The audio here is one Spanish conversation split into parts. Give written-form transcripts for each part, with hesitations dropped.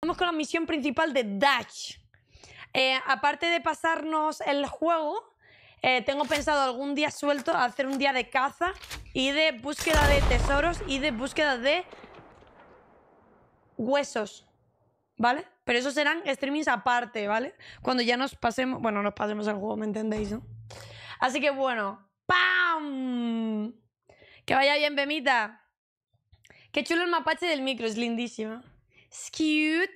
Vamos con la misión principal de Dutch. Aparte de pasarnos el juego, tengo pensado algún día suelto hacer un día de caza y de búsqueda de tesoros y de búsqueda de huesos, ¿vale? Pero esos serán streamings aparte, ¿vale? Cuando ya nos pasemos, bueno, nos pasemos el juego, ¿me entendéis, no? Así que bueno, ¡pam! Que vaya bien, Bemita. Qué chulo el mapache del micro, es lindísimo. Es cute.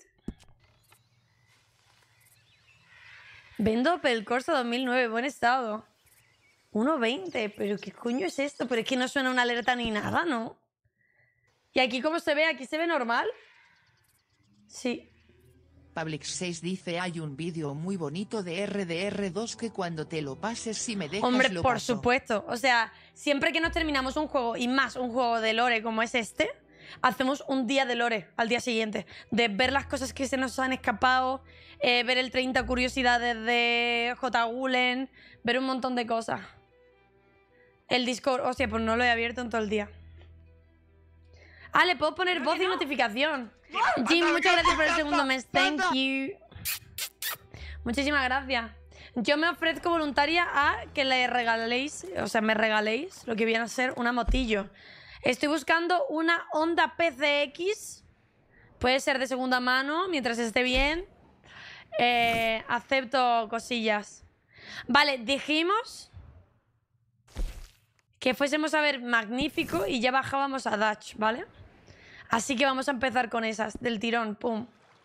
Vendo Opel Corsa 2009, buen estado. 1,20, pero ¿qué coño es esto? Pero es que no suena una alerta ni nada, ¿no? ¿Y aquí cómo se ve? ¿Aquí se ve normal? Sí. Publix6 dice: hay un vídeo muy bonito de RDR2 que cuando te lo pases, si me dejas, Hombre, lo por paso. supuesto. O sea, siempre que nos terminamos un juego, y más un juego de lore como es este, hacemos un día de lore al día siguiente. De ver las cosas que se nos han escapado, ver el 30 curiosidades de J. Gulen, ver un montón de cosas. El Discord, hostia, pues no lo he abierto en todo el día. Ah, le puedo poner voz y notificación. Jim, muchas gracias por el segundo mes. Thank you. Muchísimas gracias. Yo me ofrezco voluntaria a que le regaléis, o sea, me regaléis lo que viene a ser una motillo. Estoy buscando una Honda PCX. Puede ser de segunda mano, mientras esté bien. Acepto cosillas. Vale, dijimos que fuésemos a ver Magnífico y ya bajábamos a Dutch, ¿vale? Así que vamos a empezar con esas, del tirón, pum.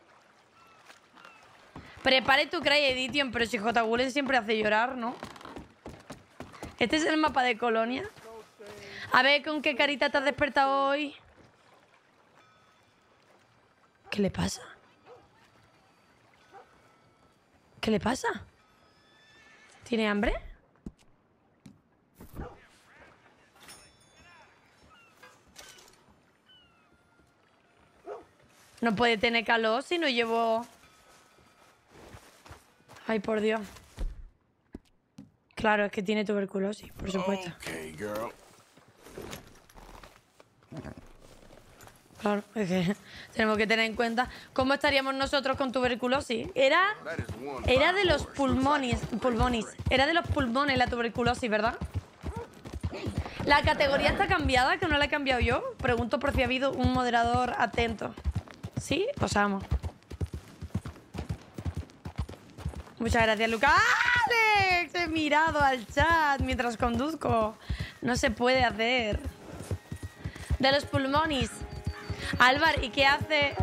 Prepare tu Cry Edition, pero si J. Gulen siempre hace llorar, ¿no? Este es el mapa de Colonia. A ver, ¿con qué carita te has despertado hoy? ¿Qué le pasa? ¿Qué le pasa? ¿Tiene hambre? No puede tener calor si no llevo... Ay, por Dios. Claro, es que tiene tuberculosis, por supuesto. Okay, girl. Claro, es que tenemos que tener en cuenta cómo estaríamos nosotros con tuberculosis. Era de los pulmones. Era de los pulmones la tuberculosis, ¿verdad? La categoría está cambiada, que no la he cambiado yo. Pregunto por si ha habido un moderador atento. ¿Sí? Os amo. Muchas gracias, Lucas. ¡Alex! He mirado al chat mientras conduzco. No se puede hacer. De los pulmones. Álvar, ¿y qué hace?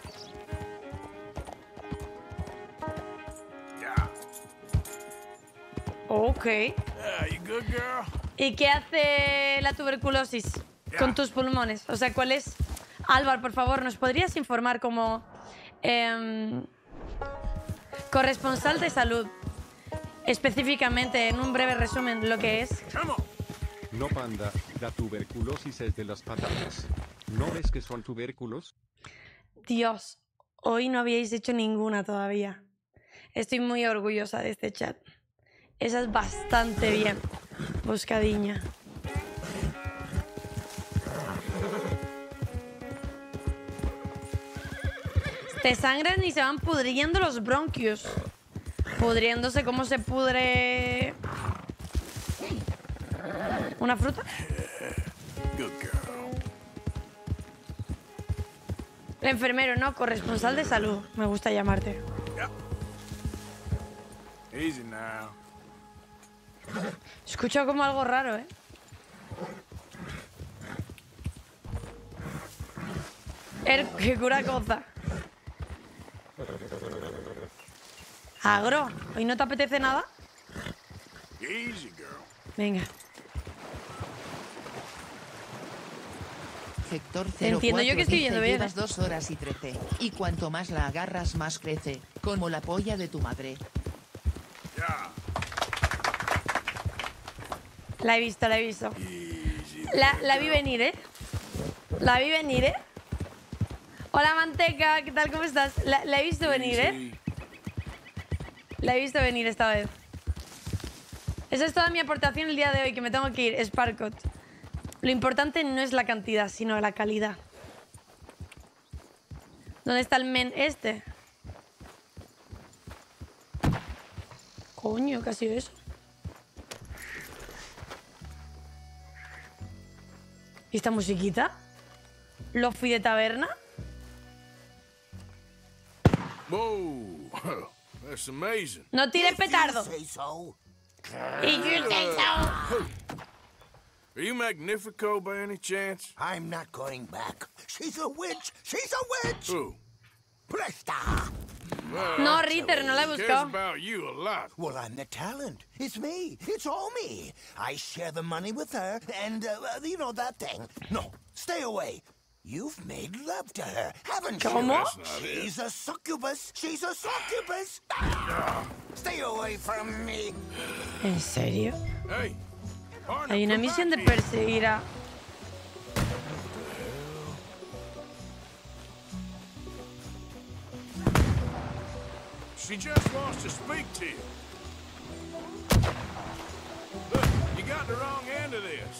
Ok. You good, girl? ¿Y qué hace la tuberculosis con tus pulmones? O sea, ¿cuál es? Álvar, por favor, ¿nos podrías informar como corresponsal de salud, específicamente, en un breve resumen, lo que es? No, panda, la tuberculosis es de las patatas. ¿No ves que son tubérculos? Dios, hoy no habíais hecho ninguna todavía. Estoy muy orgullosa de este chat. Esa es bastante bien buscadiña. Te sangran y se van pudriendo los bronquios. Pudriéndose como se pudre... ¿Una fruta? Good girl. Enfermero, no, corresponsal de salud. Me gusta llamarte. Easy now. Escucho como algo raro, ¿eh? Que cura cosa. Agro, ¿hoy no te apetece nada? Easy, girl. Venga. Sector Te entiendo, 04 yo que estoy dice, viendo bien, llevas 2 horas y 13. Y cuanto más la agarras, más crece. Como la polla de tu madre. Yeah. La he visto, la he visto. La vi venir, ¿eh? La vi venir, ¿eh? Hola, Manteca, ¿qué tal? ¿Cómo estás? La he visto venir, ¿eh? La he visto venir esta vez. Esa es toda mi aportación el día de hoy, que me tengo que ir, Sparkot. Lo importante no es la cantidad, sino la calidad. ¿Dónde está el men este? Coño, ¿qué ha sido eso? ¿Y esta musiquita? ¿Lo fui de taberna? Whoa, that's amazing. No tires petardo. Say so. Y you say so. Are you Magnifico by any chance? I'm not going back. She's a witch. She's a witch. Who? Presta. Well, No, I'll tell Ritter, you, no la he he cares buscado. about you a lot. Well, I'm the talent. It's me. It's all me. I share the money with her, and, you know, that thing. No, stay away. You've made love to her, haven't you? ¿Cómo? That's not it. She's a succubus. She's a succubus. Stay away from me. ¿En serio? Hey, partner, Hay una come misión de back here. perseguir a... She just wants to speak to you. Look, you got the wrong end of this.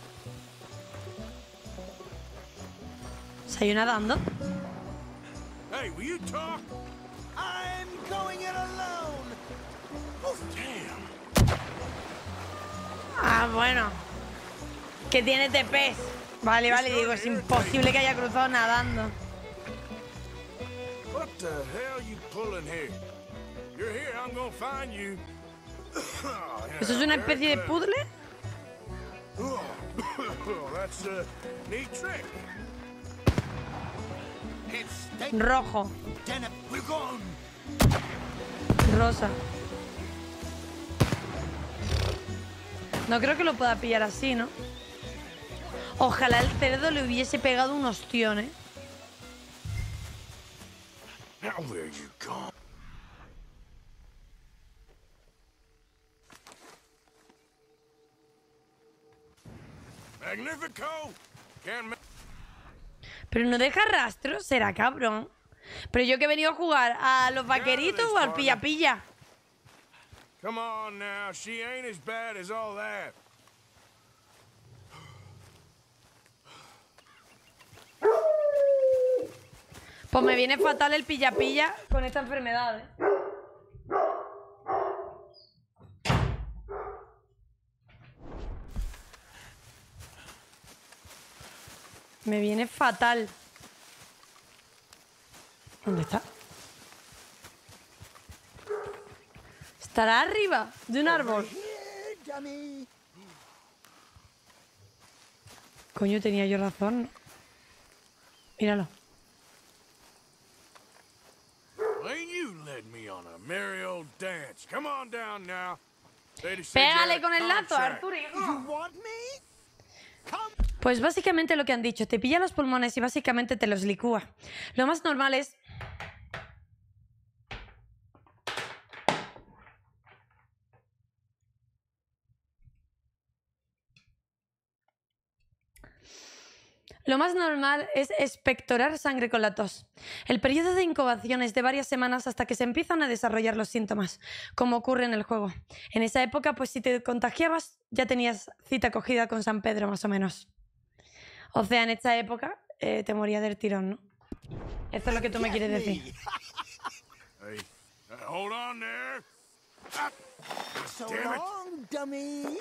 ¿Se hay una dando? Hey, will you talk? I'm going it alone. Oh, damn. Ah, bueno. Que tiene TPs. Vale, vale, digo, es imposible que haya cruzado nadando. What the hell you pulling here? You're here, I'm gonna find you. ¿Eso es una especie de puzzle? That's a neat trick. It's Rojo, Deneb. We're gone. rosa. No creo que lo pueda pillar así, ¿no? Ojalá el cerdo le hubiese pegado un ostión, ¿eh? Now where you gone? Magnifico! Can't ma- Pero no deja rastro, será cabrón. Pero yo que he venido a jugar a los vaqueritos o al pilla-pilla. Come on now, she ain't as bad as all that. Pues me viene fatal el pilla-pilla con esta enfermedad, ¿eh? Me viene fatal. ¿Dónde está? ¿Estará arriba de un árbol? Here, dummy. Coño, tenía yo razón, ¿no? Míralo. Ain't you led me on a merry old dance. Come on down now. Lady said Pégale you're con el lazo, contract. Arturo. You want me? Come. Pues básicamente lo que han dicho, te pilla los pulmones y básicamente te los licúa. Lo más normal es... Lo más normal es expectorar sangre con la tos. El periodo de incubación es de varias semanas hasta que se empiezan a desarrollar los síntomas, como ocurre en el juego. En esa época, pues si te contagiabas, ya tenías cita cogida con San Pedro, más o menos. O sea, en esta época te moría del tirón, ¿no? Esto es lo que tú me quieres decir. Hey, hold on there. Ah, So damn it. long, dummy.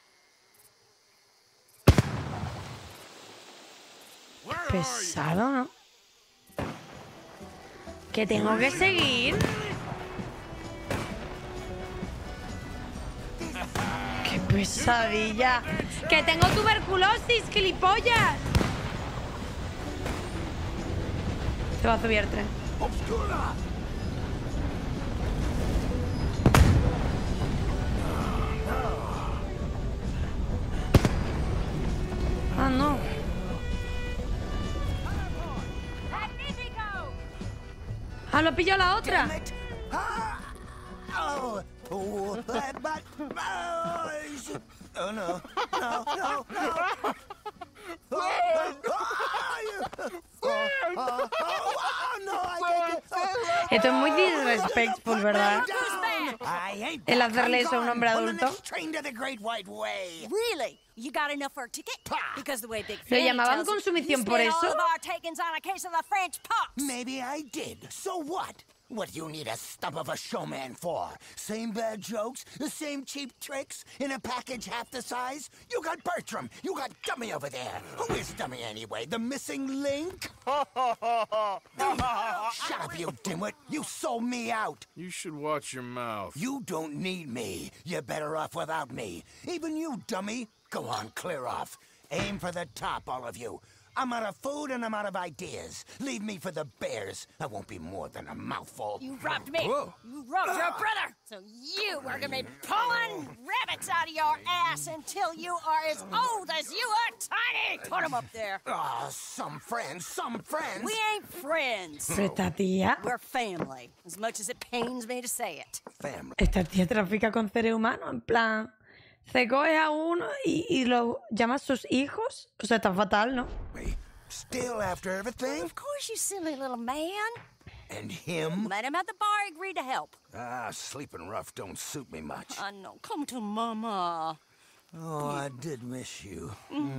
Where are you? Pesado, ¿no? Que tengo que seguir. ¡Qué pesadilla! ¡Que tengo tuberculosis, gilipollas! Te va a subir el tren. Obscura. Ah, no. Ah, lo ha pillado la otra. Damn it. Ah. Oh, no. No, no, no. Esto es muy disrespectful, ¿verdad? I ain't el back. hacerle I'm eso a un gone hombre on the adulto. next train to the Great White Way. Really? You got enough for a ticket? Because the way Big ¿Lo Fanny llamaban tells it, consumición you por spent all eso? of our takings on a case of the French pox. Maybe I did. So what? What do you need a stump of a showman for? Same bad jokes? The same cheap tricks? In a package half the size? You got Bertram. You got Dummy over there. Who is Dummy anyway? The missing link? Shut up, you dimwit. You sold me out. You should watch your mouth. You don't need me. You're better off without me. Even you, dummy. Go on, clear off. Aim for the top, all of you. I'm out of food and I'm out of ideas. Leave me for the bears. I won't be more than a mouthful. You robbed me. Whoa. You robbed your brother. So you are gonna be pulling rabbits out of your ass until you are as old as you are tiny. Put them up there. Ah, some friends, some friends. We ain't friends. Pero esta tía... We're family, as much as it pains me to say it. Family. Esta tía trafica con seres humanos, en plan... Se coge a uno y lo llama a sus hijos. O sea, está fatal, ¿no? Still after everything? Of course, you silly little man. And him? Met him at the bar, agreed to help. Ah, sleeping rough don't suit me much. I know. Come to Mama. Oh, I did miss you.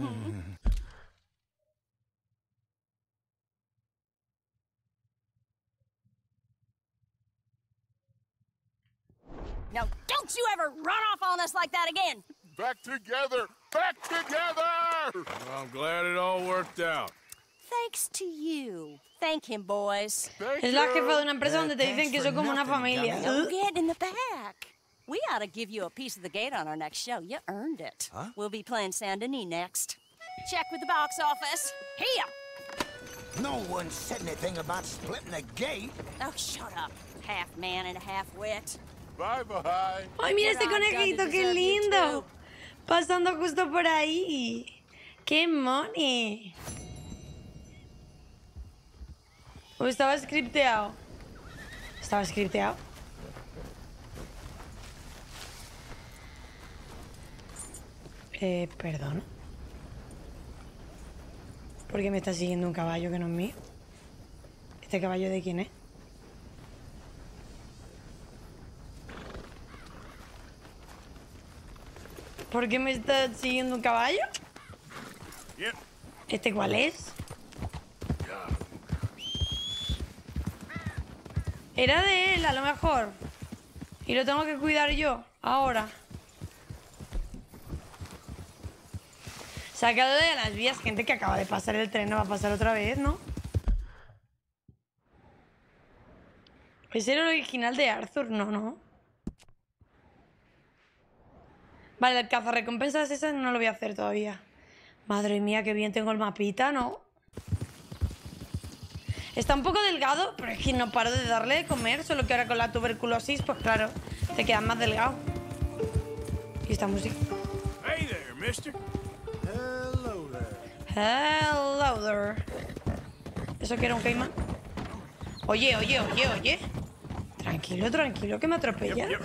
Now, don't you ever run off on us like that again. Back together! Back together! Well, I'm glad it all worked out. Thanks to you. Thank him, boys. Thank Es la you. jefa de una empresa donde te dicen que son como una familia. Don't get in the back. We ought to give you a piece of the gate on our next show. You earned it. Huh? We'll be playing Saint Denis next. Check with the box office. Here. No one said anything about splitting the gate. Oh, shut up. Half man and half wit. Bye-bye. ¡Ay, mira este What I've done conejito! to ¡Qué deserve you lindo! too. Pasando justo por ahí. ¡Qué money! ¿O estaba scripteado? ¿Estaba scripteado? Perdón. ¿Por qué me está siguiendo un caballo que no es mío? ¿Este caballo de quién es? ¿Por qué me está siguiendo un caballo? Yep. ¿Este cuál es? Era de él, a lo mejor. Y lo tengo que cuidar yo, ahora. Sacado de las vías, gente que acaba de pasar el tren, no va a pasar otra vez, ¿no? ¿Ese era el original de Arthur? No, no. Vale, el cazarrecompensas esa no lo voy a hacer todavía. Madre mía, qué bien tengo el mapita, ¿no? Está un poco delgado, pero es que no paro de darle de comer. Solo que ahora con la tuberculosis, pues claro, te quedas más delgado. Y esta música. Hey there, mister. Hello there. Hello there. ¿Eso que era un caimán? Oye, oye, oye, oye. Tranquilo, tranquilo, que me atropella. Yep.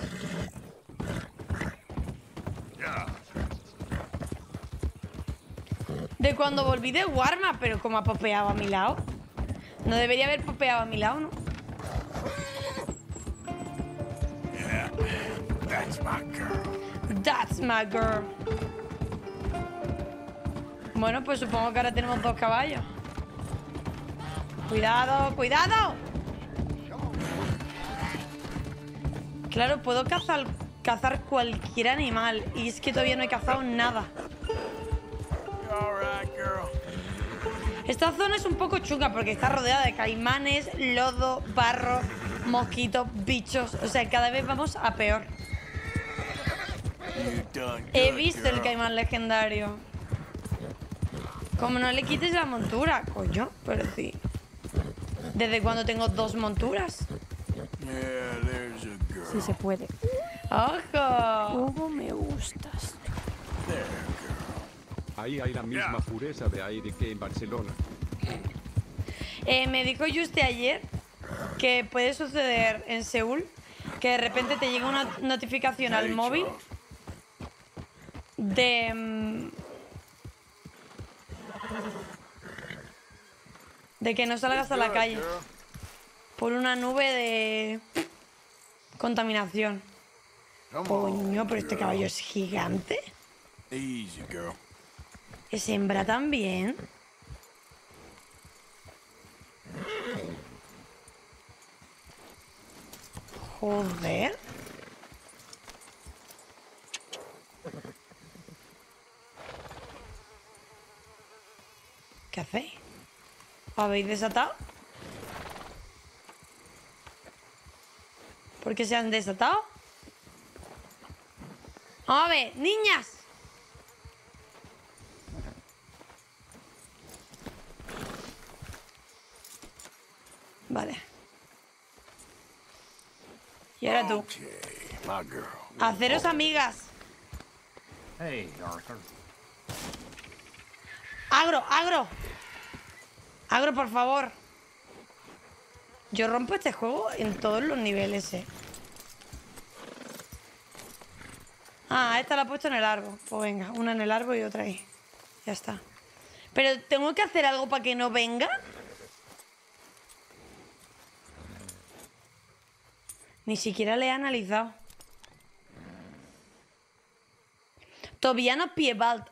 Yeah. De cuando volví de Warma, pero como ha popeado a mi lado. No debería haber popeado a mi lado, ¿no? That's my girl. That's my girl. Bueno, pues supongo que ahora tenemos dos caballos. Cuidado, cuidado. Claro, puedo cazar cualquier animal. Y es que todavía no he cazado nada. All right, girl. Esta zona es un poco chunga porque está rodeada de caimanes, lodo, barro, mosquitos, bichos. O sea, cada vez vamos a peor. You done He good, visto el girl. caimán legendario. Como no le quites la montura, coño, pero sí. ¿Desde cuándo tengo dos monturas? Yeah, there's a girl. Si se puede. ¡Ojo! ¿Cómo me gustas? There, girl. Ahí hay la misma pureza de aire que en Barcelona. Me dijo Juste ayer que puede suceder en Seúl que de repente te llega una notificación al Hey, móvil Charles. de que no salgas a la calle por una nube de contaminación. Come on. Coño, pero este caballo es gigante. Easy, girl. Es hembra también. Joder. ¿Qué hacéis? ¿Os habéis desatado? ¿Por qué se han desatado? Vamos a ver, niñas. Vale. Y ahora tú. Okay, my girl. Haceros amigas. Hey, Arthur. Agro, agro. Agro, por favor. Yo rompo este juego en todos los niveles, Ah, esta la he puesto en el árbol. Pues venga, una en el árbol y otra ahí. Ya está. Pero ¿tengo que hacer algo para que no venga? Ni siquiera le he analizado. Tobiano Piebald.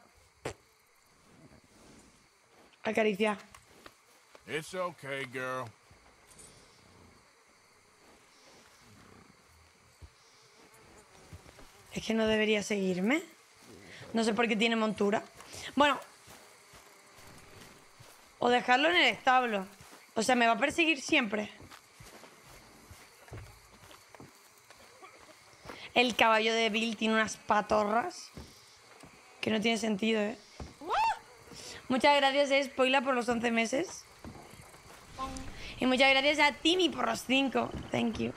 Acariciar. It's okay, girl. Es que no debería seguirme. No sé por qué tiene montura. Bueno. O dejarlo en el establo. O sea, me va a perseguir siempre. El caballo de Bill tiene unas patorras que no tiene sentido, ¿eh? Muchas gracias, Spoiler, por los 11 meses. Y muchas gracias a Timmy por los 5. Thank you.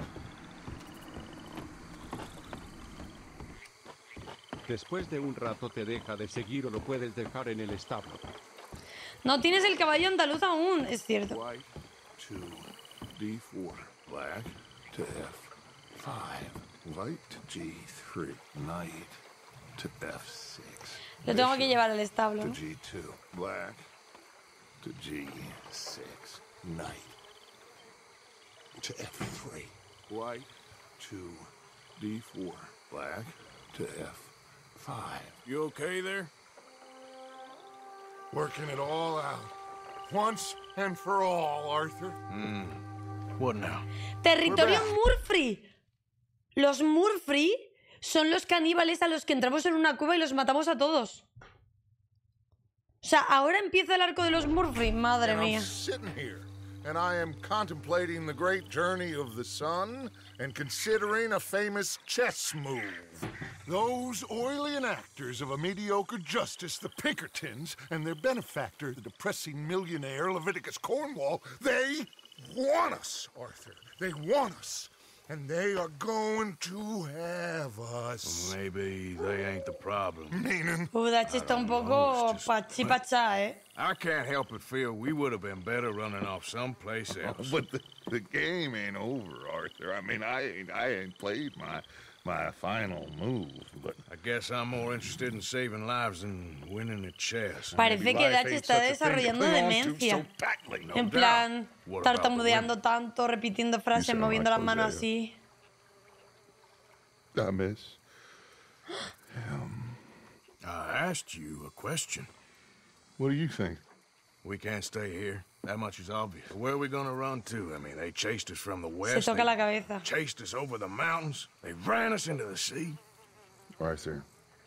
Después de un rato te deja de seguir o lo puedes dejar en el establo. No tienes el caballo andaluz aún, es cierto. White to D4. Black to F5. White to G3. Knight to F6. Lo tengo que llevar al establo, To ¿no? G2. Black to G6. Knight to F3. White to D4. Black to F5. You okay there? Working it all out. Once and for all, Arthur. What now? Territorio Murfree. Los Murfree son los caníbales a los que entramos en una cueva y los matamos a todos. O sea, ahora empieza el arco de los Murfree. Madre And I'm mía. sitting here, and I am contemplating the great journey of the sun and considering a famous chess move. Those oily enactors of a mediocre justice, the Pinkertons, and their benefactor, the depressing millionaire Leviticus Cornwall, they want us, Arthur. They want us. And they are going to have us. Maybe they ain't the problem. Meaning? Dachi está un poco pachá, ¿eh? I can't help but feel we would have been better running off someplace else. But the game ain't over, Arthur. I mean, I ain't played my final move, but I guess I'm more interested in saving lives than winning at chess. Parece que Dachi está desarrollando demencia. En plan, tartamudeando tanto, repitiendo frases, moviendo las manos así. I miss. I asked you a question. What do you think? We can't stay here. That much is obvious. Where are we gonna run to? I mean, they chased us from the Se west. toca They la cabeza. chased us over the mountains. They ran us into the sea. Arthur,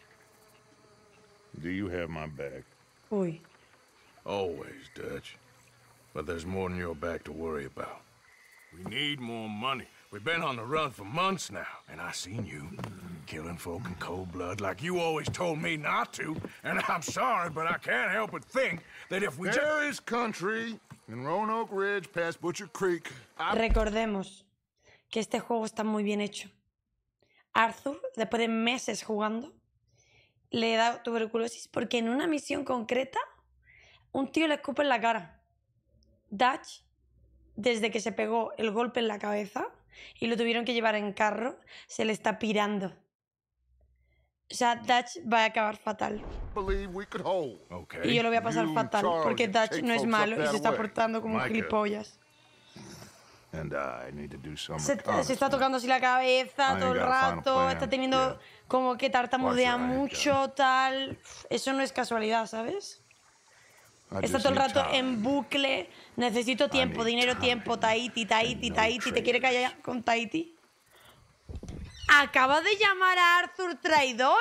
do you have my back? Uy. Always, Dutch. But there's more than your back to worry about. We need more money. We've been on the run for months now, and I seen you killing folk in cold blood like you always told me not to. And I'm sorry, but I can't help but think that if we There is country in Roanoke Ridge past Butcher Creek. Recordemos que este juego está muy bien hecho. Arthur, después de meses jugando, le da tuberculosis porque en una misión concreta un tío le escupe en la cara. Dutch, desde que se pegó el golpe en la cabeza y lo tuvieron que llevar en carro, se le está pirando. O sea, Dutch va a acabar fatal. Believe we could hold. Okay. Y yo lo voy a pasar You, fatal Charles, porque Dutch take no es folks malo up y that se está way. portando como un Micah. gilipollas. and I need to do some Se está tocando así la cabeza todo el rato, está teniendo como que tartamudea mucho, tal. Eso no es casualidad, ¿sabes? Está todo el rato en bucle. Necesito tiempo, dinero, tiempo. Tahiti. ¿Te quiere callar con Tahiti? ¿Acabas de llamar a Arthur traidor?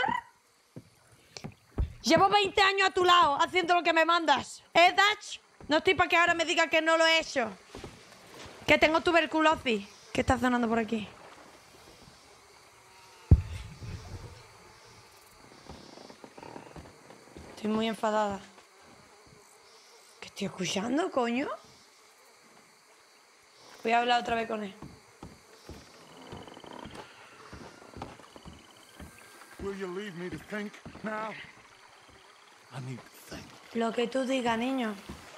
Llevo 20 años a tu lado haciendo lo que me mandas. Dutch? No estoy para que ahora me digas que no lo he hecho. Que tengo tuberculosis. ¿Qué está sonando por aquí? Estoy muy enfadada. ¿Qué estoy escuchando, coño? Voy a hablar otra vez con él. Will you leave me to think now? I need to think. Lo que tú digas, niño.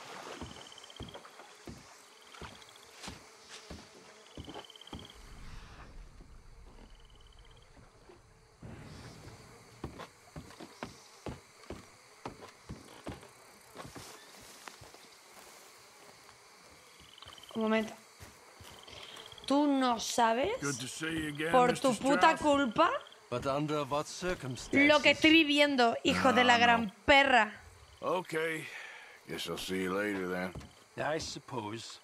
Un momento. Tú no sabes, por tu puta culpa, lo que estoy viviendo, hijo de la gran perra. Okay. Guess I'll see you later then. I suppose.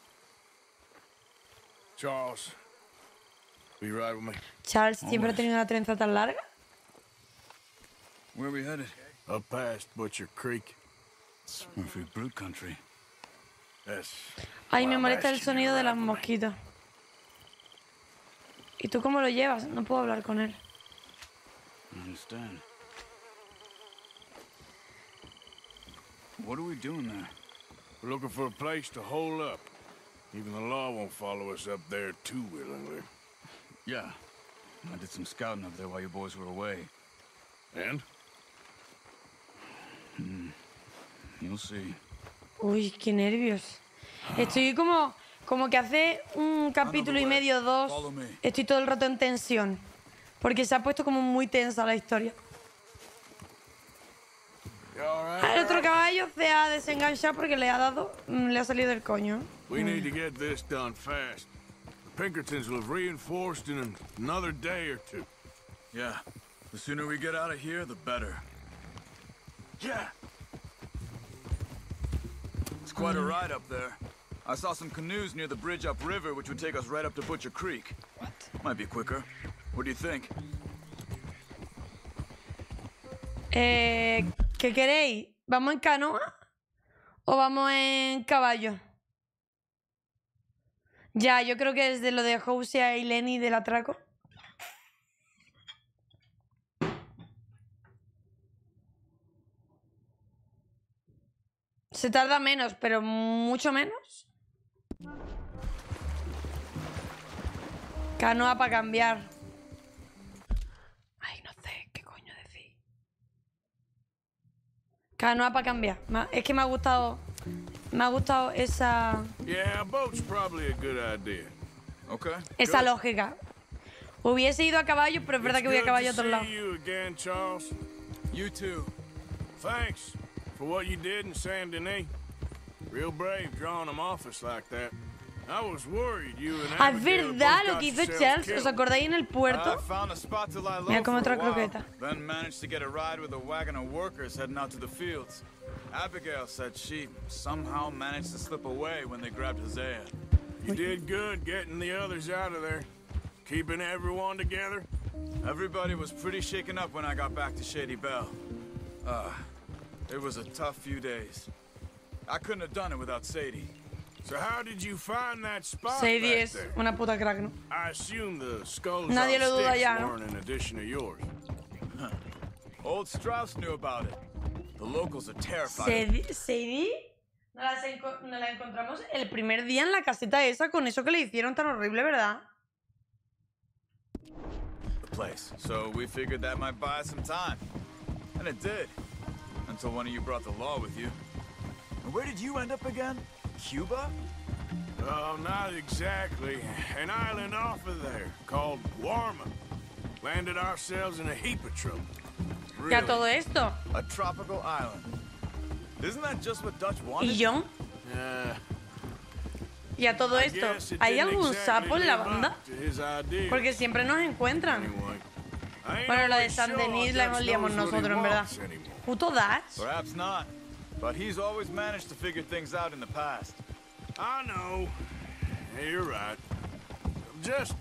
Charles, be right with me. Charles siempre ha tenido una trenza tan larga. Where are we headed? Up past Butcher Creek. Smurfy Brute Country. Yes. Ay, me molesta el sonido de las mosquitos. ¿Y tú cómo lo llevas? No puedo hablar con él. I understand. What are we doing there? We're looking for a place to hole up. Even the law won't follow us up there too willingly. Yeah. I did some scouting up there while you boys were away. And? You'll see. Uy, qué nervios. Estoy como que hace un capítulo y medio, 2, estoy todo el rato en tensión. Porque se ha puesto como muy tensa la historia. El otro caballo se ha desenganchado porque le ha salido del coño. We need to get this done fast. The Pinkertons will have reinforced in another day or two. Yeah. The sooner we get out of here, the better. Yeah. It's quite a ride up there. I saw some canoes near the bridge upriver, which would take us right up to Butcher Creek. What? Might be quicker. What do you think? ¿Qué queréis? ¿Vamos en canoa o vamos en caballo? Ya, yo creo que desde lo de Hosea y Lenny del atraco. Se tarda menos, pero mucho menos. Canoa para cambiar. Ay, no sé qué coño decir. Canoa para cambiar. Es que me ha gustado esa... Yeah, a boat's probably a good idea. Okay. Esa lógica. Hubiese ido a caballo, pero es verdad que voy a caballo a todos lados. You again, Charles. You too. Thanks for what you did in Saint Denis. Real brave drawing them off us like that. I was worried you and Es verdad lo que hizo Charles. ¿Os acordáis en el puerto? Mira como otra croqueta. Then managed to get a ride with a wagon of workers heading out to the fields. Abigail said she somehow managed to slip away when they grabbed Hosea. You did good getting the others out of there. Keeping everyone together. Everybody was pretty shaken up when I got back to Shady Belle. It was a tough few days. I couldn't have done it without Sadie. So how did you find that spot Sadie back es there? una puta crack, ¿no? I assume the skulls Nadie on lo duda sticks ya, ¿no? weren't an addition of yours. Old Strauss knew about it. The locals are terrified. Sadie nos la encontramos el primer día en la caseta esa con eso que le hicieron tan horrible, ¿verdad? The place. So we figured that might buy us some time. And it did. Until one of you brought the law with you. And where did you end up again? Cuba? Oh, not exactly. An island off of there called Guarma. Landed ourselves in a heap of trouble. Ya todo esto. A tropical island. Isn't that just what Dutch wanted? ¿Y John? Y a todo esto, ¿hay algún sapo en la banda? Porque siempre nos encuentran. Bueno, la de Saint Denis la hemos liado nosotros, en verdad. Puto Dutch. Perhaps not, but he's always managed to figure things out in the past. I know. Yeah, you're right. Just...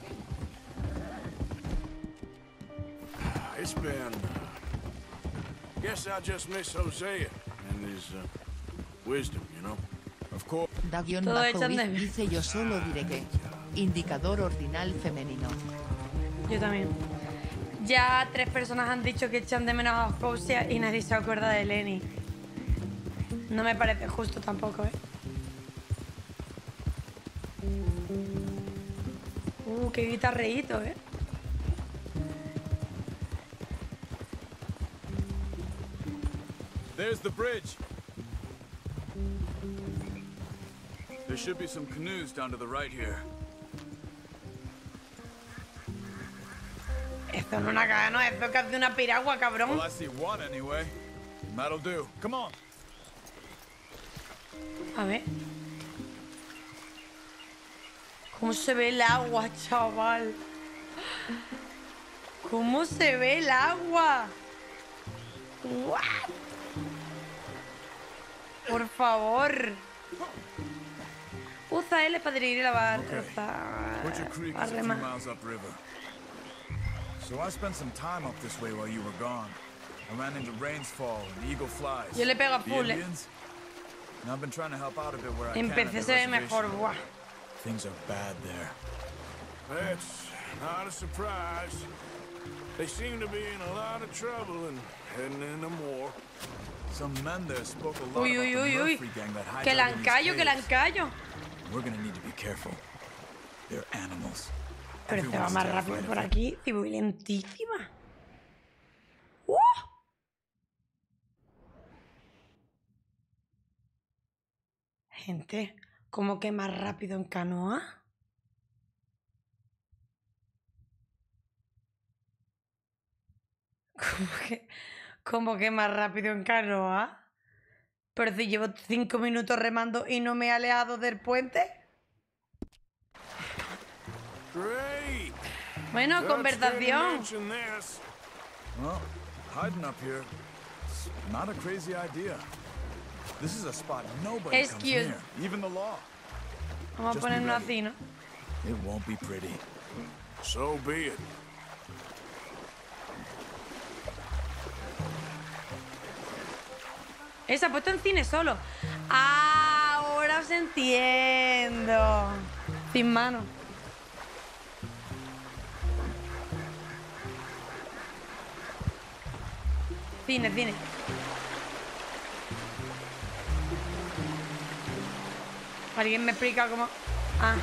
It's been... Guess I just miss Hosea and his wisdom, you know? Of course. Da_Vic dice yo solo diré que. Indicador ordinal femenino. Yo también. Ya 3 personas han dicho que echan de menos a Hosea y nadie se acuerda de Lenny. No me parece justo tampoco, ¿eh? Qué guitarreíto, ¿eh? There's the bridge. There should be some canoes down to the right here. Esto no es una cagada, esto es que hace una piragua, cabrón. Well, I see one anyway. That'll do. Come on. A ver. ¿Cómo se ve el agua, chaval? ¿Cómo se ve el agua? What? Por favor. Usa L para dirigir la barca. Butcher Creek is a few miles upriver. So I spent some time up this way while you were gone. I ran into Rains Fall and Eagle Flies. Yo le pego a full, And I've been trying to help out a bit where I can. Empecé se ve mejor, buah. Things are bad there. That's not a surprise. They seem to be in a lot of trouble and heading into more. Some men there spoke a lot Uy, about uy, the uy, uy. Murphy gang that hides Que la out in these encallo, que la caves. encallo. We're gonna need to be careful. They're animals. Pero se va Everyone's más terrified rápido of por them. aquí y voy lentísima. Gente, ¿cómo que más rápido en canoa? ¿Cómo que más rápido en canoa? Pero si llevo 5 minutos remando y no me he alejado del puente. Great. Bueno, Dutch conversación. didn't mention this. Well, hiding up here, it's not a crazy idea. This is a spot nobody comes Excuse. near, even the law. Vamos a Just be ponernos ready. así, ¿no? It won't be pretty. So be it. Se ha puesto en cine solo. Ahora os entiendo. Sin mano. Cine, cine. ¿Alguien me explica cómo? Ah.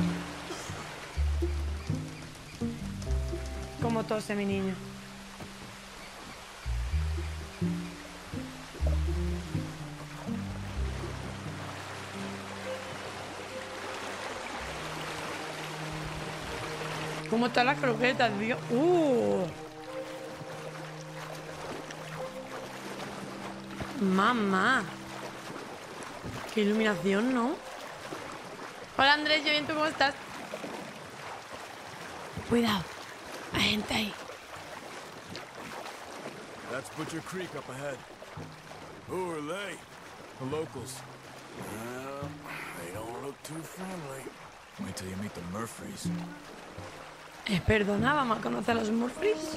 Cómo tose mi niño. ¿Cómo están las croquetas, tío? Mamá. Qué iluminación, ¿no? Hola, Andrés, yo bien, ¿tú cómo estás? Cuidado. Hay gente ahí. That's Butcher Creek up ahead. Who are they? The locals. Well, they don't look too friendly. Wait till you meet the Murphys. Perdona, vamos a conocer a los Murphys.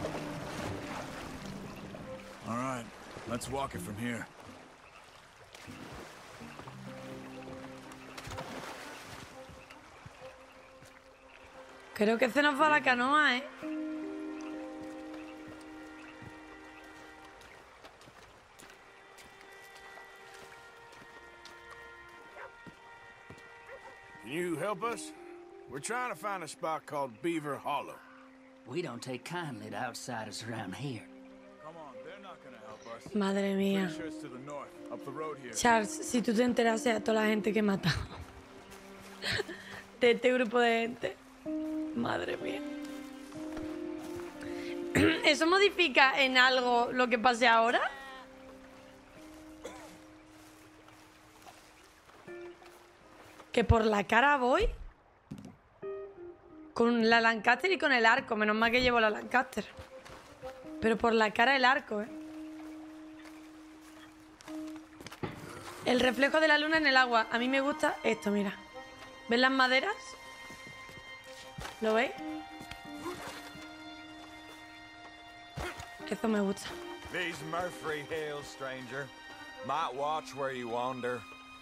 All right, let's walk it from here. Creo que se nos va la canoa, ¿eh? Can you help us? We're trying to find a spot called Beaver Hollow. We don't take kindly to outsiders around here. Come on, they're not gonna help us. Madre mía. Pretty sure it's to the north, up the road here. Charles, si tú te enterases a toda la gente que he matado de este grupo de gente. Madre mía. ¿Eso modifica en algo lo que pase ahora? Que por la cara voy con la Lancaster y con el arco. Menos mal que llevo la Lancaster. Pero por la cara el arco, ¿eh? El reflejo de la luna en el agua. A mí me gusta esto, mira. ¿Ves las maderas? ¿Lo veis? Eso me gusta. These Murfree Hills, stranger. Might watch where you wander.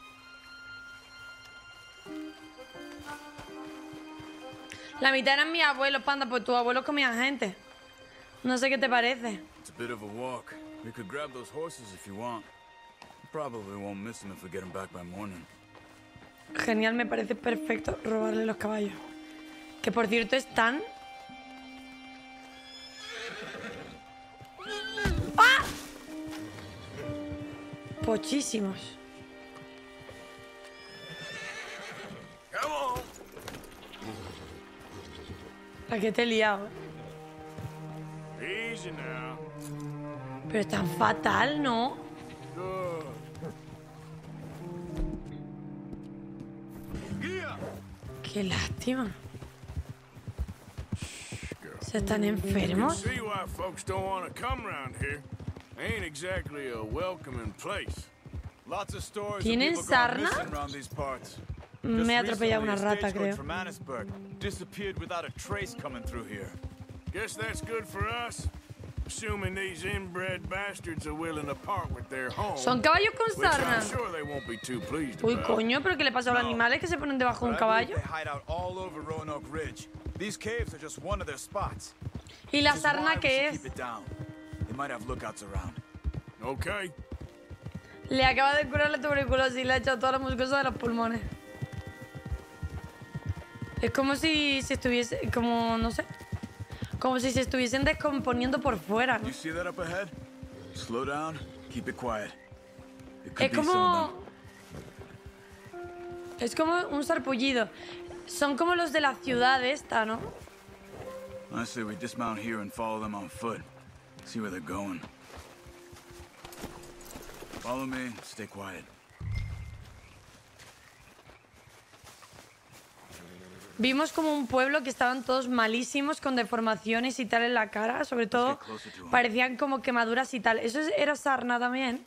La mitad eran mis abuelos, Panda, pues tus abuelos comían gente. No sé qué te parece. It's a bit of a walk. We could grab those horses if you want. Probably won't miss them if we get them back by morning. Genial, me parece perfecto robarle los caballos. Que por cierto están... ¡Ah! Pochísimos. ¿Para qué te he liado? Easy now. Pero es tan fatal, ¿no? Qué lástima. ¿Se están enfermos? See why folks don't want to come around here. Ain't exactly a welcoming place. Lots of stories ¿Tienen of people gone sarna? missing around these parts. Me ha atropellado una Just recently, a rata, stagecoach creo. from Annisburg disappeared without a trace coming through here. Guess that's good for us. Assuming these inbred bastards are willing to part with their home. Son caballos con which I'm sarna. sure they won't be too pleased Uy, about. coño, ¿pero qué le pasa a los animales que se ponen debajo de un But I caballo? believe they hide out all over Roanoke Ridge. These caves are just one of their spots. ¿Y la Which is why sarna we qué should es? keep it down. They might have lookouts around. Okay. Le acaba de curar la tuberculosis y le ha echado toda la mucosa de los pulmones. Es como si se estuviese... Como, no sé. Como si se estuviesen descomponiendo por fuera, ¿no? You see that up ahead? Slow down. Keep it quiet. It could Es be some of como... them. Es como un sarpullido. Son como los de la ciudad esta, ¿no? I say we dismount here and follow them on foot. See where they're going. Follow me. Stay quiet. Vimos como un pueblo que estaban todos malísimos, con deformaciones y tal en la cara. Sobre todo, parecían como quemaduras y tal. Eso era sarna también.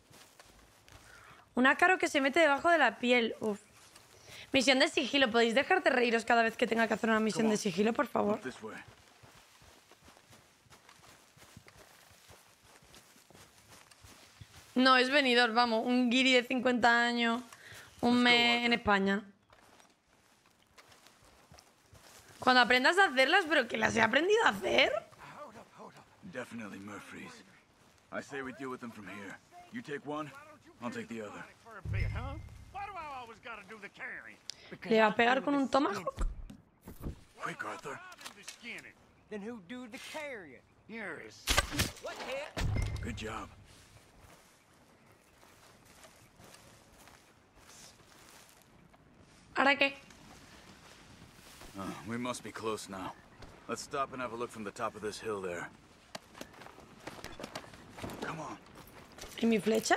Un ácaro que se mete debajo de la piel. Uf. Misión de sigilo. ¿Podéis dejar de reíros cada vez que tenga que hacer una misión de sigilo, por favor? This way. No, es venidor, vamos. Un guiri de 50 años. Un mes en España. Cuando aprendas a hacerlas, pero que las he aprendido a hacer. Definitely Murfrees. I say we deal with them from here. You take one, I'll take the other. Le va a pegar con un tomahawk. Quick, Arthur. Then who do the carrying? Yours. What Good job. ¿Ahora qué? We must be close now. Let's stop and have a look from the top of this hill there. Come on. ¿Y mi flecha?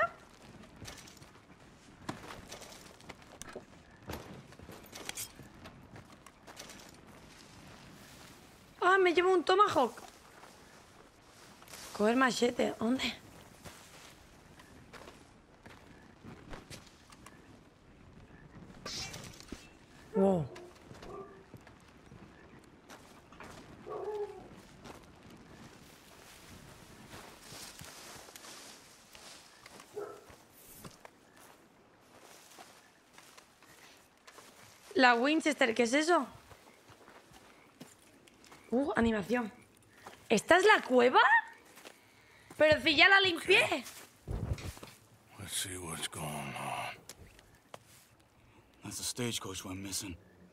Ah, me llevo un tomahawk. Coger machete. ¿Dónde? Wow. La Winchester, ¿qué es eso? Animación. ¿Esta es la cueva? Pero si ya la limpié. Let's see what's going on. That's the stagecoach went missing.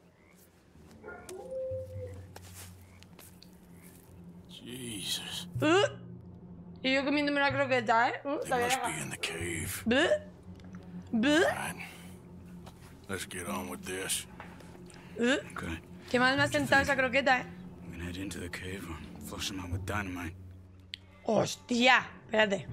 Jesus. Y yo comiéndome una croqueta, ¿eh? They must be in the cave. Right. Let's get on with this. Okay. Qué mal me ha sentado esa croqueta, ¿eh? I'm gonna head into the cave and flush them out with dynamite. ¡Hostia! Espérate.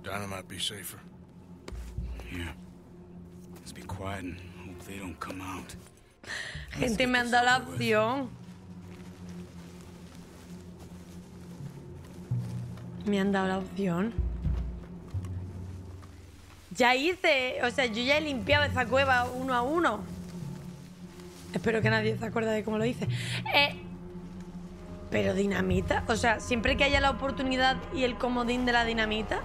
Dynamite be safer? Yeah. Let's be quiet and hope they don't come out. Gente, me han dado la opción. Me han dado la opción. Ya hice... O sea, yo ya he limpiado esa cueva 1 a 1. Espero que nadie se acuerde de cómo lo hice. Pero dinamita. O sea, siempre que haya la oportunidad y el comodín de la dinamita...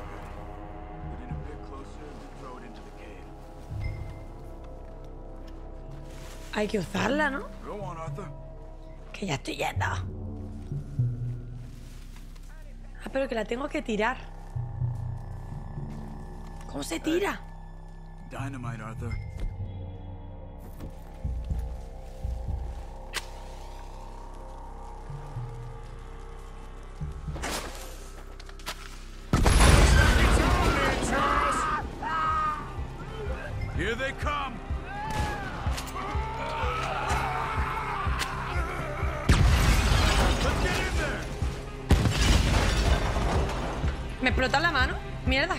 Hay que usarla, ¿no? Que ya estoy yendo. Ah, pero que la tengo que tirar. ¿Cómo se tira? Dynamite, Arthur. Here they come. Let's get in there. Me explota la mano. Mierda.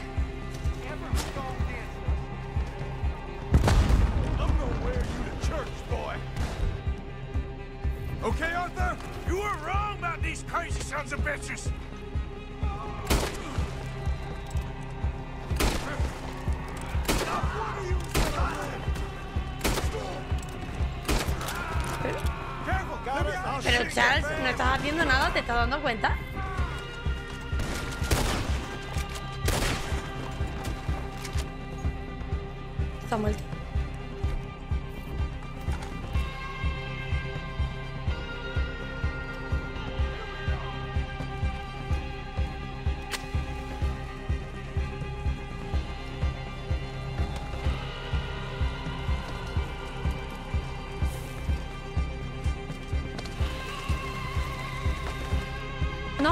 Okay, Arthur? You were wrong about these crazy sons of bitches! Pero Charles, no estás haciendo nada, ¿te estás dando cuenta? Está muerto. No.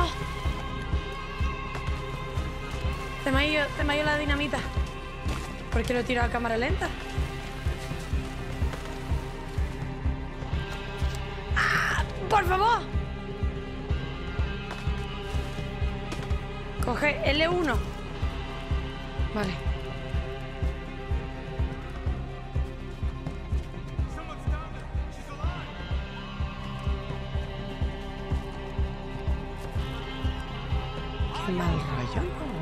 Se me ha ido la dinamita. ¿Por qué lo tiro a cámara lenta? ¡Ah! ¡Por favor! Coge L1. Vale. Qué mal rollo, ¿no?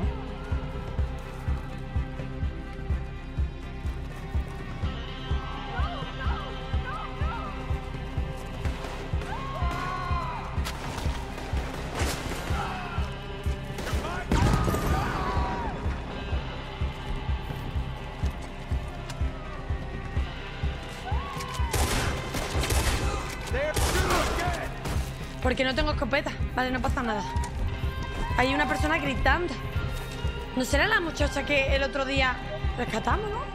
Porque no tengo escopeta. Vale, no pasa nada. Hay una persona gritando. ¿No será la muchacha que el otro día rescatamos, no?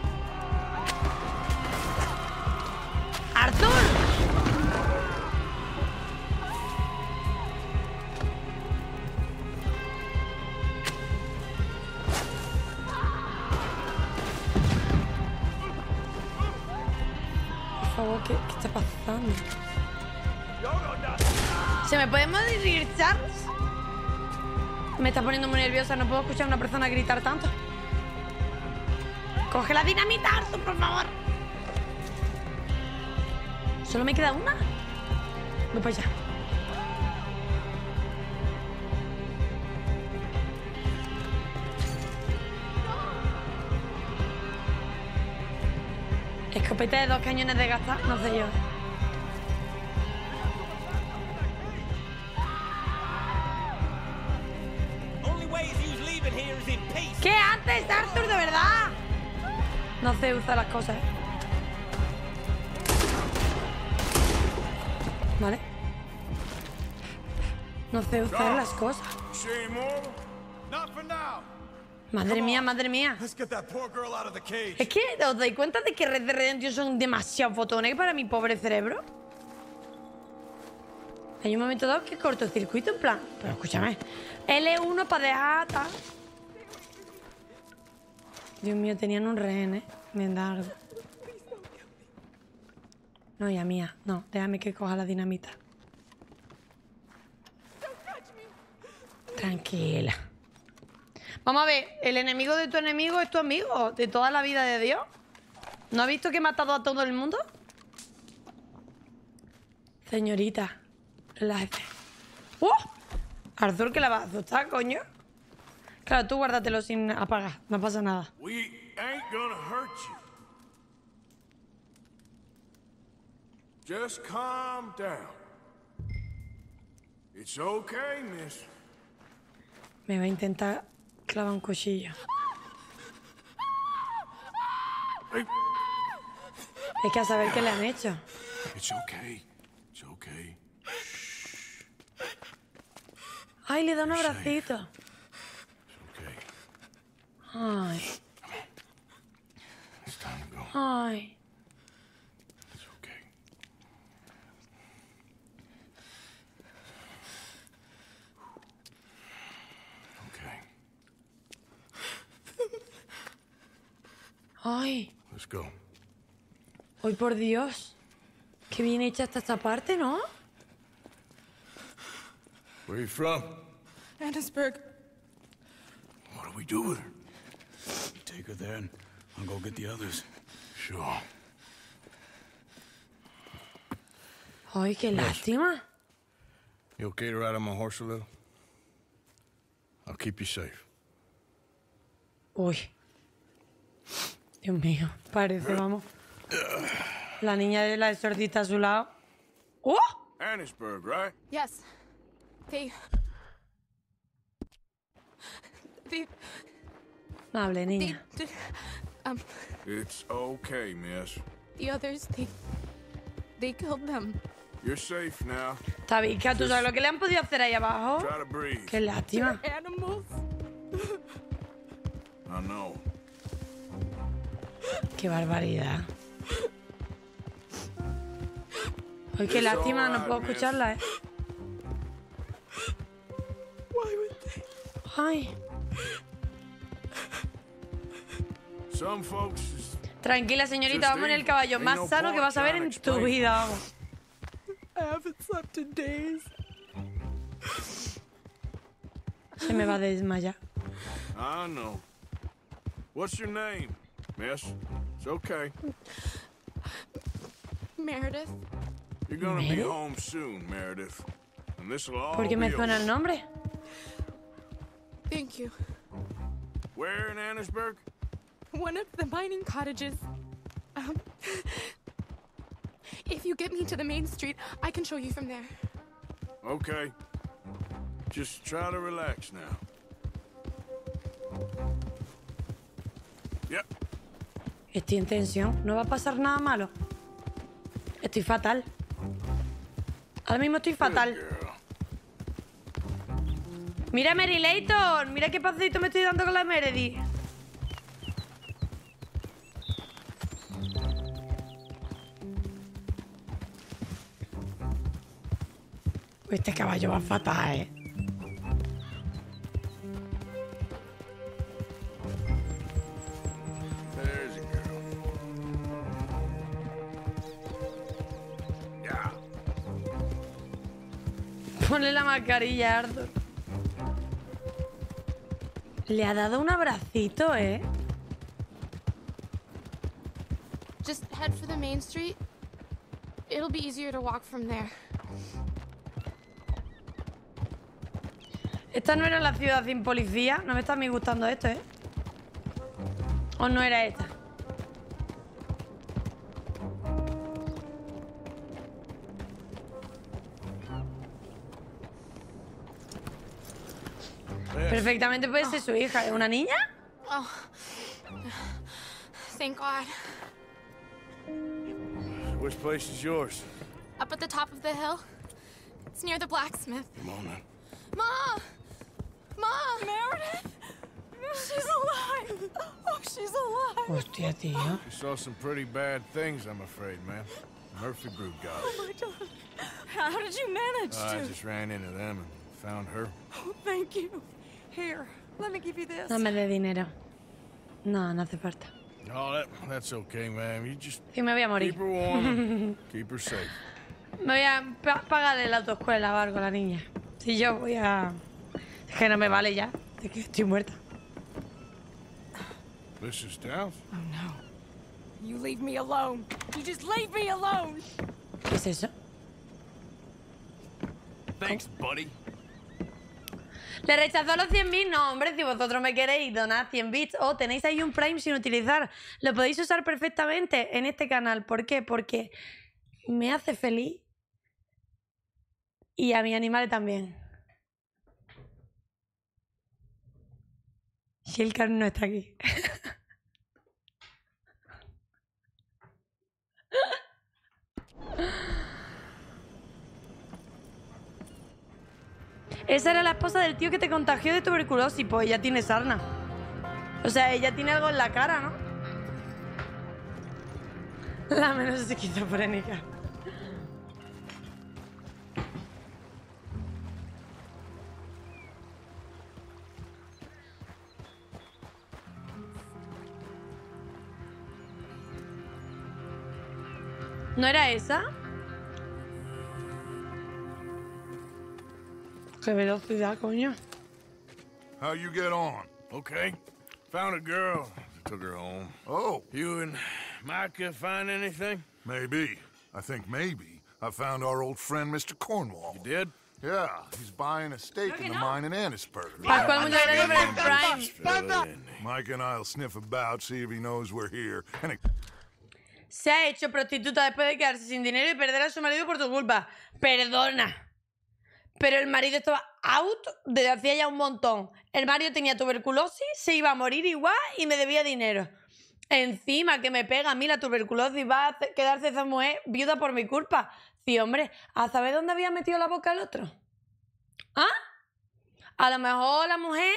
¡Arthur! Por favor, ¿qué está pasando? ¿Se me puede morir, Charles? Me está poniendo muy nerviosa. No puedo escuchar a una persona gritar tanto. Coge la dinamita, Arthur, por favor. ¿Solo me queda una? Voy para allá. Escopeta de 2 cañones de gasta, no sé yo. ¿Qué haces, Arthur, de verdad? No sé usar las cosas, ¿eh? Vale. No sé usar las cosas. Madre mía, madre mía. Es que os dais cuenta de que Red Dead Redemption son demasiados botones para mi pobre cerebro. Hay un momento dado que cortocircuito en plan. Pero escúchame. L1 para dejar atar. Dios mío, tenían un rehén, ¿eh? Me da algo. No, ya mía. No, déjame que coja la dinamita. Tranquila. Vamos a ver, el enemigo de tu enemigo es tu amigo de toda la vida de Dios. ¿No has visto que he matado a todo el mundo? Señorita, relájese. ¡Oh! Arthur, que la vas a asustar, coño. Claro, tú guárdatelo sin apagar, no pasa nada. We ain't gonna hurt you. Just calm down. It's okay, miss. Me va a intentar clavar un cuchillo. Es que a saber qué le han hecho. It's okay. It's okay. Ay, le da un abracito. It's okay. Ay. It's time to go. Ay. It's okay. Okay. Ay. Let's go. Ay, por Dios. Qué bien hecha está esta parte, ¿no? Where are you from? Annesburg. What do we do with her? Take her there and I'll go get the others. Sure. Ay, qué lástima. You okay to ride on my horse a little? I'll keep you safe. Uy. Dios mío, parece, vamos. La niña de la exorcista a su lado. ¡Oh! Annesburg, right? Yes. They... No hable, niña. It's okay, miss. The others, they killed them. You're safe now. Tabica, ¿tú sabes lo que le han podido hacer ahí abajo? Try to breathe. Qué lástima. They're animals. I know. Qué barbaridad. Ay, qué lástima, no puedo escucharla, Ay. Some folks. Tranquila, señorita, vamos en el caballo más sano que vas a ver en tu vida, vamos. I haven't slept in days. Se me va a desmayar. I know. What's your name, miss? It's okay. Meredith. You're gonna be ¿Meredith? home soon, Meredith. And this'll all ¿Por qué me be suena over. el nombre? Thank you. Where in Annesburg? One of the mining cottages. If you get me to the main street, I can show you from there. Okay. Just try to relax now. Yep. Estoy en tensión. No va a pasar nada malo. Estoy fatal. Ahora mismo estoy fatal. Mira, Mary Layton. Mira qué pasito me estoy dando con la Meredith. Este caballo va fatal, There's a girl. Yeah. Ponle la mascarilla, Arthur. Le ha dado un abracito, Just head for the main street. It'll be easier to walk from there. Esta no era la ciudad sin policía. No me está a mí gustando esto, ¿O no era esta? Perfectamente puede ser su hija. ¿Es una niña? Oh. Thank God. Which place is yours? Up at the top of the hill. It's near the blacksmith. Come on, man. Ma! Ma! Meredith! She's alive! Oh, she's alive! Hostia, tío. You saw some pretty bad things, I'm afraid, man. Murphy Brood got us. Oh, my God. How did you manage I to? just ran into them and found her. Oh, thank you. Here, let me give you this. No me dé dinero. No, no hace falta. Oh, that's okay, man. You just Sí, me voy a morir. keep her warm, keep her safe. Me voy a pagarle la autoescuela o algo a la niña. Si yo voy a... Es que no me vale ya. De que estoy muerta. Mrs. Downs? Oh no. You leave me alone. You just leave me alone. ¿Qué es eso? Thanks, buddy. ¿Le rechazó los 100 bits? No, hombre, si vosotros me queréis donar 100 bits o tenéis ahí un Prime sin utilizar, lo podéis usar perfectamente en este canal. ¿Por qué? Porque me hace feliz y a mis animales también. Shilkar no está aquí. Esa era la esposa del tío que te contagió de tuberculosis. Pues ella tiene sarna. O sea, ella tiene algo en la cara, ¿no? La menos esquizofrénica. ¿No era esa? Qué velocidad, coño. How you get on? Okay. Found a girl. Took her home. Oh. You and Micah find anything? Maybe. I think maybe. I found our old friend, Mr. Cornwall. You did? Yeah, he's buying a stake in the mine in Annisburg. Pascual, muchas gracias por el Prime. Mike and I'll sniff about, see if he knows we're here. And Se ha hecho prostituta después de quedarse sin dinero y perder a su marido por tu culpa. Perdona. Pero el marido estaba out desde hacía ya un montón. El marido tenía tuberculosis, se iba a morir igual y me debía dinero. Encima que me pega a mí la tuberculosis, va a quedarse esa mujer viuda por mi culpa. Sí, hombre, ¿a saber dónde había metido la boca el otro? ¿Ah? A lo mejor la mujer...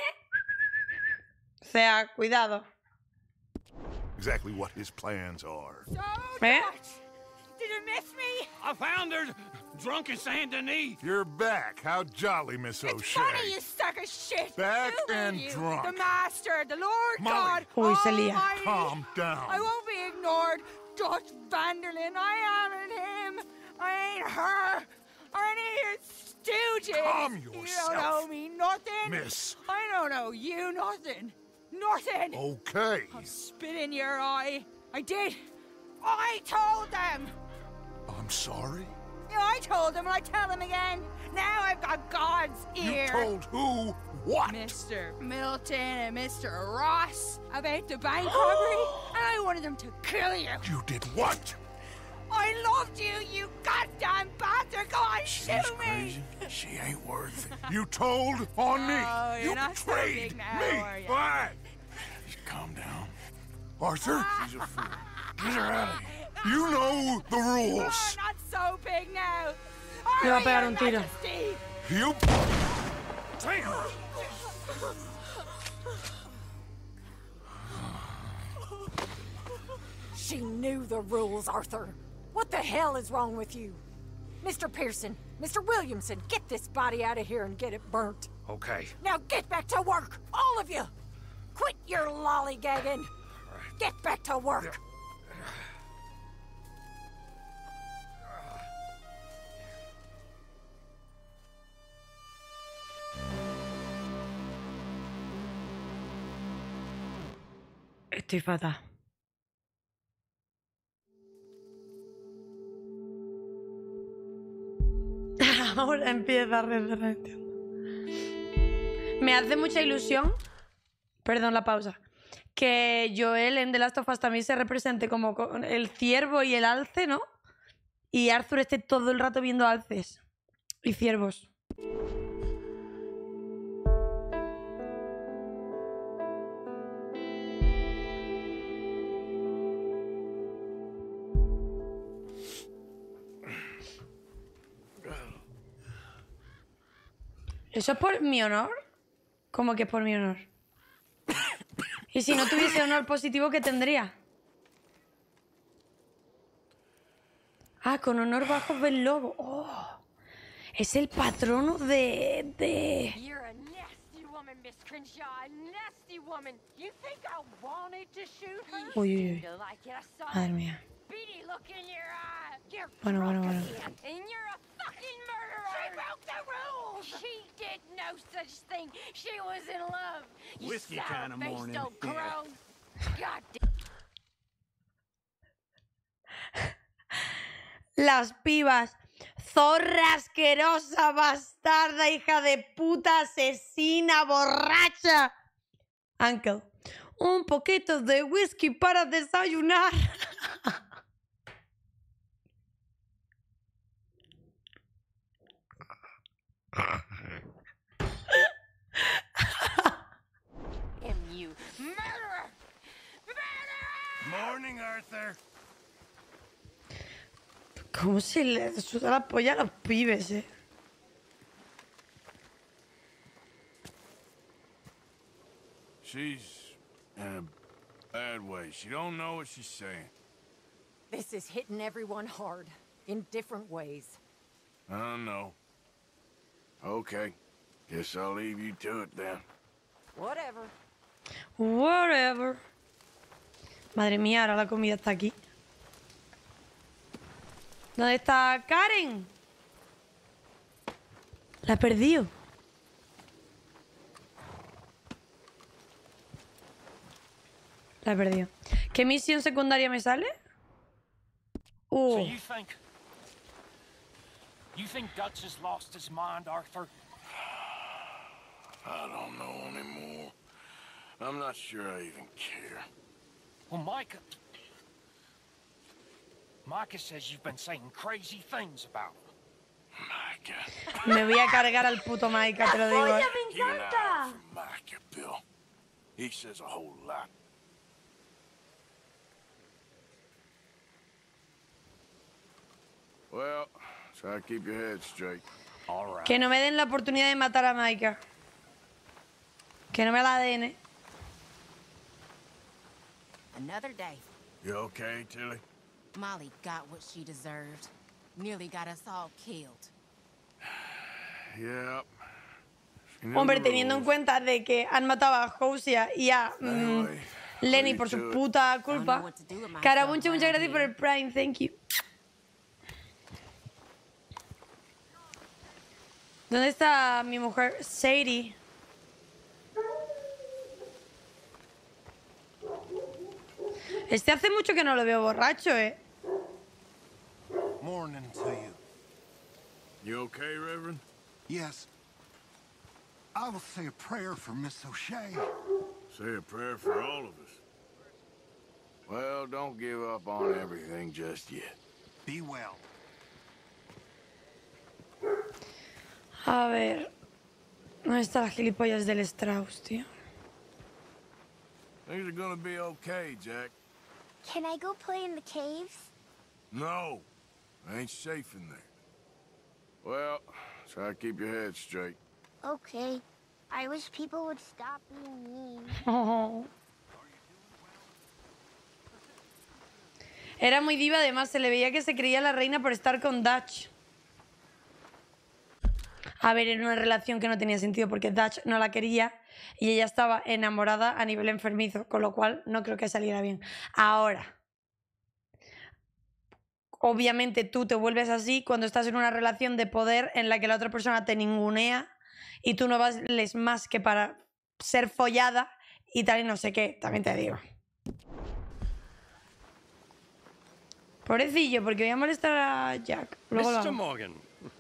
O sea, cuidado. exactly what his plans are. ¿Eh? Did you miss me? I found her drunk in Saint Denis. You're back. How jolly, Miss O'Shea. It's funny, you suck of shit. Back Who and are you? drunk. The Master, the Lord Molly. God Uy, se lía. Almighty. Calm down. I won't be ignored. Dutch Vanderlyn, I ain't him. I ain't her. Or any of your stooges. Calm You yourself. don't owe me nothing. Miss. I don't owe you nothing. Nothing. Okay. I'll spit in your eye. I did. I told them. I'm sorry? Yeah, I told them and I tell them again. Now I've got God's ear. You told who what? Mr. Milton and Mr. Ross about the bank robbery, and I wanted them to kill you. You did what? I loved you, you goddamn bastard! Go on, She's shoot me! crazy. She ain't worth it. You told on me. Oh, you're You not so betrayed big now, me. are you? Why? Just calm down. Arthur, She's a fool. Get her out of here. you know the Oh, rules. not so big now. Le va a Are pegar you, un tiro. Majesty? You... She knew the rules, Arthur. What the hell is wrong with you? Mr. Pearson, Mr. Williamson, get this body out of here and get it burnt. Okay. Now get back to work, all of you! Quit your lollygagging! Get back to work! Estoy fatal. Ahora empieza a rezar. Me hace mucha ilusión, perdón la pausa, que Joel en The Last of Us también se represente como con el ciervo y el alce, ¿no? Y Arthur esté todo el rato viendo alces y ciervos. ¿Eso es por mi honor? ¿Cómo que es por mi honor? ¿Y si no tuviese honor positivo, qué tendría? Ah, con honor bajo del lobo. Oh, es el patrono de... You're a nasty woman, Miss Crenshaw. A nasty woman. You think I wanted to shoot her? Uy, uy, uy. Feel like it. I saw Madre a mía. beady look in your eye. You're Bueno, drunk bueno, bueno. again, and you're a fucking murderer. She broke the rules. She did no such thing. She was in love. You Whiskey kinda sour-faced morning. old crow. Las pibas. Zorra asquerosa, bastarda, hija de puta, asesina, borracha. Uncle, un poquito de whisky para desayunar. You murderer! Morning, Arthur. ¿Cómo se le suda la polla a los pibes, eh? She's in a bad way. She don't know what she's saying. This is hitting everyone hard, in different ways. I don't know. Okay. Guess I'll leave you to it then. Whatever. Whatever. Madre mía, ahora la comida está aquí. ¿Dónde está Karen? La he perdido. La he perdido. ¿Qué misión secundaria me sale? So you think Dutch has lost his mind, Arthur? I don't know anymore. I'm not sure I even care. Well, Micah says you've been saying crazy things about him. Me voy a cargar al puto Micah, te lo digo. Oye, me encanta. Micah, Bill. He says a whole lot. Well, try to keep your head straight. All right. Que no me den la oportunidad de matar a Micah. Que no me la den, eh. Another day. You okay, Tilly? Molly got what she deserved. Nearly got us all killed. Yeah. Hombre, teniendo en cuenta de que han matado a Hosea y a Lenny por su puta culpa. Carabuncho, muchas gracias por el Prime, thank you. ¿Dónde está mi mujer? Sadie. Este hace mucho que no lo veo borracho, eh. Morning to you. You okay, Reverend? Yes. I will say a prayer for Miss O'Shea. Say a prayer for all of us. Well, don't give up on everything just yet. Be well. A ver. ¿Dónde están las gilipollas del Strauss, tío? Things are gonna be okay, Jack. Can I go play in the caves? No. Ain't safe in there. Well, try to keep your head straight. Okay. I wish people would stop being mean. Oh. Era muy diva, además se le veía que se creía la reina por estar con Dutch. A ver, era una relación que no tenía sentido porque Dutch no la quería y ella estaba enamorada a nivel enfermizo, con lo cual no creo que saliera bien. Ahora, obviamente tú te vuelves así cuando estás en una relación de poder en la que la otra persona te ningunea y tú no vales más que para ser follada y tal y no sé qué, también te digo. Pobrecillo, porque voy a molestar a Jack. Luego Mr. Morgan.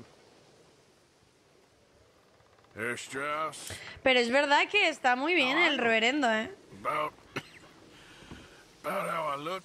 Herr Strauss. Pero es verdad que está muy bien el reverendo, ¿eh? About how I look.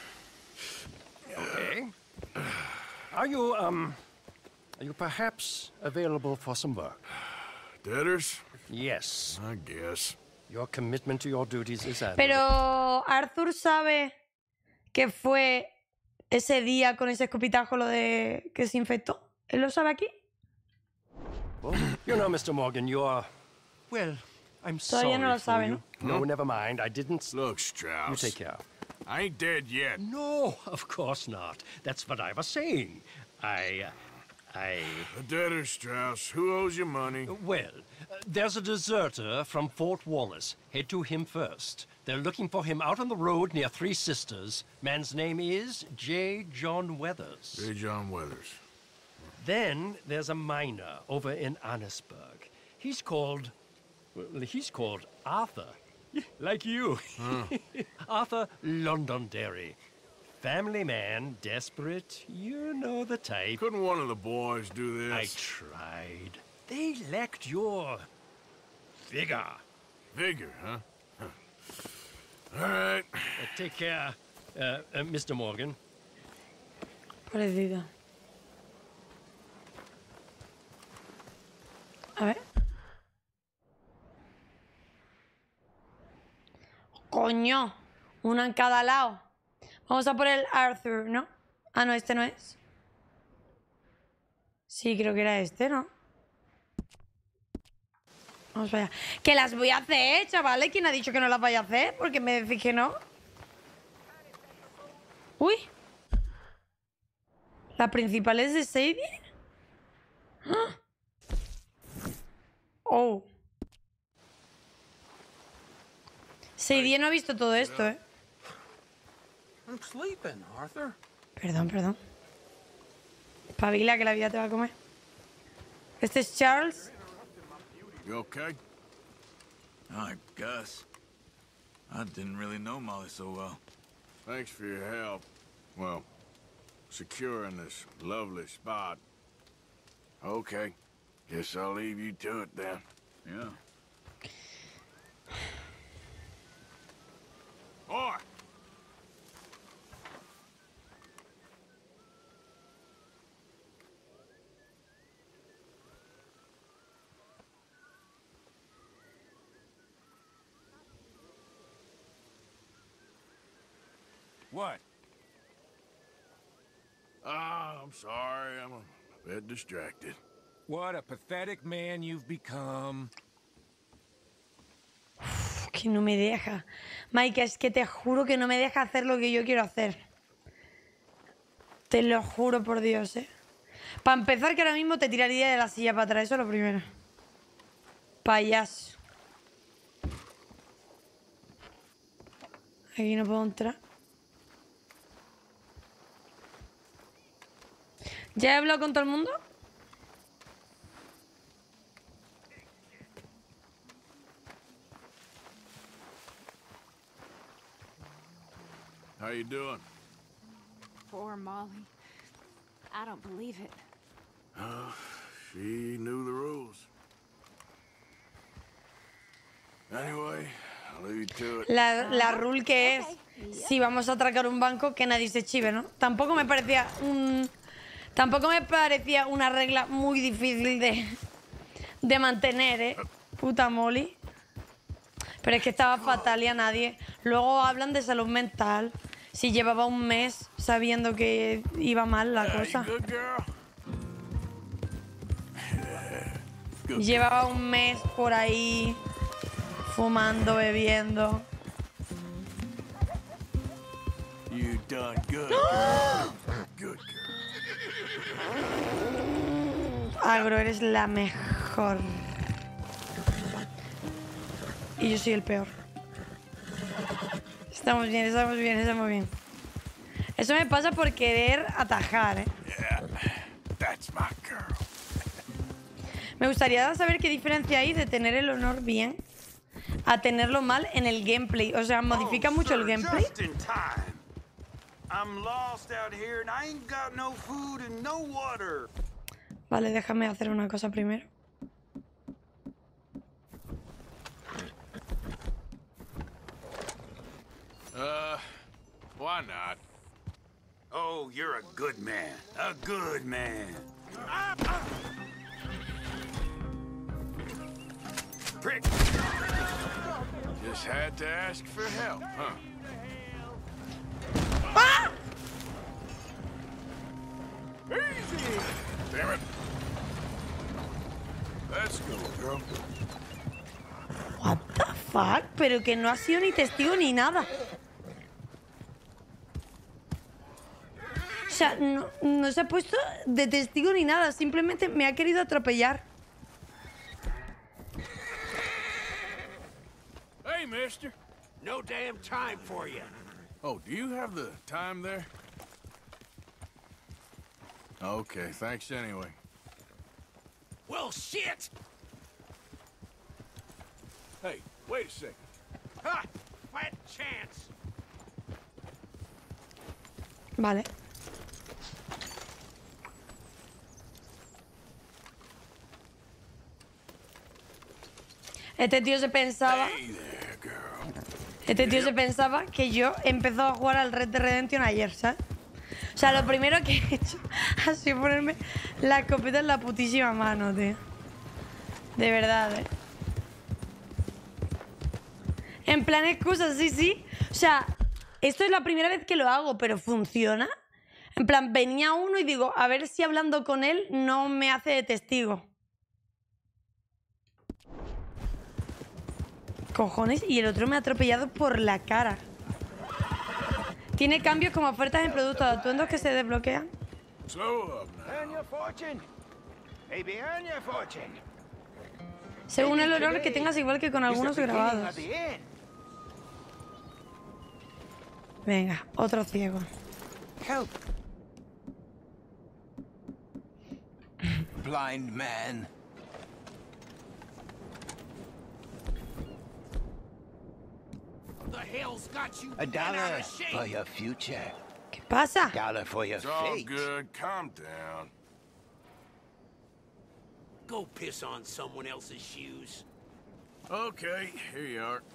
Okay. Are you perhaps available for some work? Debtors? Yes. I guess. Your commitment to your duties is admirable. Pero Arthur sabe que fue ese día con ese escupitajo lo de que se infectó. ¿Él lo sabe aquí? Well, you know, Mr. Morgan, you're... Well, I'm sorry Todavía no lo for sabe, you. ¿no? No, never mind. I didn't... Look, Strauss. You take care. I ain't dead yet. No, of course not. That's what I was saying. I... The debtor, Strauss. Who owes you money? Well, there's a deserter from Fort Wallace. Head to him first. They're looking for him out on the road near Three Sisters. Man's name is J. John Weathers. J. John Weathers. Then there's a miner over in Annesburg. He's called Arthur. Like you. Arthur Londonderry. Family man, desperate, you know the type. Couldn't one of the boys do this? I tried. They lacked your... vigor. Vigor, huh? All right. Take care, Mr. Morgan. Parecida. A ver. Coño, uno en cada lado. Vamos a por el Arthur, ¿no? Ah, no, este no es. Sí, creo que era este, ¿no? Vamos para allá. Que las voy a hacer, chavales. ¿Quién ha dicho que no las vaya a hacer? Porque me decís que no. Uy. ¿La principal es de Sadie? ¡Ah! Oh. Sadie no ha visto todo esto, ¿eh? I'm sleeping, Arthur. Perdón, perdón. Espabila, que la vida te va a comer. Este es Charles. You okay? I guess. I didn't really know Molly so well. Thanks for your help. Well, securing this lovely spot. Okay. Guess I'll leave you to it then. Yeah. Boy! What? I'm sorry. I'm a bit distracted. What a pathetic man you've become. Que no me deja. Mike, es que te juro que no me deja hacer lo que yo quiero hacer. Te lo juro por Dios, ¿eh? Para empezar, que ahora mismo te tiraría de la silla para atrás. Eso es lo primero. Payaso. Aquí no puedo entrar. ¿Ya he hablado con todo el mundo? How you doing? Poor Molly. I don't believe it. She knew the rules. Anyway, I'll leave you to it. La rule que es, si vamos a atracar un banco, que nadie se chive, ¿no? Tampoco me parecía una regla muy difícil de mantener, ¿eh? Puta Molly. Pero es que estaba fatal y a nadie. Luego hablan de salud mental. Si llevaba un mes sabiendo que iba mal la cosa. Llevaba un mes por ahí fumando, bebiendo. You done good, girl. Good girl. Agro, eres la mejor. Y yo soy el peor. Estamos bien, estamos bien, estamos bien. Eso me pasa por querer atajar, ¿eh? Yeah, that's my girl. Me gustaría saber qué diferencia hay de tener el honor bien a tenerlo mal en el gameplay. O sea, ¿modifica mucho el gameplay? Just in time. I'm lost out here and I ain't got no food and no water. Vale, déjame hacer una cosa primero. Why not? Oh, you're a good man. A good man. Prick. Just had to ask for help, huh? ¡Ah! Easy! Damn it. Let's go, girl. What the fuck? Pero que no ha sido ni testigo ni nada. O sea, no se ha puesto de testigo ni nada. Simplemente me ha querido atropellar. Hey, mister. No damn time for you. Oh, do you have the time there? Okay, thanks anyway. Well, shit! Hey, wait a second. Vale. Este tío se pensaba... Este tío se pensaba que yo empezó a jugar al Red Dead Redemption ayer, ¿sabes? O sea, lo primero que he hecho ha sido ponerme la escopeta en la putísima mano, tío. De verdad, ¿eh? En plan excusas, sí, sí. O sea, esto es la primera vez que lo hago, pero funciona. En plan, venía uno y digo, a ver si hablando con él no me hace de testigo. Cojones, y el otro me ha atropellado por la cara. Tiene cambios como ofertas en productos de atuendos que se desbloquean. Según el olor que tengas, igual que con algunos grabados. Venga, otro ciego. Blind man. $1 for your future. ¿Qué pasa? $1 for your It's all fate. good. Calm down. Go piss on someone else's shoes. Okay, here you are.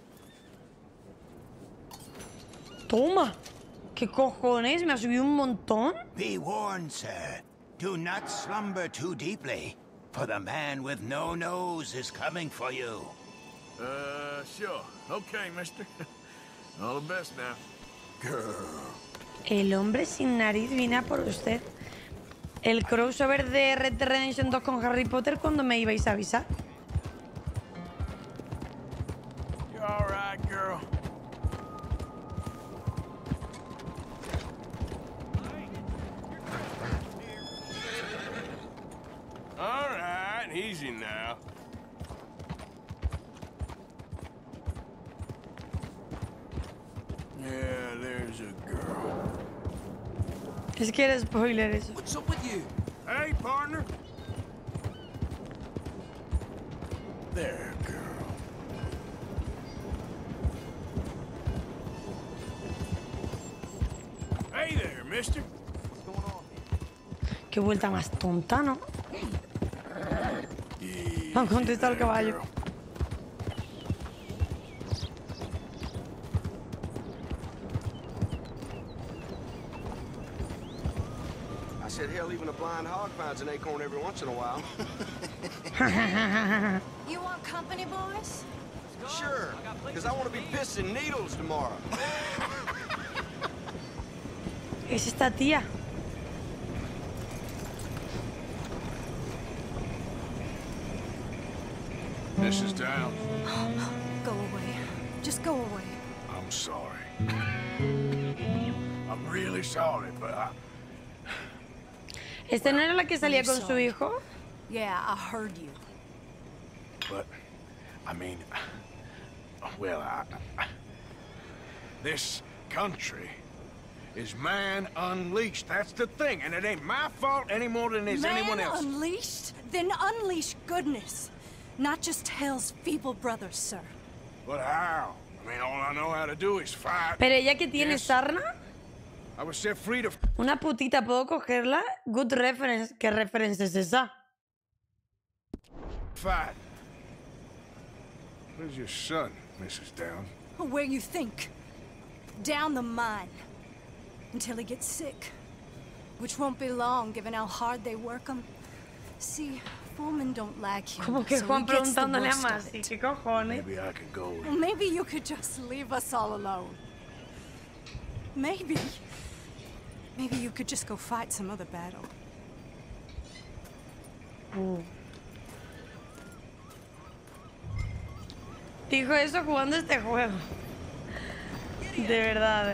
Toma. ¿Qué cojones? Me ha subido un montón. Be warned, sir. Do not slumber too deeply, for the man with no nose is coming for you. Sure. Okay, mister. All the best now. Girl. El hombre sin nariz viene a por usted. El crossover de Red Dead Redemption 2 con Harry Potter, ¿cuándo me ibais a avisar? You all right, girl? All right, easy now. Yeah, there's a girl. Es que era spoiler eso. What's up with you? Hey, partner. There, girl. Hey there, mister. What's going on here? Qué vuelta más tonta, ¿no? Han contestado el caballo. I said, hell, even a blind hog finds an acorn every once in a while. You want company, boys? Sure, because I want to be pissing needles tomorrow. Es esta tía. Mrs. Downs, Go away. Just go away. I'm sorry. I'm really sorry, but ¿Este no era la que salía con su hijo? Yeah, I heard you. But, I mean, well, this country is man unleashed. That's the thing, and it ain't my fault any more than it's anyone else. Man unleashed? Then unleash goodness. Not just Hell's feeble brothers, sir. But how? I mean, all I know how to do is fight. Pero ella que tiene sarna. I was set free to Una putita, ¿puedo cogerla? Good reference. ¿Qué reference es esa? fight. Where's your son, Mrs. Downs? Where you think? Down the mine. Until he gets sick. Which won't be long, given how hard they work him. See, foremen don't like him. Como que so Juan he gets the preguntándole a worst of Masi. it. ¿Qué cojones? Maybe I could go. Well, maybe you could just leave us all alone. Maybe. Maybe you could just go fight some other battle. Dijo eso jugando este juego. De verdad,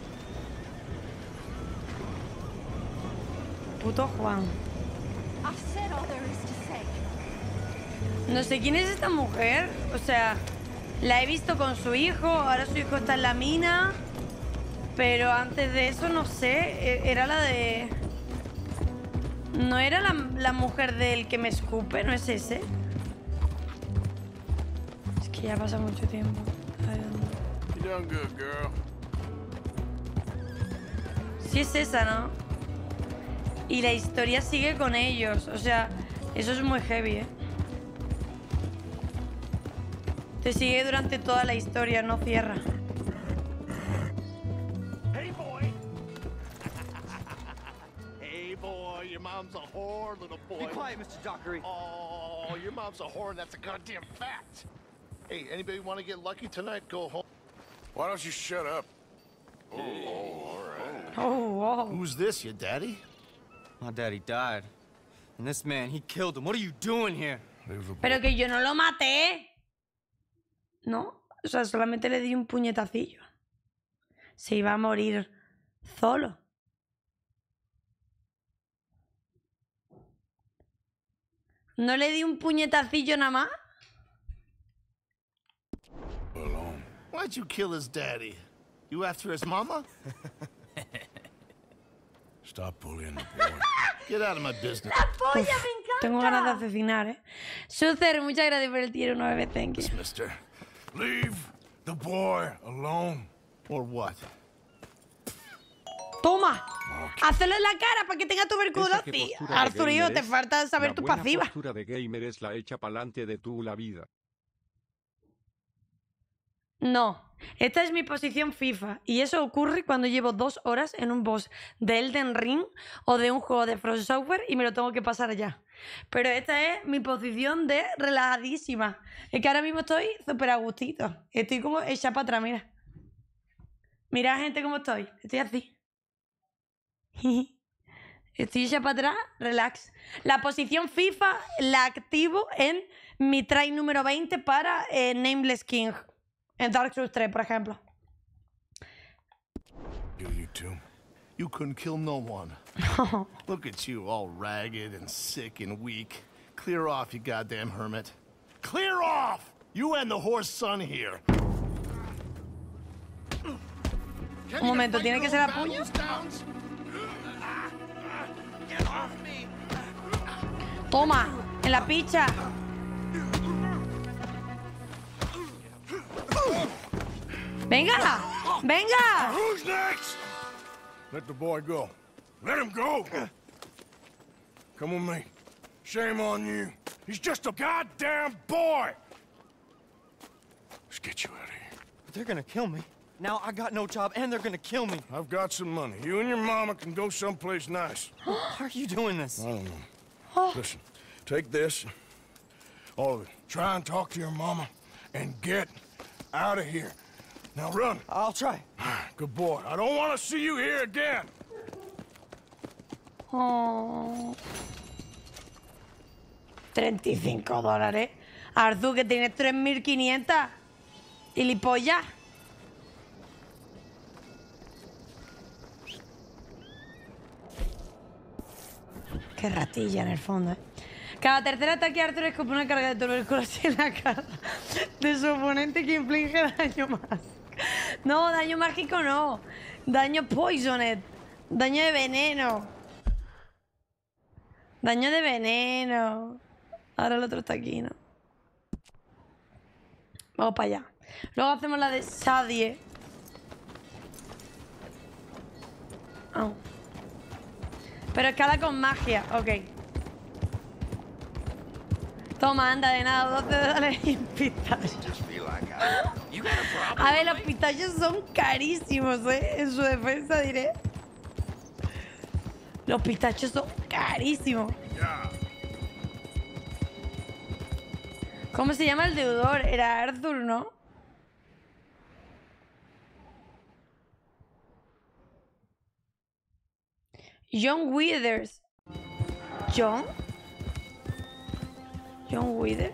Puto Juan. I've said all there is to say. No sé quién es esta mujer. O sea, la he visto con su hijo. Ahora su hijo está en la mina. Pero antes de eso, no sé. Era la de... No era la mujer del que me escupe. ¿No es ese? Es que ya pasa mucho tiempo. A ver, done good, girl. Sí es esa, ¿no? Y la historia sigue con ellos. O sea, eso es muy heavy, ¿eh? Te sigue durante toda la historia, no cierra. Hey, boy. Hey, boy, your mom's a whore, little boy. Be quiet, Mr. Dockery. Oh, your mom's a whore, and that's a goddamn fact. Hey, anybody want to get lucky tonight? Go home. Why don't you shut up? Oh, all right. Oh, wow. Who's this, your daddy? My daddy died. And this man, he killed him. What are you doing here? Pero que yo no lo maté. No, o sea, solamente le di un puñetacillo. Se iba a morir solo. ¿No le di un puñetacillo nada más? Why'd you kill his daddy? You after his mama? Stop bullying the boy. Get out of my business. ¡La polla, me encanta! Tengo ganas de asesinar, ¿eh? Sucer, muchas gracias por el tier 9, thank you. Mister, leave the boy alone. Or what? ¡Toma! ¡Hazlo en la cara para que tenga tuberculosis! Arzurio, te falta saber tu pasiva. La postura de gamer es la hecha pa'lante de la vida. No, esta es mi posición FIFA y eso ocurre cuando llevo 2 horas en un boss de Elden Ring o de un juego de From Software y me lo tengo que pasar ya. Pero esta es mi posición de relajadísima. Es que ahora mismo estoy súper a gustito. Estoy como hecha para atrás, mira. Mira, gente, cómo estoy. Estoy así. Estoy hecha para atrás, relax. La posición FIFA la activo en mi try número 20 para Nameless King. En Dark Souls 3, por ejemplo. You too. You couldn't kill no one. Look at you, all ragged and sick and weak. Clear off, you goddamn hermit. Clear off! You and the horse son here. Un momento, ¿tiene que ser a puño? Toma, en la picha. Venga, venga. Who's next? Let the boy go. Let him go. Come with me. Shame on you. He's just a goddamn boy. Let's get you out of here. They're gonna kill me. Now I got no job and they're gonna kill me. I've got some money. You and your mama can go someplace nice. How are you doing this? I don't know. Listen, take this. All of it. Try and talk to your mama and get out of here. Now run. I'll try. Good boy. I don't want to see you here again. Oh. $35. Arzu, que tienes 3.500. Y lipolla. Qué ratilla en el fondo, ¿eh? Cada tercer ataque Arthur escupe una carga de tuberculosis en la cara de su oponente que inflige daño mágico. No, daño mágico no. Daño poisoned. Daño de veneno. Daño de veneno. Ahora el otro está aquí, ¿no? Vamos para allá. Luego hacemos la de Sadie. Oh. Pero escala con magia, ok. Toma, anda, de nada, $12 y pistachos. A ver, los pistachos son carísimos, ¿eh? En su defensa diré. Los pistachos son carísimos. ¿Cómo se llama el deudor? Era Arthur, ¿no? John Withers. ¿John? John Withers.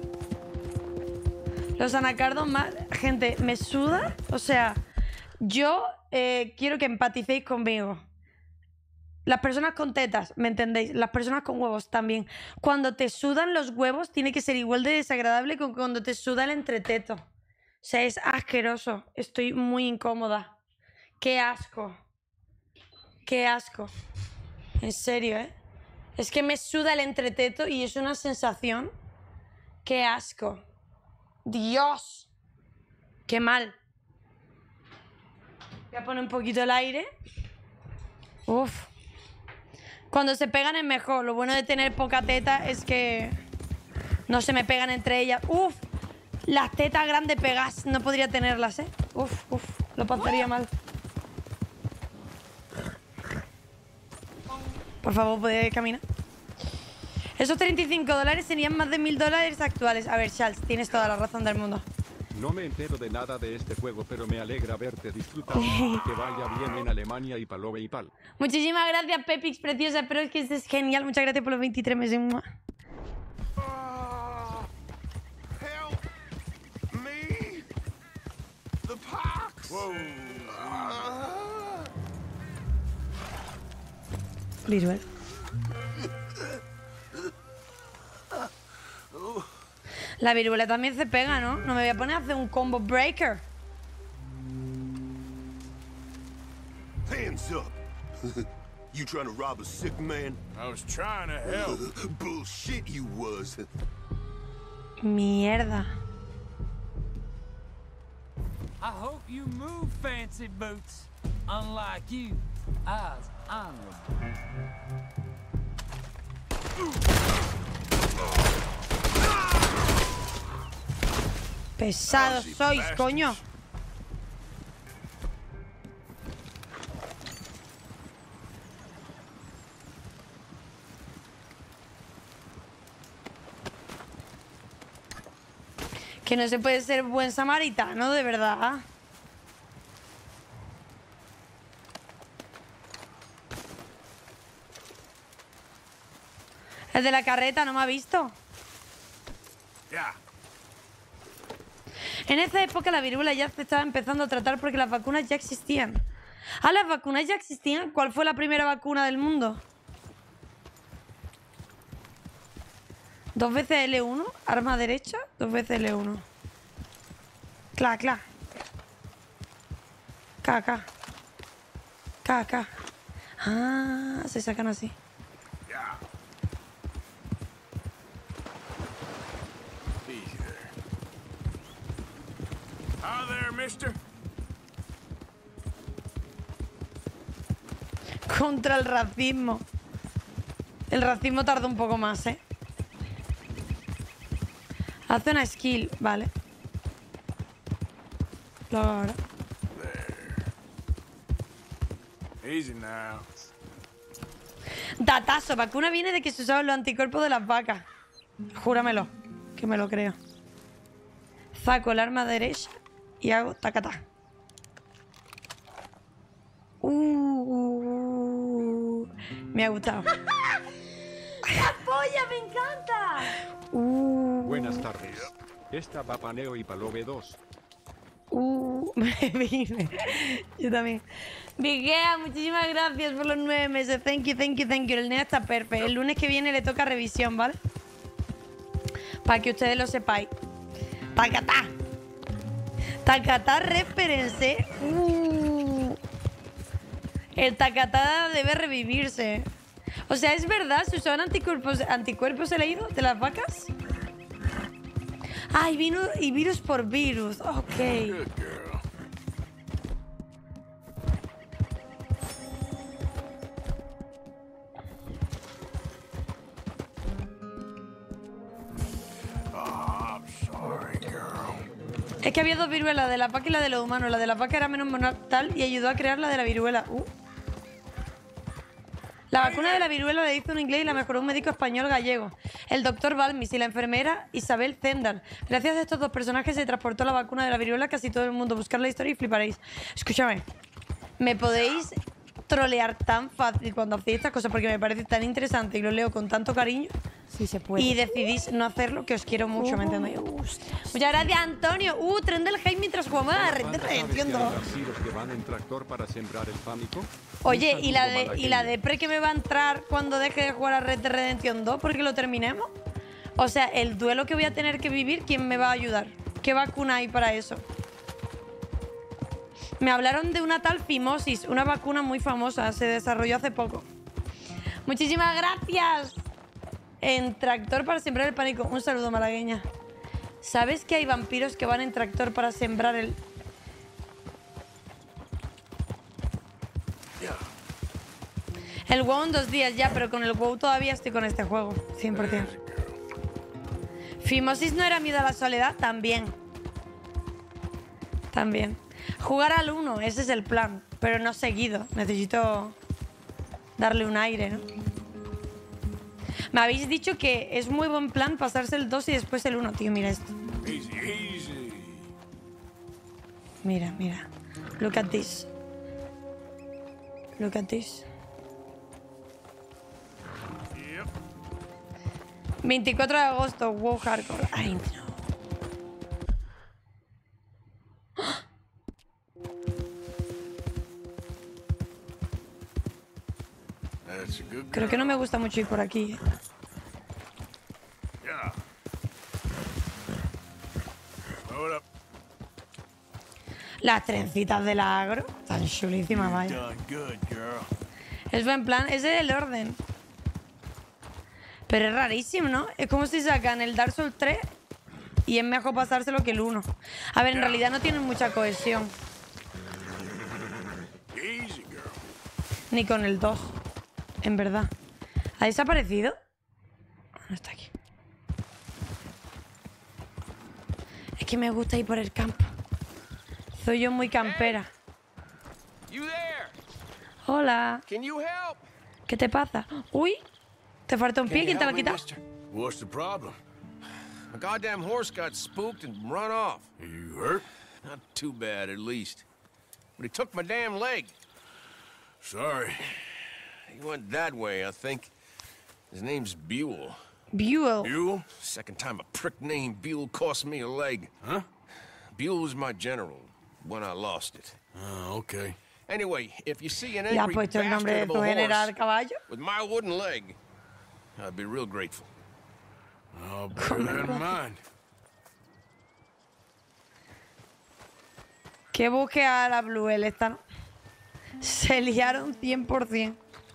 Los anacardos más... Gente, me suda. O sea, yo quiero que empaticéis conmigo. Las personas con tetas, ¿me entendéis? Las personas con huevos también. Cuando te sudan los huevos tiene que ser igual de desagradable que cuando te suda el entreteto. O sea, es asqueroso. Estoy muy incómoda. ¡Qué asco! ¡Qué asco! En serio, ¿eh? Es que me suda el entreteto y es una sensación... ¡Qué asco! ¡Dios! ¡Qué mal! Voy a poner un poquito el aire. Uf. Cuando se pegan es mejor. Lo bueno de tener poca teta es que no se me pegan entre ellas. Uf. Las tetas grandes pegas. No podría tenerlas, ¿eh? Uf. Lo pasaría mal. Por favor, ¿podéis caminar? Esos $35 serían más de $1000 actuales. A ver, Charles, tienes toda la razón del mundo. No me entero de nada de este juego, pero me alegra verte disfrutar. Que vaya bien en Alemania y Palove y Pal. Muchísimas gracias, Pepix, preciosa. Pero es que este es genial. Muchas gracias por los 23 meses. Viruela. La viruela también se pega, ¿no? No me voy a poner a hacer un combo breaker. Hands up. You trying to rob a sick man? I was trying to help. Bullshit you was. Mierda. I hope you move, fancy boots. Unlike you, I was honorable. Pesados sois, coño. Que no se puede ser buen samaritano, de verdad. El de la carreta no me ha visto. Ya. En esa época la viruela ya se estaba empezando a tratar porque las vacunas ya existían. Ah, las vacunas ya existían. ¿Cuál fue la primera vacuna del mundo? 2 veces L1, arma derecha, 2 veces L1. Cla, cla. K. Ah, se sacan así. Hi there, mister. Contra el racismo. El racismo tarda un poco más, ¿eh? Hace una skill, vale. Lo hago ahora. Easy now. Datazo, vacuna viene de que se usaban los anticuerpos de las vacas. Júramelo, que me lo creo. Saco el arma derecha y hago tacatá. Me ha gustado. ¡La polla, me encanta! Buenas tardes. Esta va Paneo y Palove 2. Me vine. Yo también. Viguea, muchísimas gracias por los 9 meses. Thank you. El neo está perfecto. El lunes que viene le toca revisión, ¿vale? Para que ustedes lo sepáis. ¡Tacatá! ¡Tacatá reference! El tacatá debe revivirse. O sea, ¿es verdad? ¿Se usaban anticuerpos he leído de las vacas? Ah, y virus por virus. Ok. Es que había 2 viruelas, de la vaca y la de los humanos. La de la vaca era menos mortal y ayudó a crear la de la viruela. La vacuna de la viruela la hizo un inglés y la mejoró un médico español gallego, el doctor Balmis, y la enfermera Isabel Zendal. Gracias a estos 2 personajes se transportó la vacuna de la viruela a casi todo el mundo. Buscar la historia y fliparéis. Escúchame, ¿me podéis trolear tan fácil cuando hacéis estas cosas? Porque me parece tan interesante y lo leo con tanto cariño. Sí se puede. Y decidís no hacerlo, que os quiero mucho, ¿me entendéis? Muchas gracias, Antonio. Tren del hate mientras jugamos a la Red de Redención 2. Que van en tractor para sembrar el pánico. Oye, ¿y la depre que me va a entrar cuando deje de jugar a Red de Redención 2? Porque lo terminemos. O sea, el duelo que voy a tener que vivir, ¿quién me va a ayudar? ¿Qué vacuna hay para eso? Me hablaron de una tal fimosis, una vacuna muy famosa, se desarrolló hace poco. Muchísimas gracias. En tractor para sembrar el pánico. Un saludo, malagueña. ¿Sabes que hay vampiros que van en tractor para sembrar el... El WoW en 2 días ya, pero con el WoW todavía estoy con este juego, 100%. Fimosis no era miedo a la soledad, también. También. Jugar al 1, ese es el plan, pero no seguido. Necesito darle un aire, ¿no? Me habéis dicho que es muy buen plan pasarse el 2 y después el 1, tío, mira esto. Mira, mira. Look at this. Look at this. 24 de agosto, WoW Hardcore. Ay, no. Creo que no me gusta mucho ir por aquí. Las trencitas del agro. Tan chulísimas, vaya. Es buen plan. Ese es el orden. Pero es rarísimo, ¿no? Es como si sacan el Dark Souls 3 y es mejor pasárselo que el 1. A ver, en realidad no tienen mucha cohesión. Ni con el 2. En verdad. ¿Ha desaparecido? No está aquí. Es que me gusta ir por el campo. Soy yo muy campera. Hola. ¿Qué te pasa? Uy, te falta un pie. ¿Quién te lo ha quitado? What's the problem? My goddamn horse got spooked and run off. You hurt? Not too bad, at least. But he took my damn leg. Sorry. He went that way, I think. His name's Buell. Buell? Buell? Second time a prick named Buell cost me a leg. Huh? Buell was my general when I lost it. Oh, okay. Anyway, if you see an ¿Le ha angry puesto el nombre de bastard of tu a general horse caballo? with my wooden leg, I'd be real grateful. I'll bear that in mind. Que busque a la Bluel esta, ¿no? Se liaron 100%.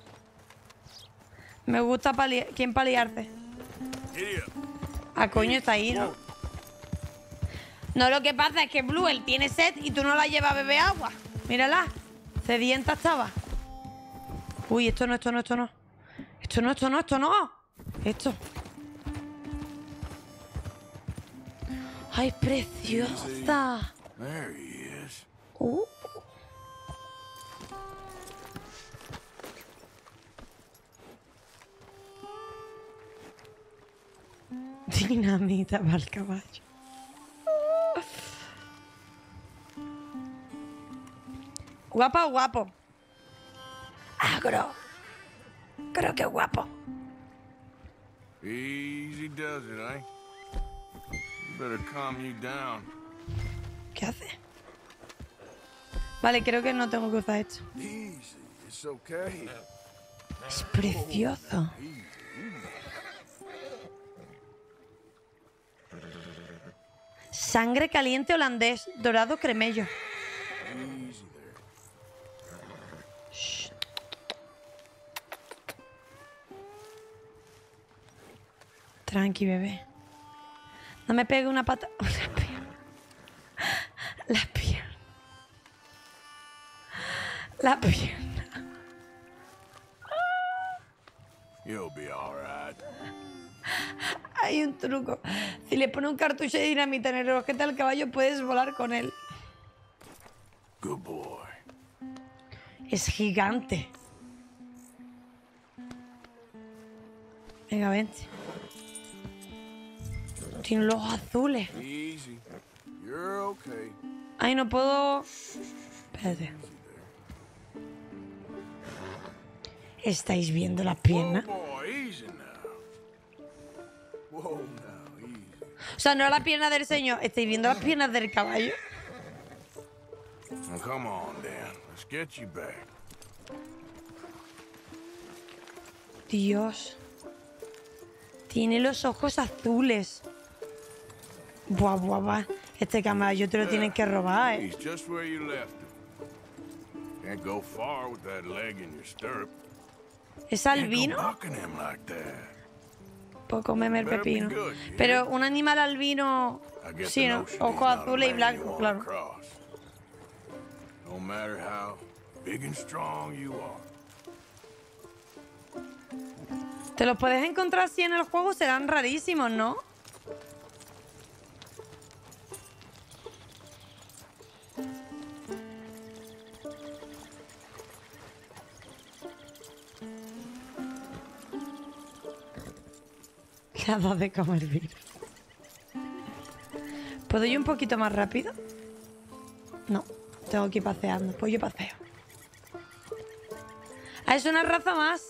Me gusta ¿quién paliarse? Ah, coño, está ahí, ¿no? No, lo que pasa es que Bluel tiene sed y tú no la llevas a beber agua. Mírala. Sedienta estaba. Uy, esto no. Esto no. Esto. Ay, preciosa. There he is. Dinamita para el caballo. ¿Guapa o guapo? Agro. Creo que guapo. Easy does it, eh? Better calm you down. ¿Qué hace? Vale, creo que no tengo que usar esto. Easy, it's okay. Es precioso. Sangre caliente holandés, dorado cremello. Shh. Tranqui, bebé. No me pegue una pata. La pierna. La pierna. You'll be all right. Hay un truco. Si le pones un cartucho de dinamita en el rojete al caballo, puedes volar con él. Good boy. Es gigante. Venga, vente. Tiene los ojos azules. Easy. You're okay. Ay, no puedo... Espérate. ¿Estáis viendo las piernas? Boy, easy now. Whoa, now, easy. O sea, no la pierna del señor. ¿Estáis viendo las piernas del caballo? Now, come on, Dan. Let's get you back. Dios. Tiene los ojos azules. Buah, buah, buah. Este caballo te lo tienen que robar, He's just where you left him. Can't go far with that leg in your stirrup. ¿Es albino? Can't go bucking him like that. Puedo comerme el pepino. Pero un animal albino... Sí, ¿no? Ojos azules y blancos, claro. No matter how big and strong you are, Te los puedes encontrar así en el juego, serán rarísimos, ¿no? Le ha dado de comer virus. ¿Puedo ir un poquito más rápido? No, tengo que ir paseando. Pues yo paseo. Ah, es una raza más.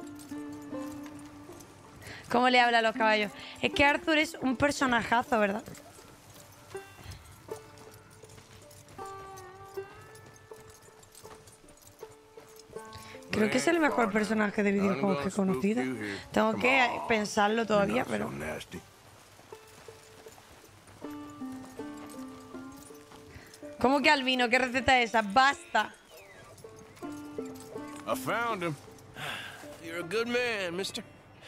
¿Cómo le habla a los caballos? Es que Arthur es un personajazo, ¿verdad? Creo que es el mejor personaje de videojuegos que he conocido. Tengo que pensarlo todavía, pero... ¿Cómo que albino? ¿Qué receta es esa? ¡Basta! I found him. You're a good man, Mr.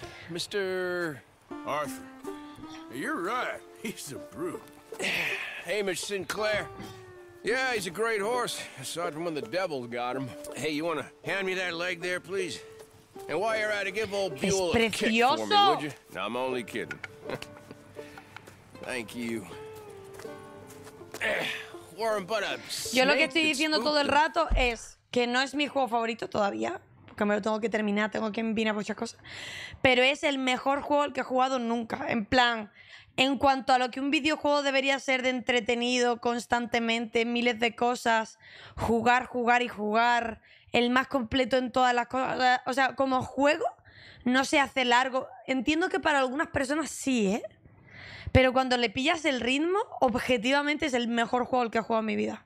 Arthur. You're right. He's a brute. Hamish Sinclair. Yeah, he's a great horse, aside from when the devil got him. Hey, you wanna hand me that leg there, please? And while you're at it, give old Buell a kick for me, would you? No, I'm only kidding. Thank you. Warren, but a Yo lo que estoy diciendo todo el rato es que no es mi juego favorito todavía, porque me lo tengo que terminar, tengo que empinar muchas cosas, pero es el mejor juego al que he jugado nunca. En plan, en cuanto a lo que un videojuego debería ser de entretenido constantemente, miles de cosas, jugar, jugar y jugar, el más completo en todas las cosas. O sea, como juego no se hace largo. Entiendo que para algunas personas sí, ¿eh? Pero cuando le pillas el ritmo, objetivamente es el mejor juego al que he jugado en mi vida.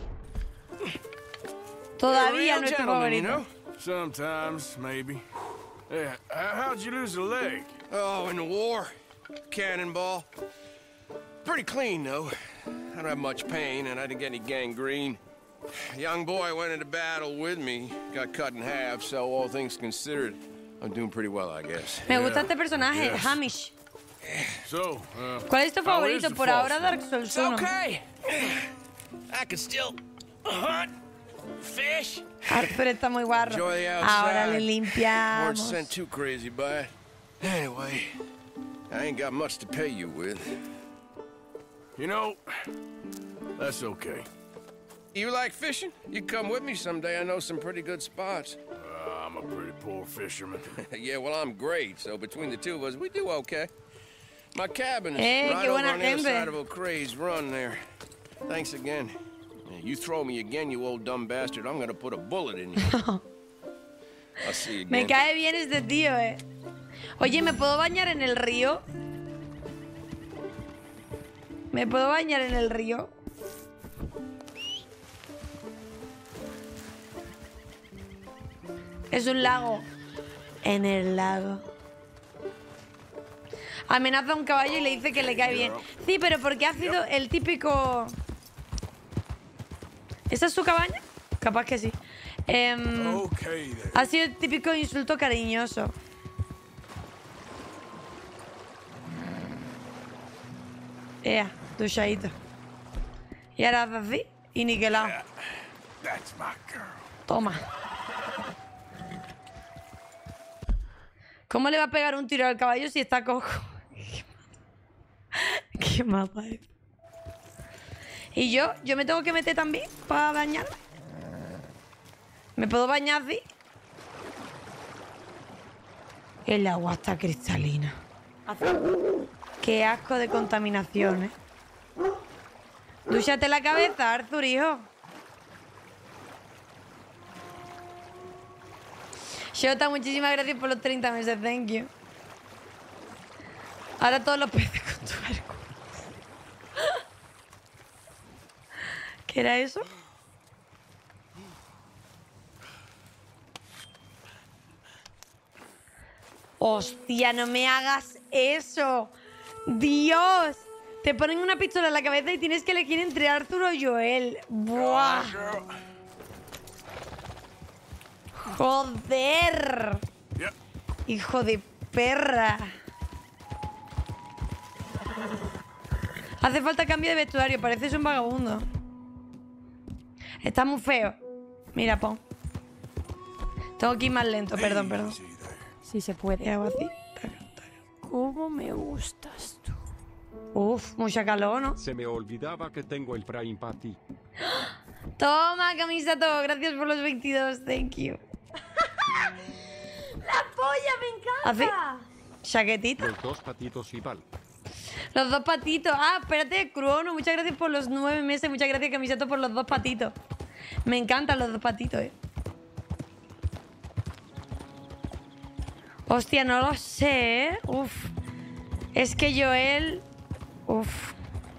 Todavía no es tu favorito. You know? Sometimes, maybe. Yeah, how'd you lose a leg? Oh, in the war. Cannonball. Pretty clean, though. I don't have much pain, and I didn't get any gangrene. A young boy went into battle with me, got cut in half, so all things considered, I'm doing pretty well, I guess. Me gusta este personaje, Hamish. So, ¿cuál es tu favorito? Por ahora Dark Souls 1. Okay. I can still hunt, fish. Arthur está muy guarro. Ahora le limpiamos. Weren't sent too crazy by it. Anyway, I ain't got much to pay you with. You know, that's okay. You like fishing? You come with me someday. I know some pretty good spots. I'm a pretty poor fisherman. Yeah, well, I'm great. So between the two of us, we do okay. My cabin is right qué over buena on the other gente. side of O'Crea's Run there. Thanks again. You throw me again, you old dumb bastard, I'm gonna put a bullet in you. I'll see you again. Me cae bien este tío, eh. Oye, ¿me puedo bañar en el río? ¿Me puedo bañar en el río? Es un lago. En el lago. Amenaza a un caballo y le dice que le cae bien. Sí, pero porque ha sido el típico... ¿Esa es su cabaña? Capaz que sí. Ha sido el típico insulto cariñoso. Ea, duchadito. Y ahora hace así y niquelado. Toma. ¿Cómo le va a pegar un tiro al caballo si está cojo? Qué mapa es. ¿Y yo me tengo que meter también para bañarme? ¿Me puedo bañar así? El agua está cristalina. Qué asco de contaminación, ¿eh? Dúchate la cabeza, Arthur, hijo. Shota, muchísimas gracias por los 30 meses, thank you. Ahora todos los peces con tubérculos. ¿Qué era eso? Hostia, no me hagas eso. Dios. Te ponen una pistola en la cabeza y tienes que elegir entre Arthur o Joel. Buah. Joder. Hijo de perra. Hace falta cambio de vestuario. Pareces un vagabundo. Está muy feo. Mira, pon. Tengo que ir más lento. Perdón. Sí se puede, hago así. ¿Cómo me gustas tú? Uf, mucha calor, ¿no? Se me olvidaba que tengo el frying para ti. Toma, Camisato, gracias por los 22, thank you. ¡La polla, me encanta! ¿Así? Chaquetita. Los dos patitos igual. Los dos patitos. Ah, espérate, Cruono, muchas gracias por los 9 meses. Muchas gracias, Camisato, por los dos patitos. Me encantan los dos patitos, Hostia, no lo sé, Uf. Es que Joel... Uf.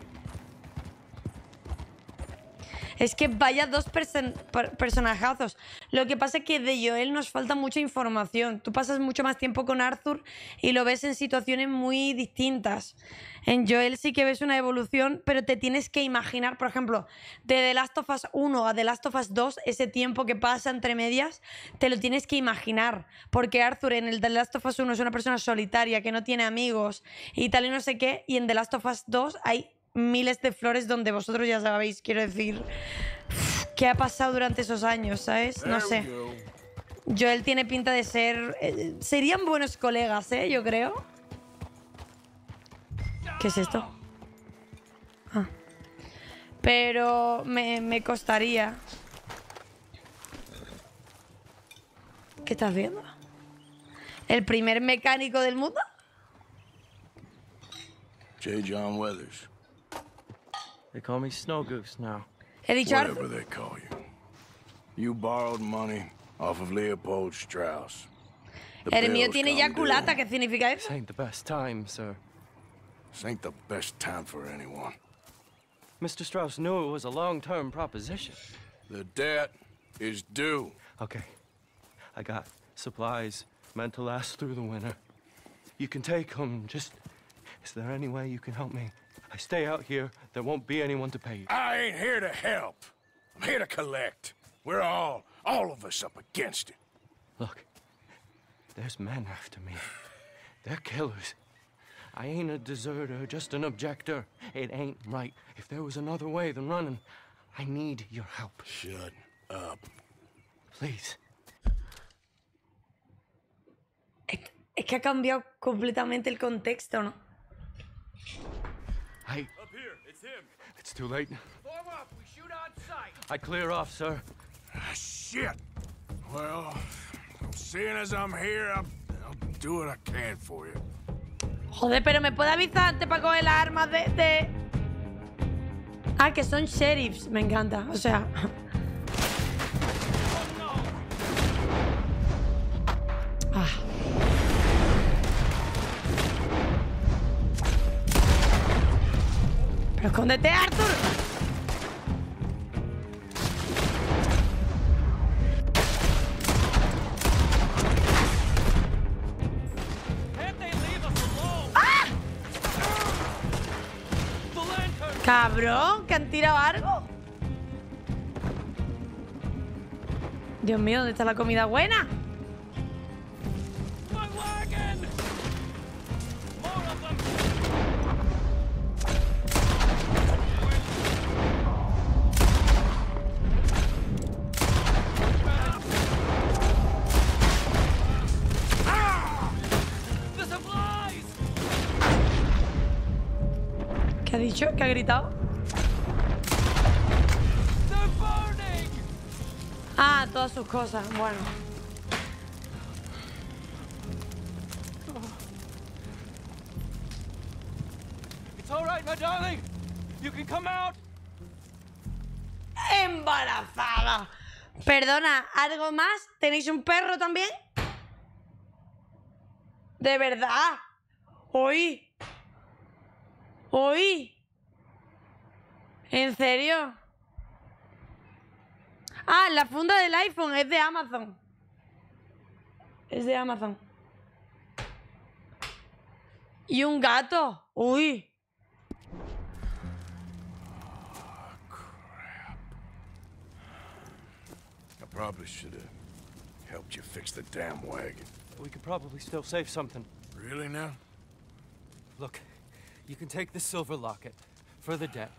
Es que vaya dos personajazos. Lo que pasa es que de Joel nos falta mucha información. Tú pasas mucho más tiempo con Arthur y lo ves en situaciones muy distintas. En Joel sí que ves una evolución, pero te tienes que imaginar, por ejemplo, de The Last of Us 1 a The Last of Us 2, ese tiempo que pasa entre medias, te lo tienes que imaginar. Porque Arthur en el The Last of Us 1 es una persona solitaria, que no tiene amigos y tal y no sé qué, y en The Last of Us 2 hay miles de flores donde vosotros ya sabéis, quiero decir, qué ha pasado durante esos años, ¿sabes? No sé. Joel tiene pinta de ser... serían buenos colegas, yo creo. ¿Qué es esto? Ah. Pero me costaría. ¿Qué estás viendo? ¿El primer mecánico del mundo? J. John Weathers. They call me Snow Goose now. He dicho Whatever they call you. You borrowed money off of Leopold Strauss. El mío tiene ya culata, ¿qué significa eso? This ain't the best time, sir. This ain't the best time for anyone. Mr. Strauss knew it was a long-term proposition. The debt is due. Okay. I got supplies meant to last through the winter. You can take them, just... Is there any way you can help me? I stay out here, there won't be anyone to pay you. I ain't here to help. I'm here to collect. We're all of us up against it. Look, there's men after me. They're killers. I ain't a deserter, just an objector. It ain't right. If there was another way than running, I need your help. Shut up. Please. Es que ha cambiado completamente el contexto, ¿no? Up here, it's him. It's too late. Form up, we shoot on sight. I clear off, sir. Shit. Well, seeing as I'm here, I'll do what I can for you. Joder, pero me puede avisar antes para coger las armas de... Ah, que son sheriffs. Me encanta, o sea... Ah. ¡Pero escóndete, Arthur! ¡Ah! ¡Cabrón! ¿Que han tirado algo? Dios mío, ¿dónde está la comida buena? ¿Qué ha dicho? ¿Qué ha gritado? Ah, todas sus cosas. Bueno. It's all right, my darling. You can come out. Embarazada. Perdona, ¿algo más? ¿Tenéis un perro también? ¿De verdad? Hoy. ¿Hoy? ¿En serio? Ah, la funda del iPhone es de Amazon. Es de Amazon. Y un gato. Uy. I probably should have helped you fix the damn wagon. We could probably still save something. Really now? Look, you can take the silver locket for the debt.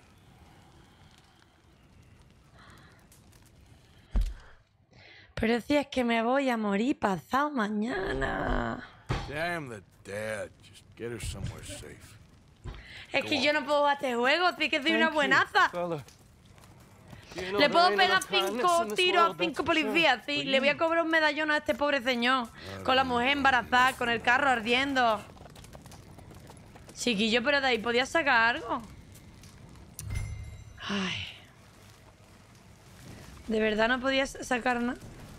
Pero si es que me voy a morir pasado mañana. Damn the dad. Just get her somewhere safe. Es que yo no puedo jugar este juego, sí que soy una buenaza. Le puedo pegar 5 tiros a 5 policías, sí. Le voy a cobrar un medallón a este pobre señor. Con la mujer embarazada, con el carro ardiendo. Chiquillo, pero de ahí podías sacar algo. Ay. ¿De verdad no podías sacar nada?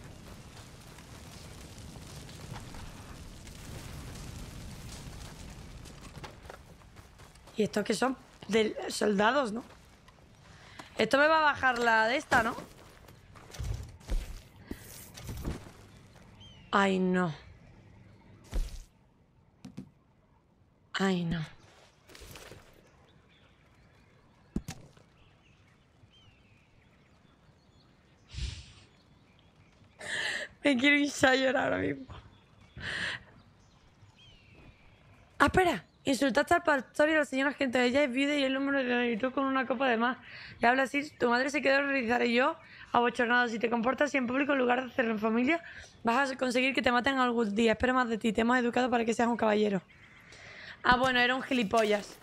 ¿Y estos que son? De soldados, ¿no? Esto me va a bajar la de esta, ¿no? Ay, no. Ay, no. Me quiero ir a llorar ahora mismo. Ah, espera. Insultaste al pastor y a la señora gente. Ella es viuda y el hombre le gritó con una copa de más. Y habla así. Tu madre se quedó horrorizada y yo, abochornado. Si te comportas así en público en lugar de hacerlo en familia, vas a conseguir que te maten algún día. Espero más de ti. Te hemos educado para que seas un caballero. Ah, bueno, era un gilipollas.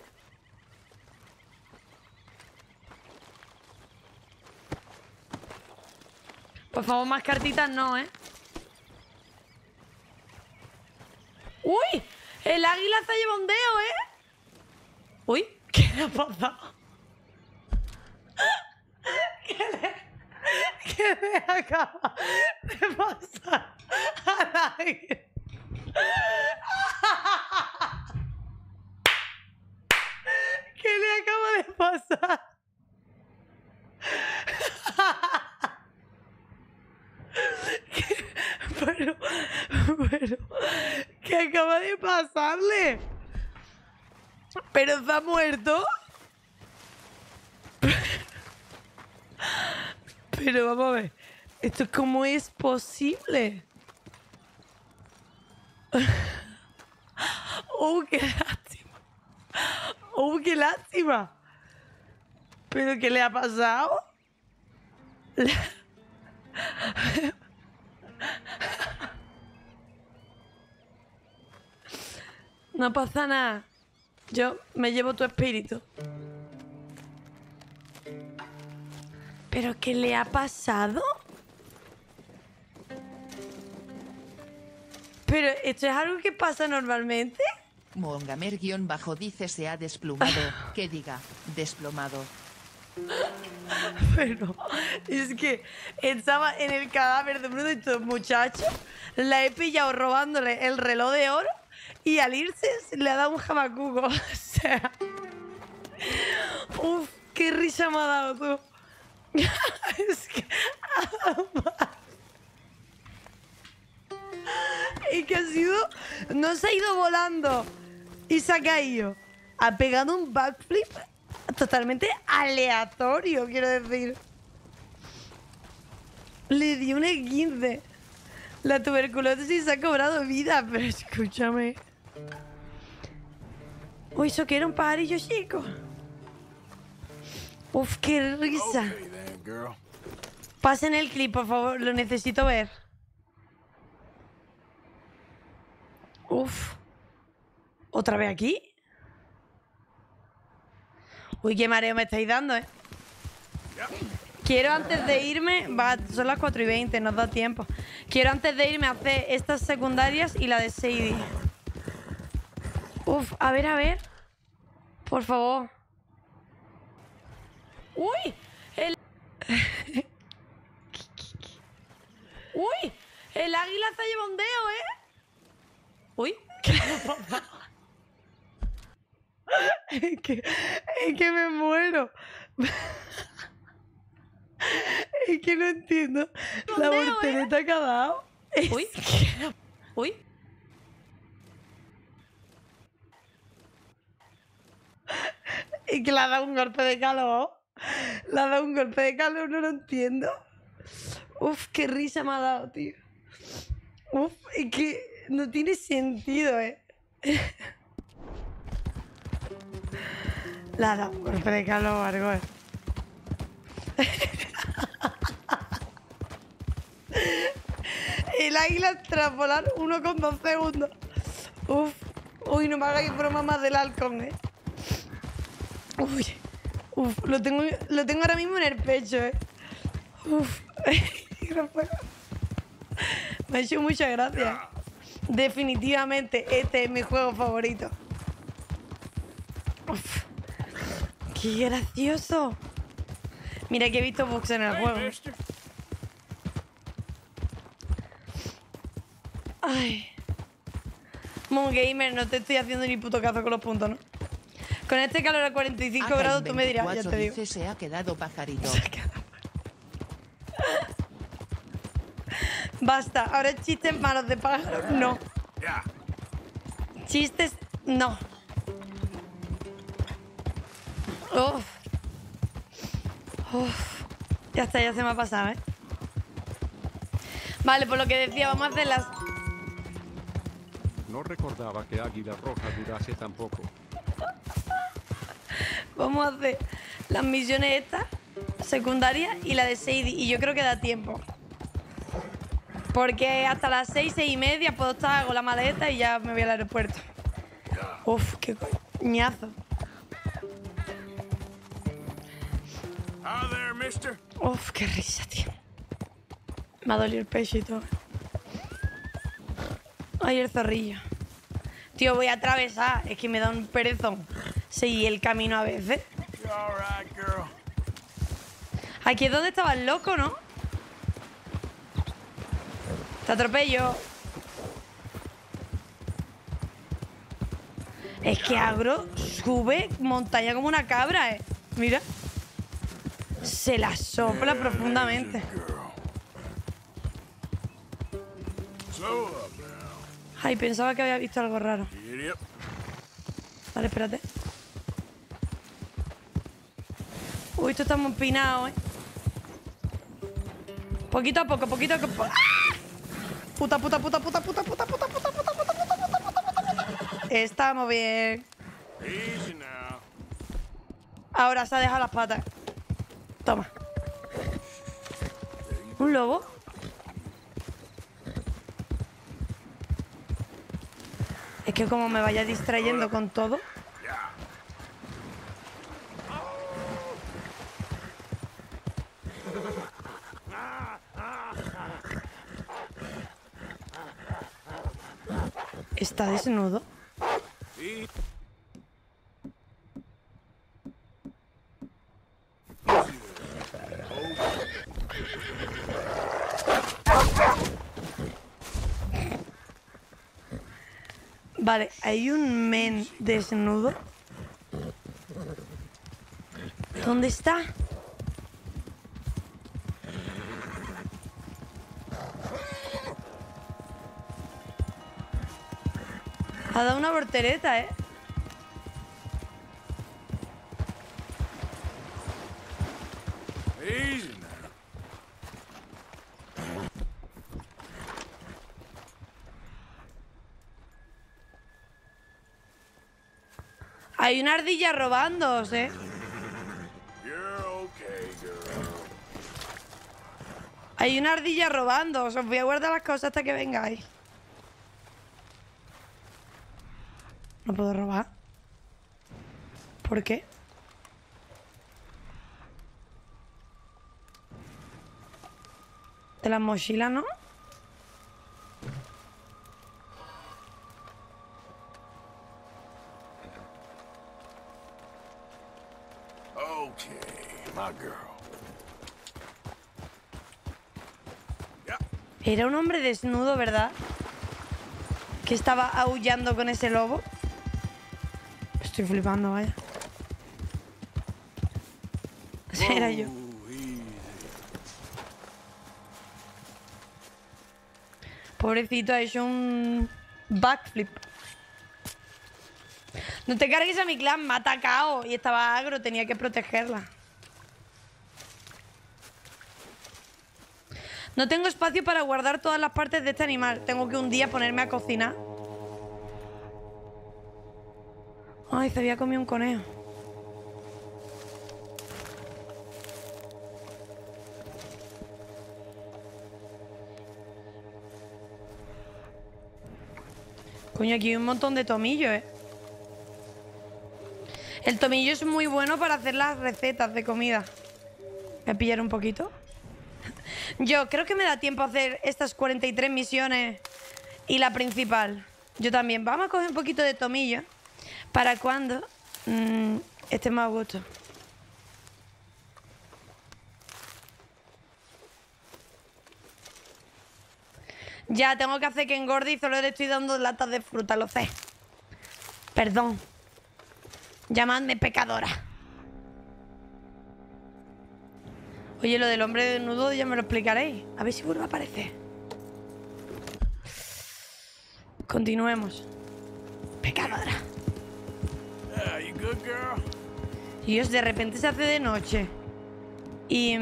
Por favor, más cartitas no, ¿eh? ¡Uy! El águila se lleva un dedo, ¿eh? Uy, ¿qué le ha pasado? ¿Qué le acaba de pasar al águila? ¿Qué le acaba de pasar? Pero, ¿qué acaba de pasarle? ¿Pero se ha muerto? Pero vamos a ver, ¿esto cómo es posible? ¡Oh, qué lástima! ¡Oh, qué lástima! ¿Pero qué le ha pasado? No pasa nada. Yo me llevo tu espíritu. ¿Pero qué le ha pasado? ¿Pero esto es algo que pasa normalmente? Mongamer-dice se ha desplumado. Que diga, desplomado. Pero es que estaba en el cadáver de uno de estos muchachos. La he pillado robándole el reloj de oro y al irse le ha dado un jamacuco. O sea... Uf, qué risa me ha dado tú. Es que ha dado mal. Y que ha sido... No se ha ido volando y se ha caído. Ha pegado un backflip totalmente aleatorio, quiero decir. Le di un E15. La tuberculosis se ha cobrado vida, pero escúchame. Uy, eso que era un pajarillo chico. Uf, qué risa. Pasen el clip, por favor, lo necesito ver. Uf. ¿Otra vez aquí? Uy, qué mareo me estáis dando, ¿eh? Quiero antes de irme... Va, son las 4:20, nos da tiempo. Quiero antes de irme hacer estas secundarias y la de Sadie. Uf, a ver. Por favor. ¡Uy! ¡Uy! El águila se lleva un dedo, ¿eh? ¡Uy! ¿Qué le ha pasado? Es que me muero. Es que no entiendo la voltereta que ha dado. Uy. Uy. Y que le ha dado un golpe de calor. Le ha dado un golpe de calor, no lo entiendo. Uf, qué risa me ha dado, tío. Uf, es que no tiene sentido, ¿eh? Le ha dado un golpe de calor, algo, el águila tras volar 1,2 segundos. Uf. Uy, no me hagáis broma más del halcón, Uy. Uf, lo tengo ahora mismo en el pecho, Uf. No puedo. Me ha hecho muchas gracias. Definitivamente, este es mi juego favorito. Uf. ¡Qué gracioso! Mira que he visto bugs en el juego. Ay. Moon Gamer, no te estoy haciendo ni puto caso con los puntos, ¿no? Con este calor a 45 grados tú me dirás, ya te digo. Se ha quedado pajarito. Basta, ahora chistes malos de pájaros, no. Chistes, no. Uf. Uf. Ya está, ya se me ha pasado, Vale, por lo que decía, vamos a hacer las... No recordaba que Águila Roja durase tan poco. Vamos a hacer las misiones estas, secundarias, y la de Sadie. Y yo creo que da tiempo. Porque hasta las 6, 6 y media puedo estar, hago la maleta y ya me voy al aeropuerto. Uf, qué coñazo. Uf, qué risa, tío. Me ha dolido el pecho y todo. Ay, el zorrillo. Tío, voy a atravesar. Es que me da un perezón seguir el camino a veces. Aquí es donde estaba el loco, ¿no? Te atropello. Es que Agro sube montaña como una cabra, Mira. Se la sopla profundamente. Ay, pensaba que había visto algo raro. Vale, espérate. Uy, esto está muy empinado, Poquito a poco, poquito a poco. ¡Ah! Puta. Estamos bien. Ahora se ha dejado las patas. Toma. ¿Un lobo? Es que como me vaya distrayendo con todo. ¿Está desnudo? Vale, hay un men desnudo. ¿Dónde está? Ha dado una voltereta, Hay una ardilla robándoos, Hay una ardilla robándoos. Os voy a guardar las cosas hasta que vengáis. No puedo robar. ¿Por qué? De las mochilas, ¿no? Era un hombre desnudo, ¿verdad? Que estaba aullando con ese lobo. Estoy flipando, vaya. Era yo. Pobrecito, ha hecho un backflip. No te cargues a mi clan, me ha atacado. Y estaba agro, tenía que protegerla. No tengo espacio para guardar todas las partes de este animal. Tengo que un día ponerme a cocinar. Ay, se había comido un conejo. Coño, aquí hay un montón de tomillo, ¿eh? El tomillo es muy bueno para hacer las recetas de comida. Voy a pillar un poquito. Yo creo que me da tiempo a hacer estas 43 misiones y la principal. Yo también. Vamos a coger un poquito de tomillo para cuando esté más a gusto. Ya, tengo que hacer que engorde y solo le estoy dando latas de fruta, lo sé. Perdón. Llamadme pecadora. Oye, lo del hombre desnudo ya me lo explicaréis. A ver si vuelve a aparecer. Continuemos. Pecadora. Y Dios, de repente se hace de noche. Y...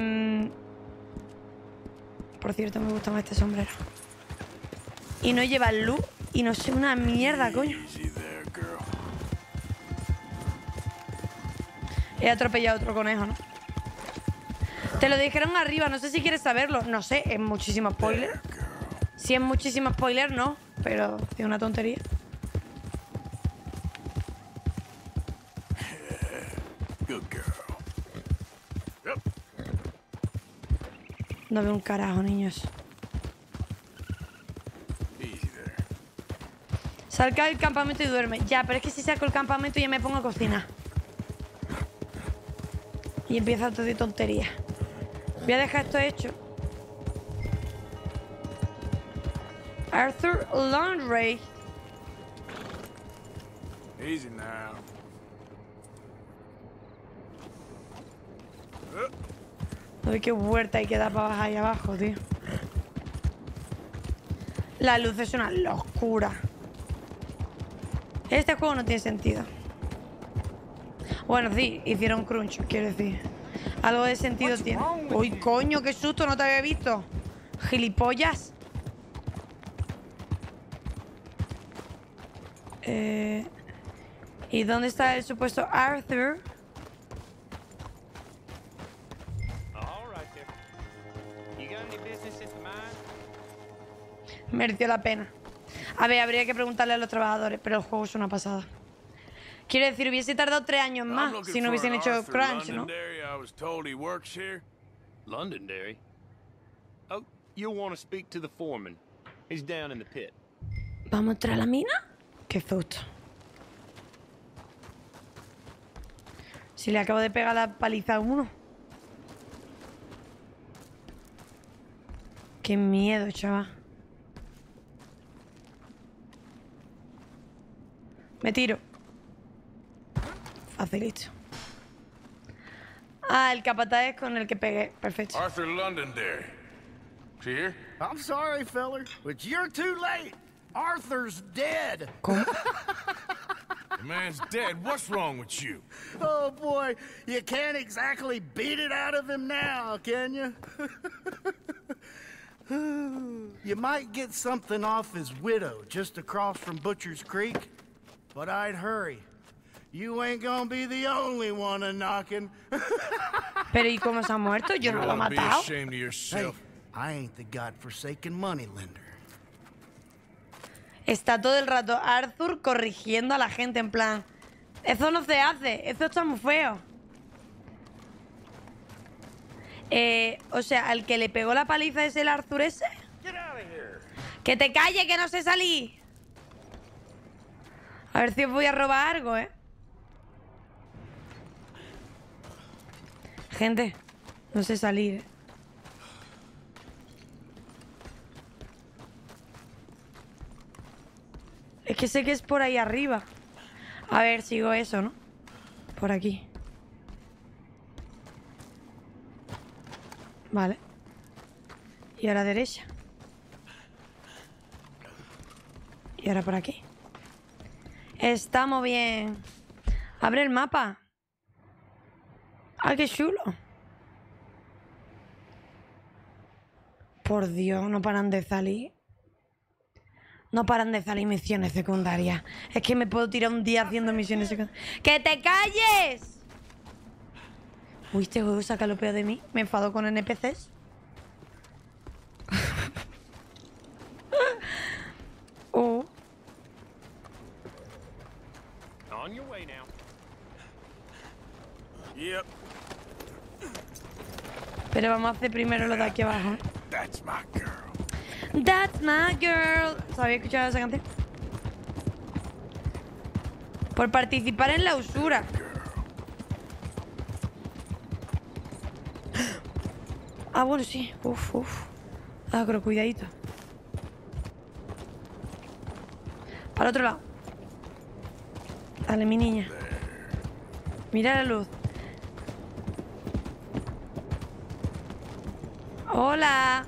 por cierto, me gusta más este sombrero. Y no lleva luz y no sé una mierda, coño. He atropellado a otro conejo, ¿no? Te lo dijeron arriba, no sé si quieres saberlo. No sé, es muchísimo spoiler. Si es muchísimo spoiler, no. Pero es una tontería. No veo un carajo, niños. Salga del campamento y duerme. Ya, pero es que si saco el campamento ya me pongo a cocinar. Y empieza todo de tontería. Voy a dejar esto hecho. Arthur Laundry. Easy now. No ve qué huerta hay que dar para bajar ahí abajo, tío. La luz es una locura. Este juego no tiene sentido. Bueno, sí, hicieron crunch, quiero decir. Algo de sentido tiene. Uy, coño, qué susto, no te había visto. Gilipollas. ¿Y dónde está el supuesto Arthur? Mereció la pena. A ver, habría que preguntarle a los trabajadores, pero el juego es una pasada. Quiero decir, hubiese tardado 3 años más si no hubiesen hecho crunch, ¿no? Londonderry? Oh, you'll want to speak to the foreman. He's down in the pit. ¿Vamos a entrar a la mina? Qué susto. Si le acabo de pegar la paliza a uno. Qué miedo, chaval. Me tiro. Facilito. Ah, el capataz es con el que pegué. Perfecto. Arthur Londonderry. Is he here? I'm sorry, feller, but you're too late. Arthur's dead. The man's dead. What's wrong with you? Oh, boy. You can't exactly beat it out of him now, can you? You might get something off his widow just across from Butcher's Creek, but I'd hurry. You ain't gonna be the only one a-knocking. Pero ¿y cómo se ha muerto? Yo no lo he matado. Hey, I ain't the godforsaken moneylender. Está todo el rato Arthur corrigiendo a la gente en plan, eso no se hace, eso está muy feo. O sea, al que le pegó la paliza es el Arthur ese. Que te calle, que no sé salir. A ver si os voy a robar algo, Gente, no sé salir, Es que sé que es por ahí arriba. A ver, sigo eso, ¿no? Por aquí. Vale. Y ahora derecha. Y ahora por aquí. Estamos bien. Abre el mapa. ¡Ah, qué chulo! Por Dios, no paran de salir. No paran de salir misiones secundarias. Es que me puedo tirar un día haciendo misiones secundarias. ¡Que te calles! Uy, este juego saca lo peor de mí. Me enfado con NPCs. on your way now. Yep. Pero vamos a hacer primero lo de aquí abajo. That's my girl. That's my girl. ¿Sabéis escuchado esa canción? Por participar en la usura. Ah, bueno, sí. Uf. Ah, pero cuidadito. Al otro lado. Dale, mi niña. Mira la luz. Hola.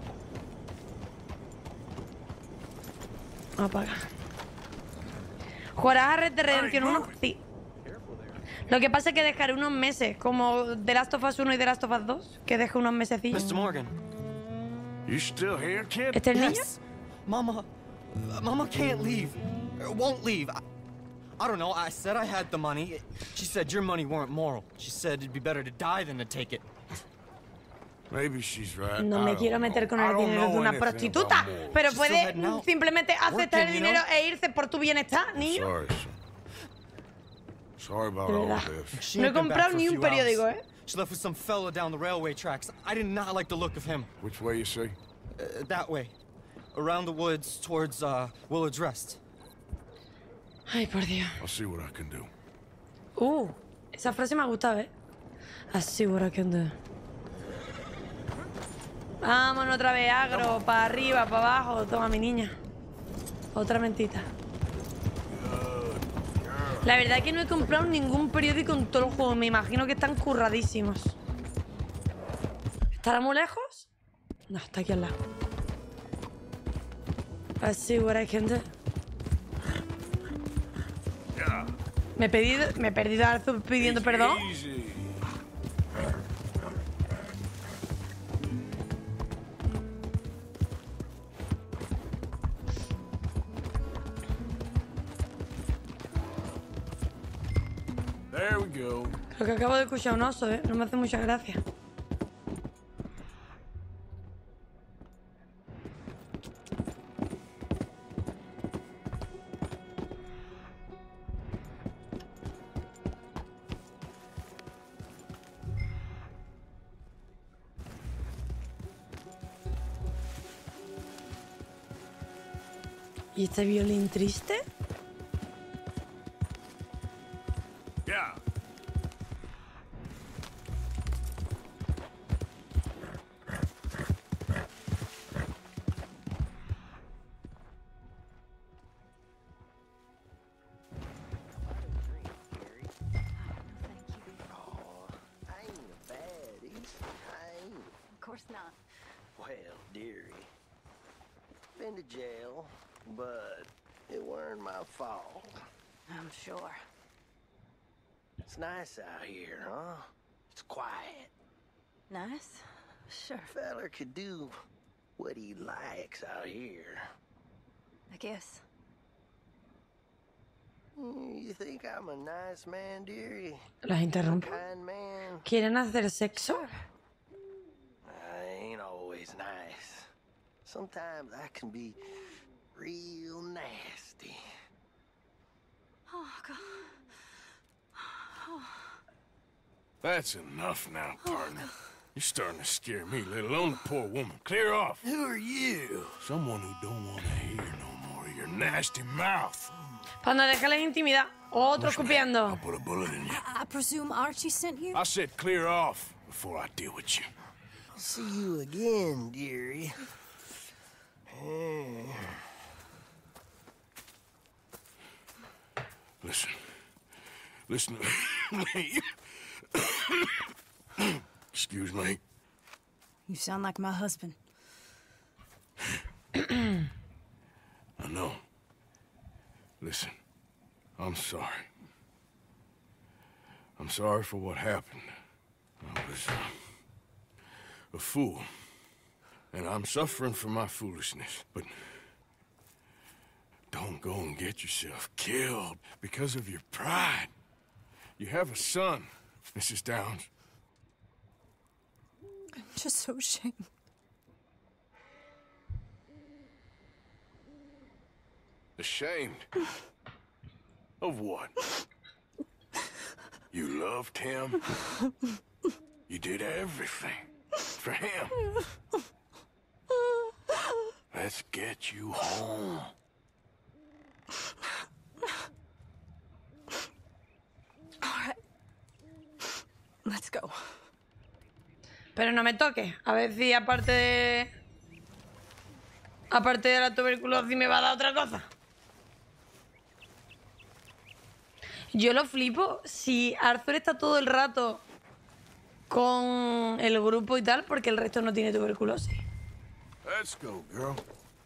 Apaga. ¿Jugarás a Red Dead Redemption 1? Sí. Lo que pasa es que dejaré unos meses, como The Last of Us 1 y The Last of Us 2, que deje unos mesecillos. Mr. Morgan. You still here, kid? ¿Este es el niño? Yes. Mama can't leave. Won't leave. I don't know. I said I had the money. She said your money weren't moral. She said it'd be better to die than to take it. Maybe she's right. No me quiero meter con el dinero de una prostituta, pero puede simplemente aceptar el dinero e irse por tu bienestar, niño. Sorry, son. Sorry about De all verdad. this. No he comprado ni un periódico, ¿eh? She left with some fellow down the railway tracks. I did not like the look of him. Which way you say? That way. Around the woods towards Willard's Rest. Ay, por Dios. I'll see what I can do. Esa frase me ha gustado, ¿eh? Así, what I can do. Vámonos otra vez, agro, para arriba, para abajo. Toma, mi niña. Otra mentita. La verdad es que no he comprado ningún periódico en todo el juego. Me imagino que están curradísimos. ¿Estará muy lejos? No, está aquí al lado. Así, what I can do. Me he perdido a Arthur pidiendo perdón. There we go. Creo que acabo de escuchar un oso, ¿eh? No me hace mucha gracia. ¿Y este violín triste? Yeah. Of course not. Well, dearie, been to jail, but it weren't my fault. I'm sure. It's nice out here, huh? It's quiet. Nice? Sure. Feller could do what he likes out here. I guess. You think I'm a nice man, dearie? Las interrumpo. Kind man? ¿Quieren hacer sexo? I ain't always nice. Sometimes I can be real nasty. Oh, God. Oh. That's enough now, partner. You're starting to scare me, let alone the poor woman. Clear off. Who are you? Someone who don't want to hear no more of your nasty mouth. Cuando déjales intimidad. Otro escupiendo. I'll put a bullet in you. I presume Archie sent you? I said clear off before I deal with you. See you again, dearie. Listen to me. Excuse me. You sound like my husband. I know. Listen, I'm sorry. I'm sorry for what happened. I was a fool. And I'm suffering for my foolishness. But don't go and get yourself killed because of your pride. You have a son, Mrs. Downs. I'm just so ashamed. Ashamed? Of what? You loved him? You did everything for him. Let's get you home. All right. Let's go. Pero no me toques. A ver si aparte de la tuberculosis me va a dar otra cosa. Yo lo flipo si Arthur está todo el rato con el grupo y tal, porque el resto no tiene tuberculosis. Let's go, girl.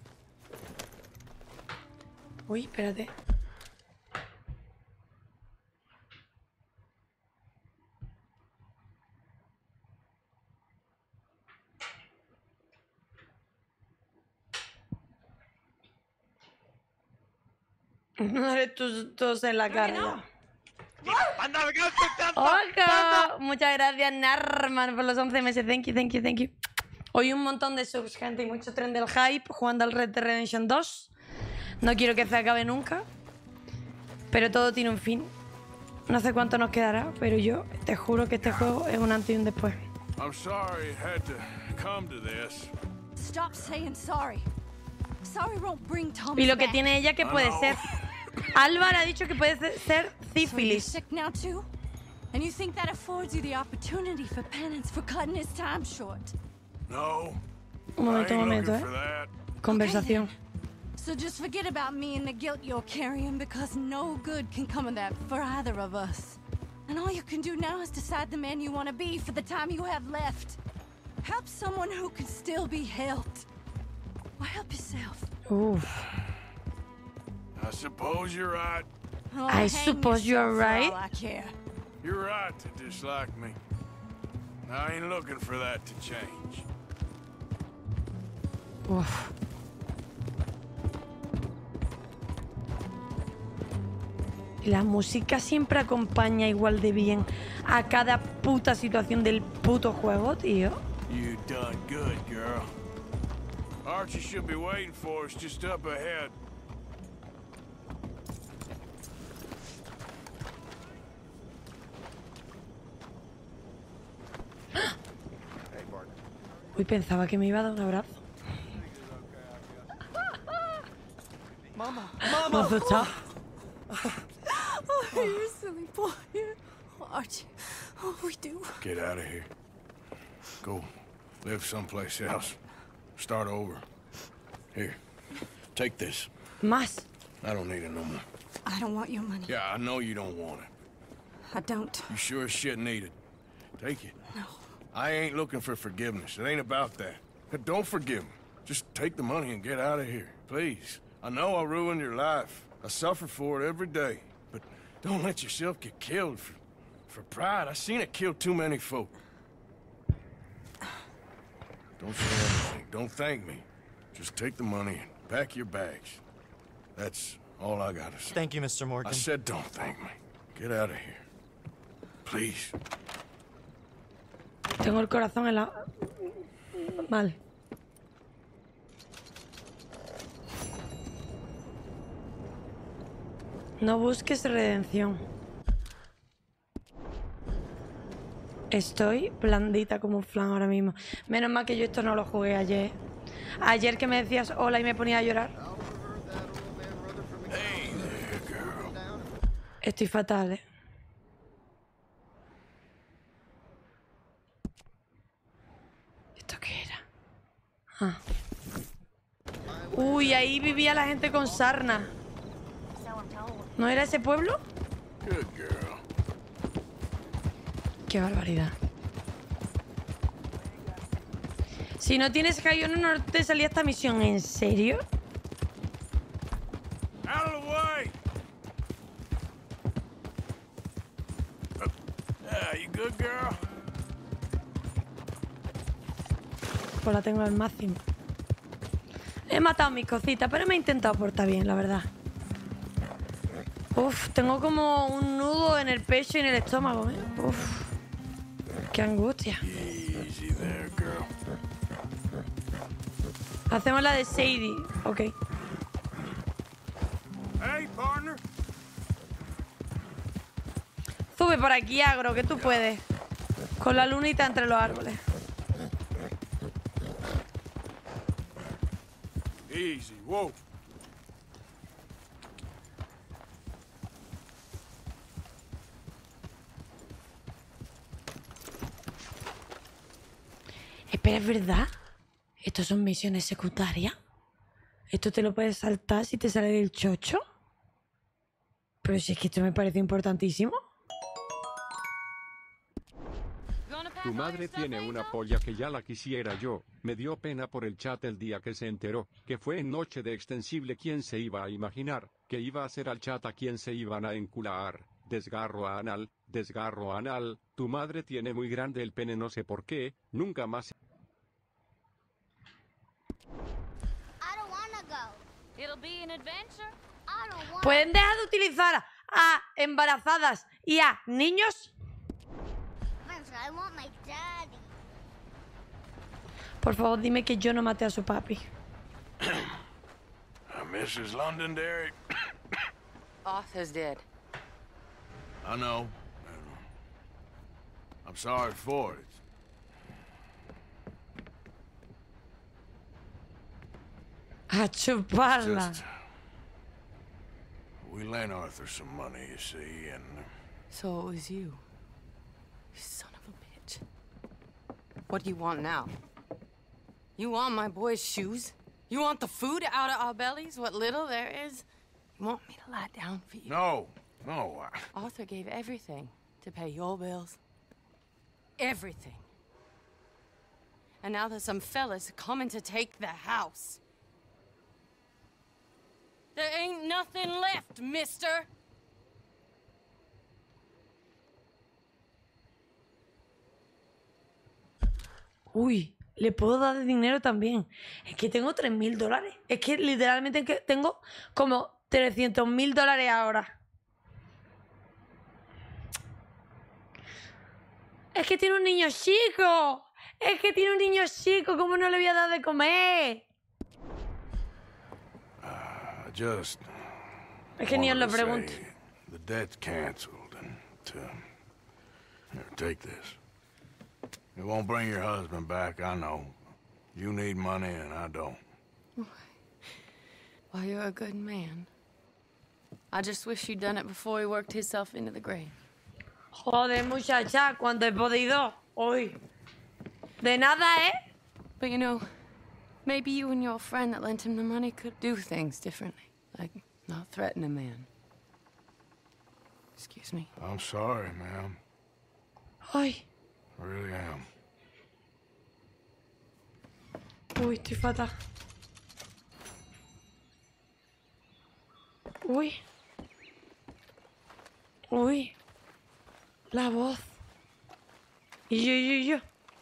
Uy, espérate. No eres tú tos en la cara. Ya. ¡Ojo! Muchas gracias, Narman, por los 11 meses. Thank you, thank you, thank you. Hoy un montón de subs, gente, y mucho tren del hype jugando al Red Dead Redemption 2. No quiero que se acabe nunca, pero todo tiene un fin. No sé cuánto nos quedará, pero yo te juro que este juego es un antes y un después. I'm sorry it had to come to this. Stop saying sorry. Sorry won't bring Thomas Y lo que back. tiene ella que puede ser. Álvaro ha dicho que puede ser sífilis. So you're sick now too? And you think that affords you the opportunity for penance for cutting his time short? No. Un momento, Conversación. So just forget about me and the guilt you're carrying, because no good can come of that for either of us. And all you can do now is decide the man you want to be for the time you have left. Help someone who can still be helped. Or help yourself. Uf. I suppose you're right. Oh, I hang suppose you're yourself for right. all I care. You're right to dislike me. I ain't looking for that to change. Uf. La música siempre acompaña igual de bien a cada puta situación del puto juego, tío. You done good, girl. Archie should be waiting for us just up ahead. Uy, pensaba que me iba a dar un abrazo. Mama. Me asustado. Oh, you silly boy. Archie, oh, we do. Get out of here. Go live someplace else. Start over. Here, take this. Más. I don't need it no more. I don't want your money. Yeah, I know you don't want it. I don't. You sure as shit need it. Take it. No. I ain't looking for forgiveness. It ain't about that. But don't forgive me. Just take the money and get out of here, please. I know I ruined your life. I suffer for it every day. But don't let yourself get killed for pride. I seen it kill too many folk. Don't say anything. Don't thank me. Just take the money and pack your bags. That's all I gotta say. Thank you, Mr. Morgan. I said don't thank me. Get out of here. Please. Tengo el corazón en la... Mal. No busques redención. Estoy blandita como un flan ahora mismo. Menos mal que yo esto no lo jugué ayer. Ayer que me decías hola y me ponía a llorar. Estoy fatal, ¿eh? ¿Esto qué era? Ah. Uy, ahí vivía la gente con sarna. ¿No era ese pueblo? Qué barbaridad. Si no tienes High no te salía esta misión. ¿En serio? Out of the way. Yeah, you good, girl? Pues la tengo al máximo. He matado a mis cositas, pero me he intentado portar bien, la verdad. Uf, tengo como un nudo en el pecho y en el estómago, ¿eh? Uf. Qué angustia. Easy there, girl. Hacemos la de Sadie. Ok. Hey, partner. Sube por aquí, Agro, que tú puedes. Con la lunita entre los árboles. Easy, whoa. Espera, ¿es verdad? ¿Estos son misiones secundarias? ¿Esto te lo puedes saltar si te sale del chocho? Pero si es que esto me parece importantísimo. Tu madre tiene una polla que ya la quisiera yo. Me dio pena por el chat el día que se enteró, que fue en noche de extensible. ¿Quién se iba a imaginar que iba a ser al chat a quien se iban a encular? Desgarro anal, desgarro anal. Tu madre tiene muy grande el pene, no sé por qué, nunca más. ¿Pueden dejar de utilizar a embarazadas y a niños? Por favor, dime que yo no maté a su papi. Mrs. Londonderry. Arthur's dead. I know. I'm sorry for it. A chuparla. We lent Arthur some money, you see, and... So it was you. You son of a bitch. What do you want now? You want my boy's shoes? You want the food out of our bellies, what little there is? You want me to lie down for you? No. Arthur gave everything to pay your bills. Everything. And now there's some fellas coming to take the house. There ain't nothing left, mister. Uy, le puedo dar dinero también. Es que tengo $3.000. Es que literalmente tengo como $300.000 ahora. Es que tiene un niño chico. Es que tiene un niño chico. ¿Cómo no le voy a dar de comer? Es que ni os lo pregunto. The debt's canceled, and here, take this. It won't bring your husband back, I know. You need money, and I don't. Well, you're a good man. I just wish you'd done it before he worked himself into the grave. Joder, muchacha, cuando he podido. Hoy. De nada, ¿eh? But you know, maybe you and your friend that lent him the money could do things differently. Like, not threaten a man. Excuse me. I'm sorry, ma'am. Ay. I really am. Uy, estoy fatal. Uy. Uy. La voz. Y yo.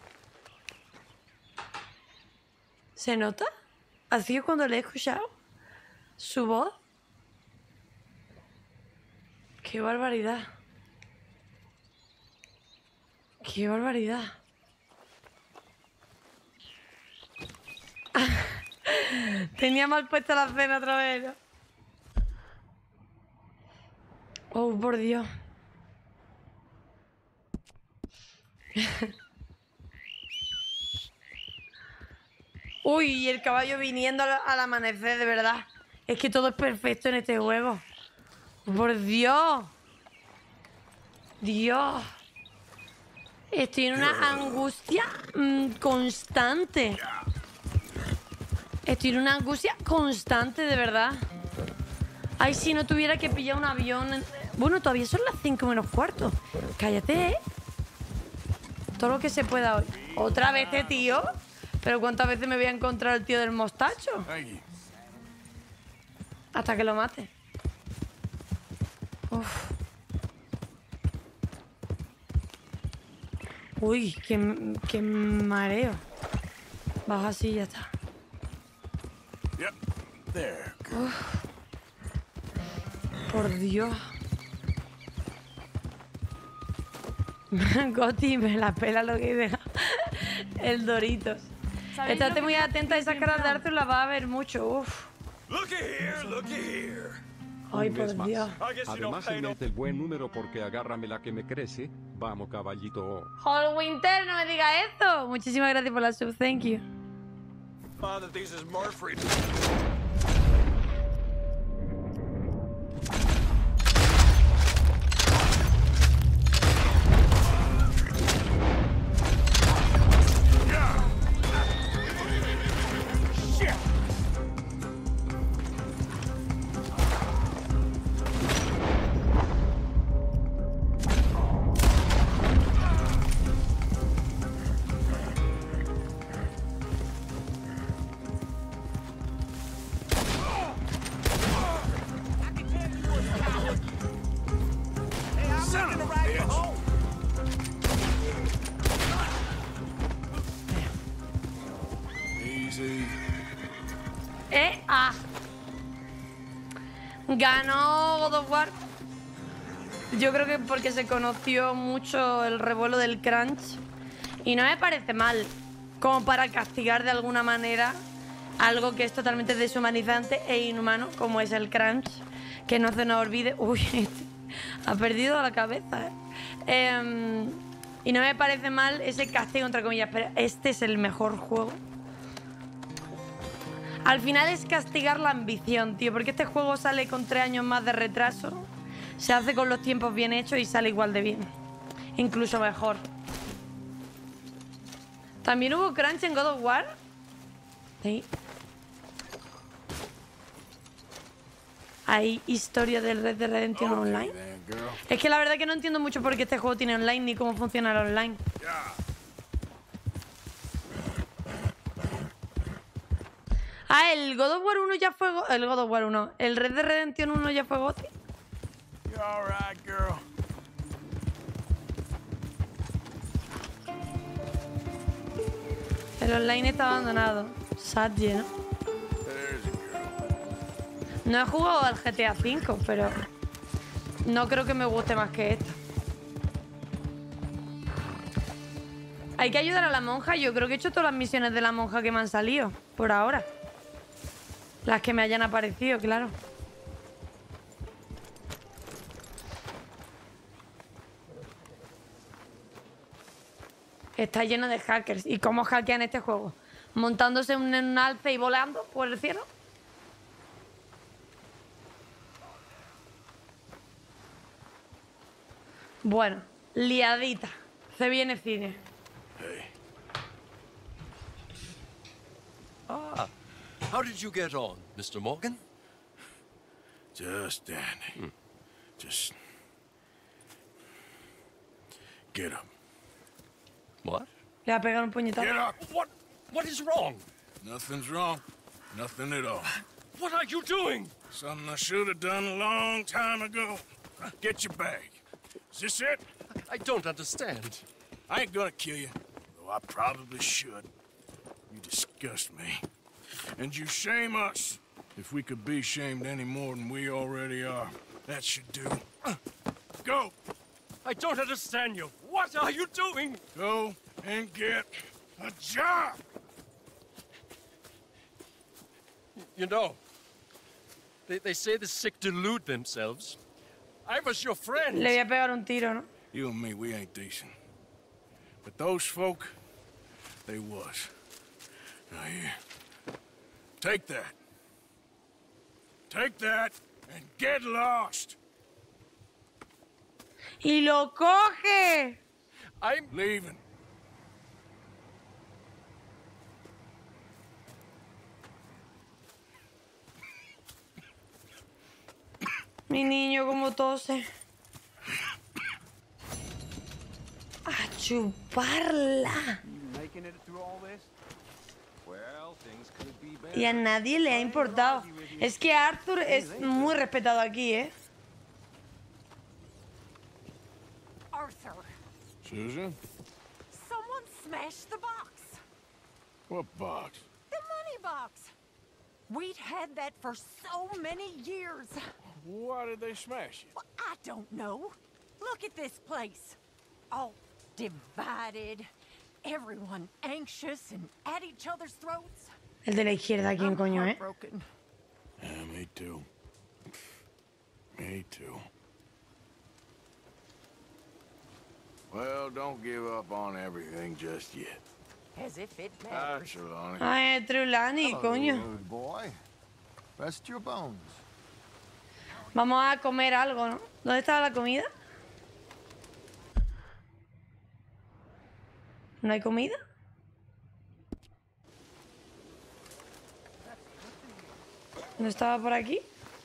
¿Se nota? Así cuando le he escuchado su voz. ¡Qué barbaridad! ¡Qué barbaridad! Tenía mal puesta la cena otra vez, ¿no? Oh, por Dios. Uy, y el caballo viniendo al amanecer, de verdad. Es que todo es perfecto en este juego. Por Dios. Dios. Estoy en una angustia constante. Estoy en una angustia constante, de verdad. Ay, si no tuviera que pillar un avión... Bueno, todavía son las 5 menos cuarto. Cállate, ¿eh? Todo lo que se pueda hoy. ¿Otra vez este tío? ¿Pero cuántas veces me voy a encontrar el tío del mostacho? Hasta que lo mate. Uf. Uy, qué mareo. Baja así y ya está. Uf. Por Dios. Goti, me la pela lo que deja. El Doritos. Estate muy atenta a esas caras de Arthur, las va a ver mucho. Uf. Looky here, looky here. Ay, un mes por más. Dios. Además el mes del buen número porque agárrame la que me crece. Vamos, caballito. Hall Winter, no me diga esto. Muchísimas gracias por la sub, thank you. Father, this is Murphy. Ganó God of War. Yo creo que porque se conoció mucho el revuelo del crunch. Y no me parece mal como para castigar de alguna manera algo que es totalmente deshumanizante e inhumano, como es el crunch. Que no se nos olvide. Uy, ha perdido la cabeza, y no me parece mal ese castigo, entre comillas, pero este es el mejor juego. Al final es castigar la ambición, tío, porque este juego sale con 3 años más de retraso, se hace con los tiempos bien hechos y sale igual de bien, incluso mejor. ¿También hubo crunch en God of War? Sí. ¿Hay historia del Red Dead Redemption Online? Es que la verdad que no entiendo mucho por qué este juego tiene online ni cómo funciona el online. Ah, el God of War 1 ya fue... El God of War 1. El Red Dead Redemption 1 ya fue GOTY. El online está abandonado. Sadie, ¿no? No he jugado al GTA V, pero no creo que me guste más que esto. Hay que ayudar a la monja. Yo creo que he hecho todas las misiones de la monja que me han salido, por ahora. Las que me hayan aparecido, claro. Está lleno de hackers. ¿Y cómo hackean este juego? ¿Montándose en un alce y volando por el cielo? Bueno, liadita. Se viene cine. Ah, how did you get on, Mr. Morgan? Just dandy. Just get up. What? Le va a pegar un puñetazo. Get up. What is wrong? Nothing's wrong. Nothing at all. What are you doing? Something I should have done a long time ago. Get your bag. Is this it? I don't understand. I ain't gonna kill you, though I probably should. You disgust me. And you shame us. If we could be shamed any more than we already are, that should do. Go! I don't understand you. What are you doing? Go and get a job! You know, they say the sick delude themselves. I was your friend. Le voy a pegar un tiro, ¿no? You and me, we ain't decent. But those folk, they was. Now here, take that. Take that and get lost. ¡Y lo coge! I'm leaving. Mi niño como tose. A chuparla. Y a nadie le ha importado. Es que Arthur es muy respetado aquí, ¿eh? Arthur, Susan? someone smashed the box. What box? The money box. We'd had that for so many years. Why did they smash it? Well, I don't know. Look at this place. All divided. Everyone anxious and at each other's throats. El de la izquierda, ¿quién coño, eh? Broken. Yeah, me too. Me too. Well, don't give up on everything just yet. As if it matters. Trelawney. Ay, Trelawney, coño. Rude boy. Rest your bones. Vamos a comer algo, ¿no? ¿Dónde estaba la comida? ¿No hay comida? ¿No estaba por aquí?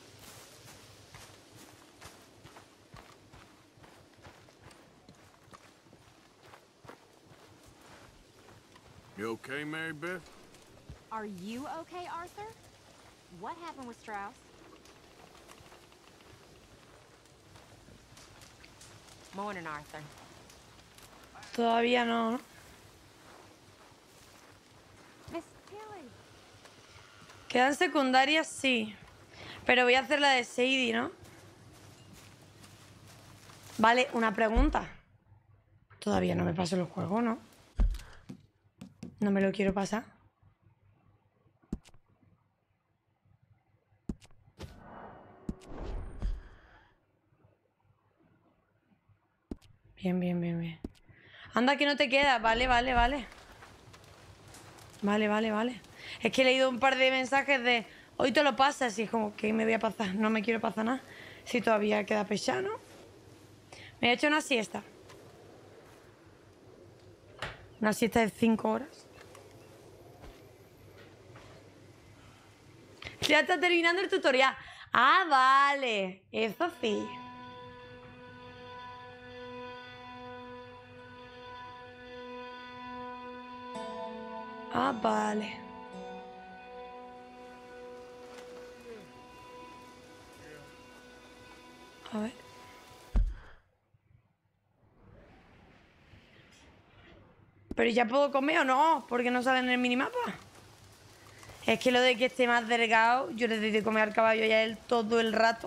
You okay, Mary Beth? Are you okay, Arthur? What happened with Strauss? Morning, Arthur. Todavía no, ¿no? Miss Tilly. Quedan secundarias, sí. Pero voy a hacer la de Sadie, ¿no? Vale, una pregunta. Todavía no me paso el juego, ¿no? No me lo quiero pasar. Bien, bien, bien, bien. Anda, que no te queda. Vale, vale, vale. Vale, vale, vale. Es que he leído un par de mensajes de hoy te lo pasas y es como que me voy a pasar. No me quiero pasar nada. Si todavía queda pesado, ¿no? Me he hecho una siesta. Una siesta de 5 horas. Ya está terminando el tutorial. Ah, vale. Eso sí. Ah, vale. A ver. ¿Pero ya puedo comer o no? Porque no sale en el minimapa. Es que lo de que esté más delgado, yo le doy de comer al caballo y a él todo el rato.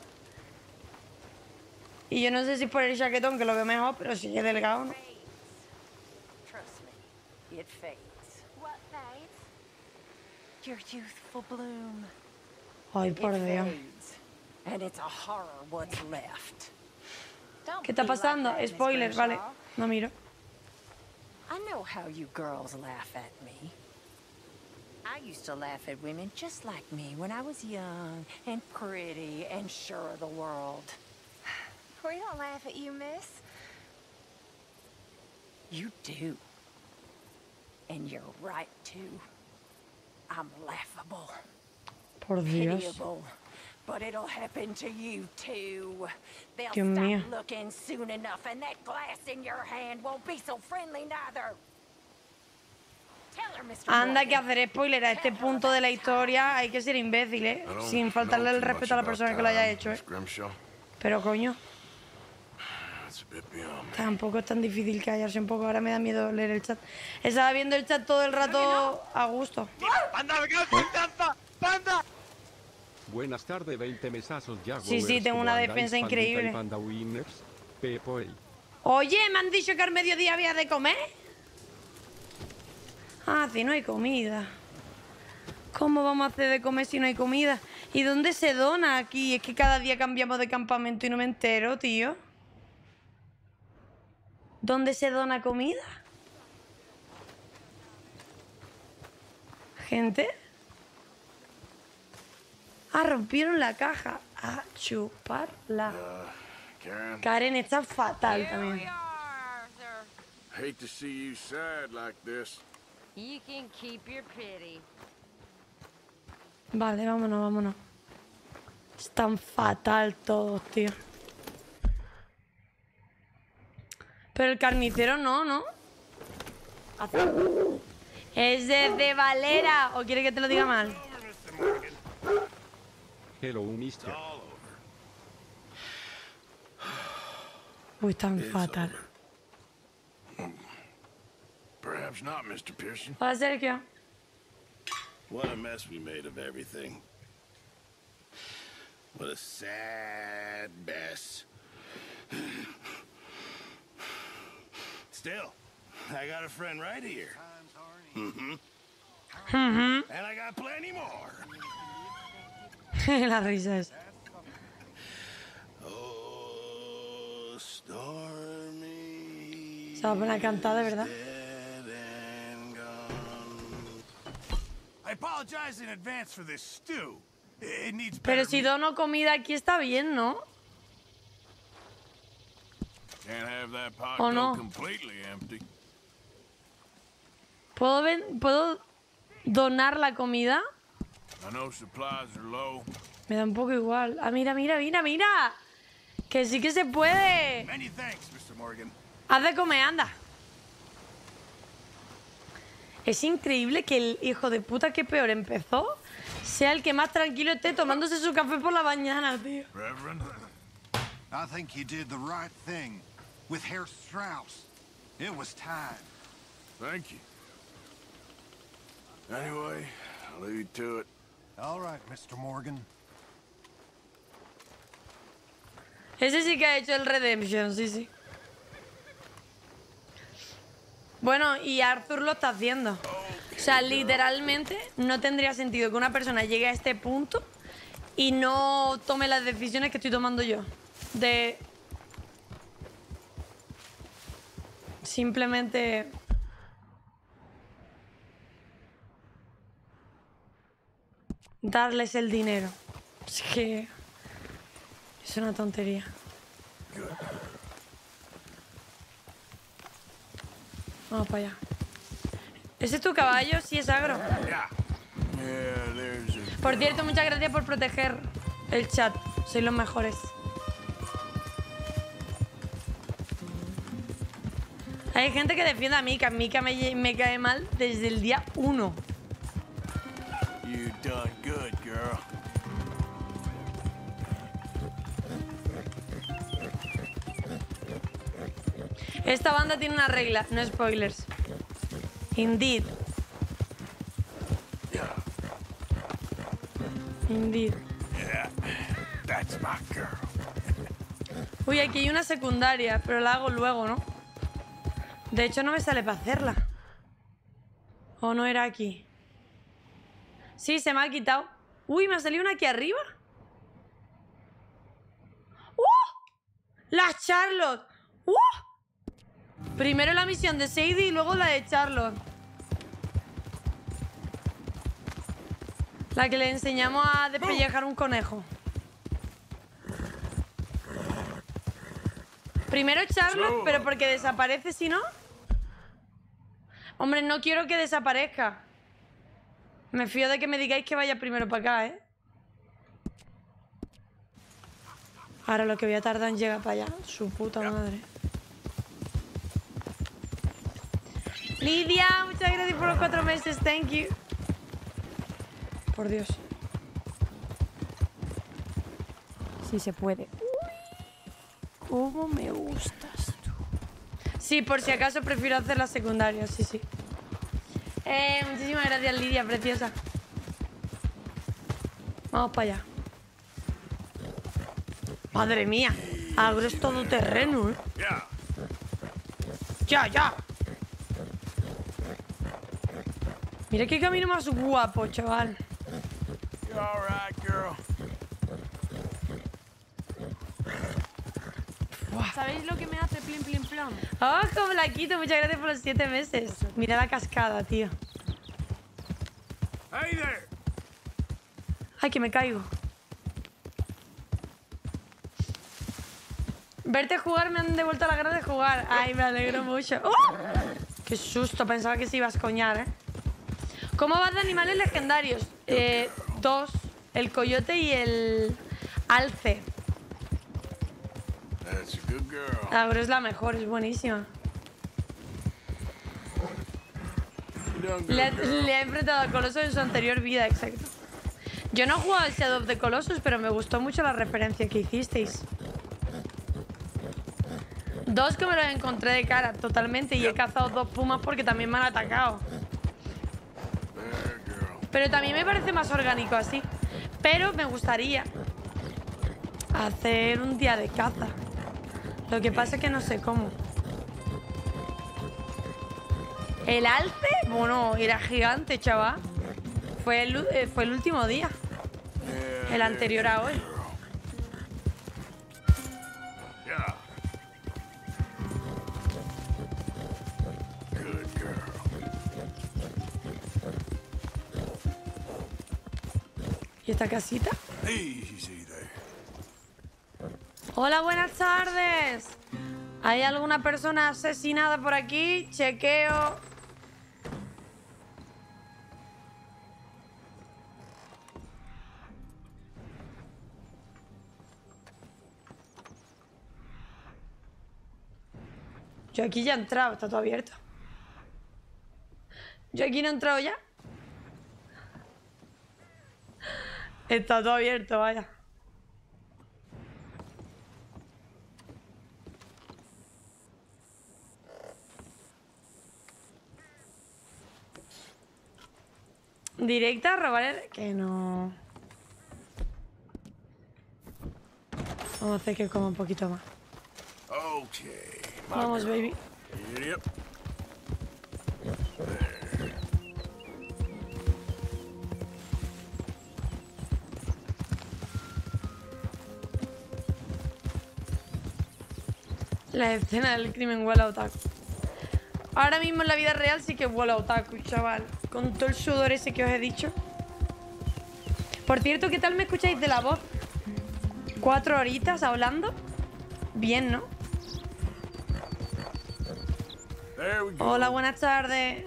Y yo no sé si es por el chaquetón que lo veo mejor, pero si es delgado, ¿no? Trust me, it fades. What fades? Your youthful bloom. Ay, por It Dios. fades, and it's a horror what's left. Don't ¿Qué está be like pasando? that, Miss Spoiler, vale. Grimshaw. No miro. I know how you girls laugh at me. I used to laugh at women just like me when I was young and pretty and sure of the world. We don't laugh at you, miss. You do. And you're right, too. I'm laughable. Por Dios. Pitiable. But it'll happen to you, too. They'll Dios stop mío. looking soon enough, and that glass in your hand won't be so friendly neither. Tell her, Mr. Anda, que Morgan. hacer spoiler a este punto de la historia hay que ser imbécil, ¿eh? Sin faltarle el respeto a la persona que lo haya hecho, ¿eh? Grimshaw. Pero coño, That's a bit beyond me. tampoco es tan difícil callarse un poco. Ahora me da miedo leer el chat. Estaba viendo el chat todo el rato a gusto. ¡Panda, venga, confianza! ¡Panda! Buenas tardes, 20 mesazos ya. Sí, sí, tengo una defensa increíble. Panda Winners, Pepo, Oye, me han dicho que al mediodía había de comer. Ah, si no hay comida. ¿Cómo vamos a hacer de comer si no hay comida? ¿Y dónde se dona aquí? Es que cada día cambiamos de campamento y no me entero, tío. ¿Dónde se dona comida? Gente. Ah, rompieron la caja. A chuparla. Karen, Karen está fatal también. hate to see you sad like this. You can keep your pity. Vale, vámonos, vámonos. Están fatal todos, tío. Pero el carnicero no, ¿no? Es de Valera. ¿O quiere que te lo diga mal? Hello, mister. Uy, tan fatal. Perhaps not, Mr. Pearson. Hola, Sergio. What a mess we made of everything. What a sad mess. Still, I got a friend right here. Mm-hmm. Mhm. And I got plenty more. La risa es. stormy. Se va a poner a cantar, de verdad. I apologize in advance for this stew. It needs Pero better si dono comida aquí está bien, ¿no? Can't have that pot Oh, go no. completely empty. ¿Puedo donar la comida? I know supplies are low. Me da un poco igual. Ah, mira, mira, mira, mira. Que sí que se puede. Many thanks, Mr. Morgan. Haz de comer, anda. Es increíble que el hijo de puta que peor empezó sea el que más tranquilo esté tomándose su café por la mañana, tío. Reverend? I think you did the right thing with Herr Strauss. It was time. Thank you. Anyway, I'll leave you to it. All right, Mr. Morgan. Ese sí que ha hecho el Redemption, sí, sí. Bueno, y Arthur lo está haciendo. O sea, literalmente no tendría sentido que una persona llegue a este punto y no tome las decisiones que estoy tomando yo. De simplemente darles el dinero. Es que es una tontería. Vamos para allá. ¿Ese es tu caballo? Sí, es agro. Por cierto, muchas gracias por proteger el chat. Sois los mejores. Hay gente que defiende a Mika. Mika me cae mal desde el día 1. You done good, girl. Esta banda tiene una regla, no spoilers. Indeed. Indeed. Yeah, that's my girl. Uy, aquí hay una secundaria, pero la hago luego, ¿no? De hecho, no me sale para hacerla. ¿O no era aquí? Sí, se me ha quitado. Uy, me ha salido una aquí arriba. ¡La Charlotte! Primero la misión de Sadie y luego la de Charlotte. La que le enseñamos a despellejar un conejo. Primero Charlotte, pero porque desaparece si no. Hombre, no quiero que desaparezca. Me fío de que me digáis que vaya primero para acá, ¿eh? Ahora lo que voy a tardar en llegar para allá. Su puta madre. Lidia, muchas gracias por los 4 meses. Thank you. Por Dios. Sí se puede. Uy, cómo me gustas tú. Sí, por si acaso prefiero hacer la secundaria. Sí, sí. Muchísimas gracias, Lidia, preciosa. Vamos para allá. Madre mía. Agro es todo terreno, ¿eh? Ya, ya. Mira qué camino más guapo, chaval. ¿Sabéis lo que me hace plim plim plom? ¡Ojo, Blaquito! Muchas gracias por los 7 meses. Mira la cascada, tío. ¡Ay, que me caigo! Verte jugar me han devuelto la gana de jugar. ¡Ay, me alegro mucho! ¡Oh! ¡Qué susto! Pensaba que se ibas a coñar, ¿eh? ¿Cómo vas de animales legendarios? 2. El coyote y el alce. That's a good girl. Agro es la mejor, es buenísima. Le ha enfrentado a Colossus en su anterior vida, exacto. Yo no he jugado al Shadow of the Colossus, pero me gustó mucho la referencia que hicisteis. 2 que me los encontré de cara, totalmente, y he cazado 2 pumas porque también me han atacado. Pero también me parece más orgánico así. Pero me gustaría hacer un día de caza. Lo que pasa es que no sé cómo. El alce, bueno, era gigante, chaval. Fue el último día. El anterior a hoy. esta casita. Easy there. Hola, buenas tardes. ¿Hay alguna persona asesinada por aquí? Chequeo. Yo aquí ya he entrado, está todo abierto. Yo aquí no he entrado ya. Está todo abierto, vaya. Directa a robar el... Que no... Vamos a hacer que coma un poquito más. Okay. Vamos, baby. Yep. La escena del crimen huele a otaku. Ahora mismo en la vida real sí que huele a otaku, chaval. Con todo el sudor ese que os he dicho. Por cierto, ¿qué tal me escucháis de la voz? 4 horitas hablando. Bien, ¿no? Hola, buenas tardes.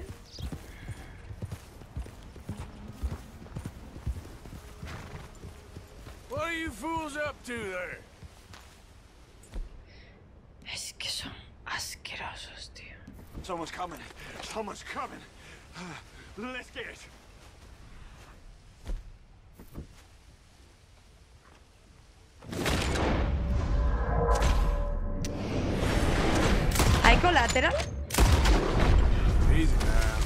What are you fools up to there? Es que son asquerosos, tío. Someone's coming. Someone's coming. Let's get it. ¿Hay colateral? Easy now.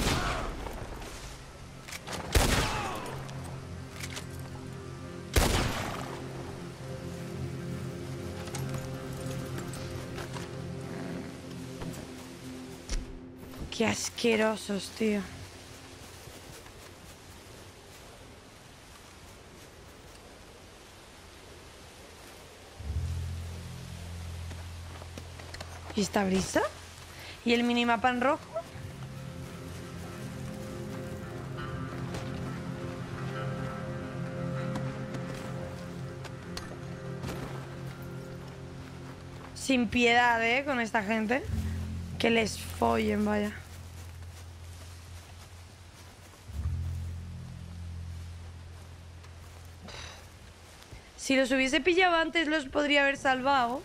Qué asquerosos, tío. ¿Y esta brisa? ¿Y el minimapa en rojo? Sin piedad, ¿eh? Con esta gente. Que les follen, vaya. Si los hubiese pillado antes, los podría haber salvado.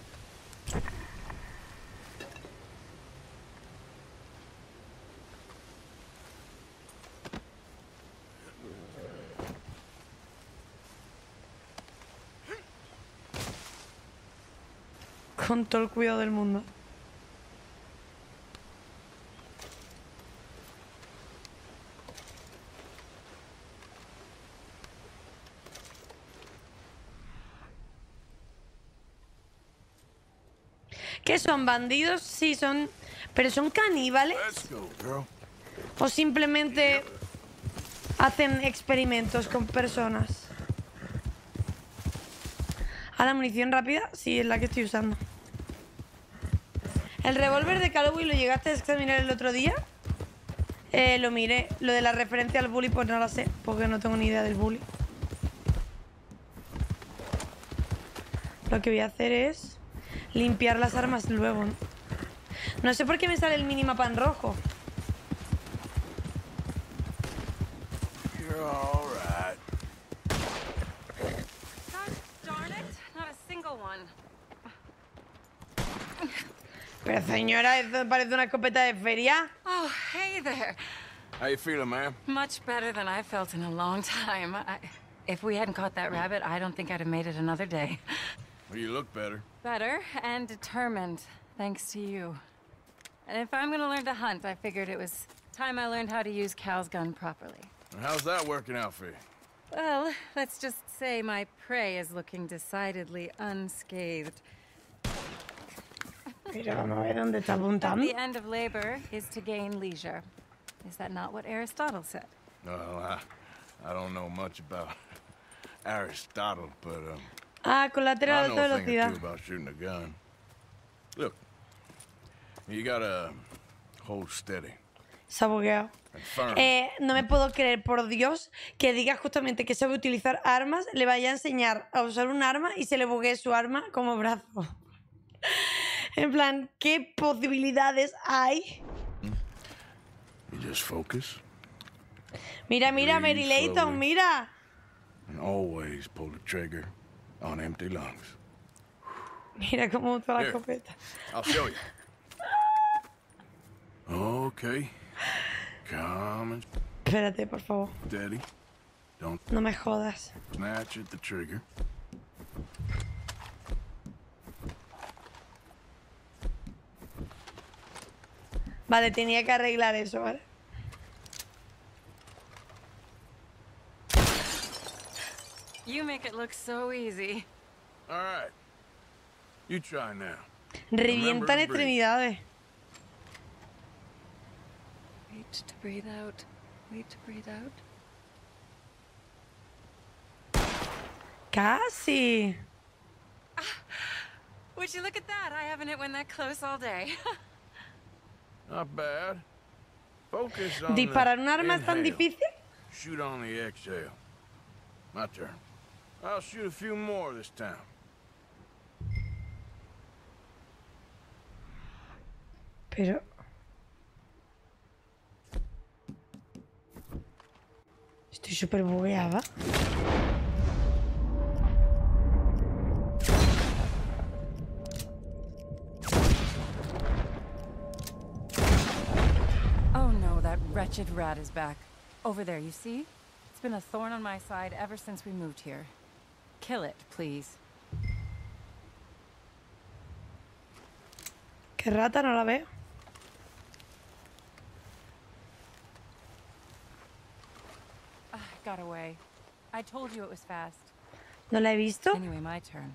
Con todo el cuidado del mundo. ¿Qué son? ¿Bandidos? Sí, son... ¿Pero son caníbales? ¿O simplemente hacen experimentos con personas? ¿A la munición rápida? Sí, es la que estoy usando. ¿El revólver de Calloway lo llegaste a examinar el otro día? Lo miré. Lo de la referencia al bully, pues no la sé, porque no tengo ni idea del bully. Lo que voy a hacer es limpiar las armas luego, ¿no? No sé por qué me sale el minimapa en rojo. You're all right. Darn it, not a single one. Pero señora, ¿esto parece una escopeta de feria? Oh, hey there. How you feeling, ma'am? Much better than I felt in a long time. If we hadn't caught that rabbit, I don't think I'd have made it another day. Well, you look better. Better and determined, thanks to you. And if I'm gonna learn to hunt, I figured it was time I learned how to use Cal's gun properly. How's that working out for you? Well, let's just say my prey is looking decidedly unscathed. Pero vamos a ver dónde está apuntando. The end of labor is to gain leisure. Is that not what Aristotle said? Well, I don't know much about Aristotle, but colateral I de know alta a thing or velocidad. two about shooting a gun. Look, you gotta hold steady. Se ha bugueado. No me puedo creer, por Dios, que diga justamente que sabe utilizar armas, le vaya a enseñar a usar un arma y se le buguee su arma como brazo. En plan, ¿qué posibilidades hay? You just focus. Mira, Mary Layton, mira. And always pull the trigger on empty lungs. Mira cómo usa la Here, escopeta. I'll show you. Okay. Come and Espérate, por favor. steady. Don't No me jodas. snatch at the trigger. Vale, tenía que arreglar eso, ¿vale? You make it look so easy. All right. You try now. Revientan extremidades. Wait to breathe out. Wait to breathe out. Casi. Would you look at that? I haven't hit one that close all day. Not bad. Focus on ¿Disparar the un arma es tan inhale. difícil? Shoot on the exhale. My turn. I'll shoot a few more this time. Pero... Estoy súper bugueada. Oh no, that wretched rat is back. Over there, you see? It's been a thorn on my side ever since we moved here. Kill it, please. ¿Qué rata? No la veo. Got away. I told you it was fast. ¿No la he visto? Anyway, my turn.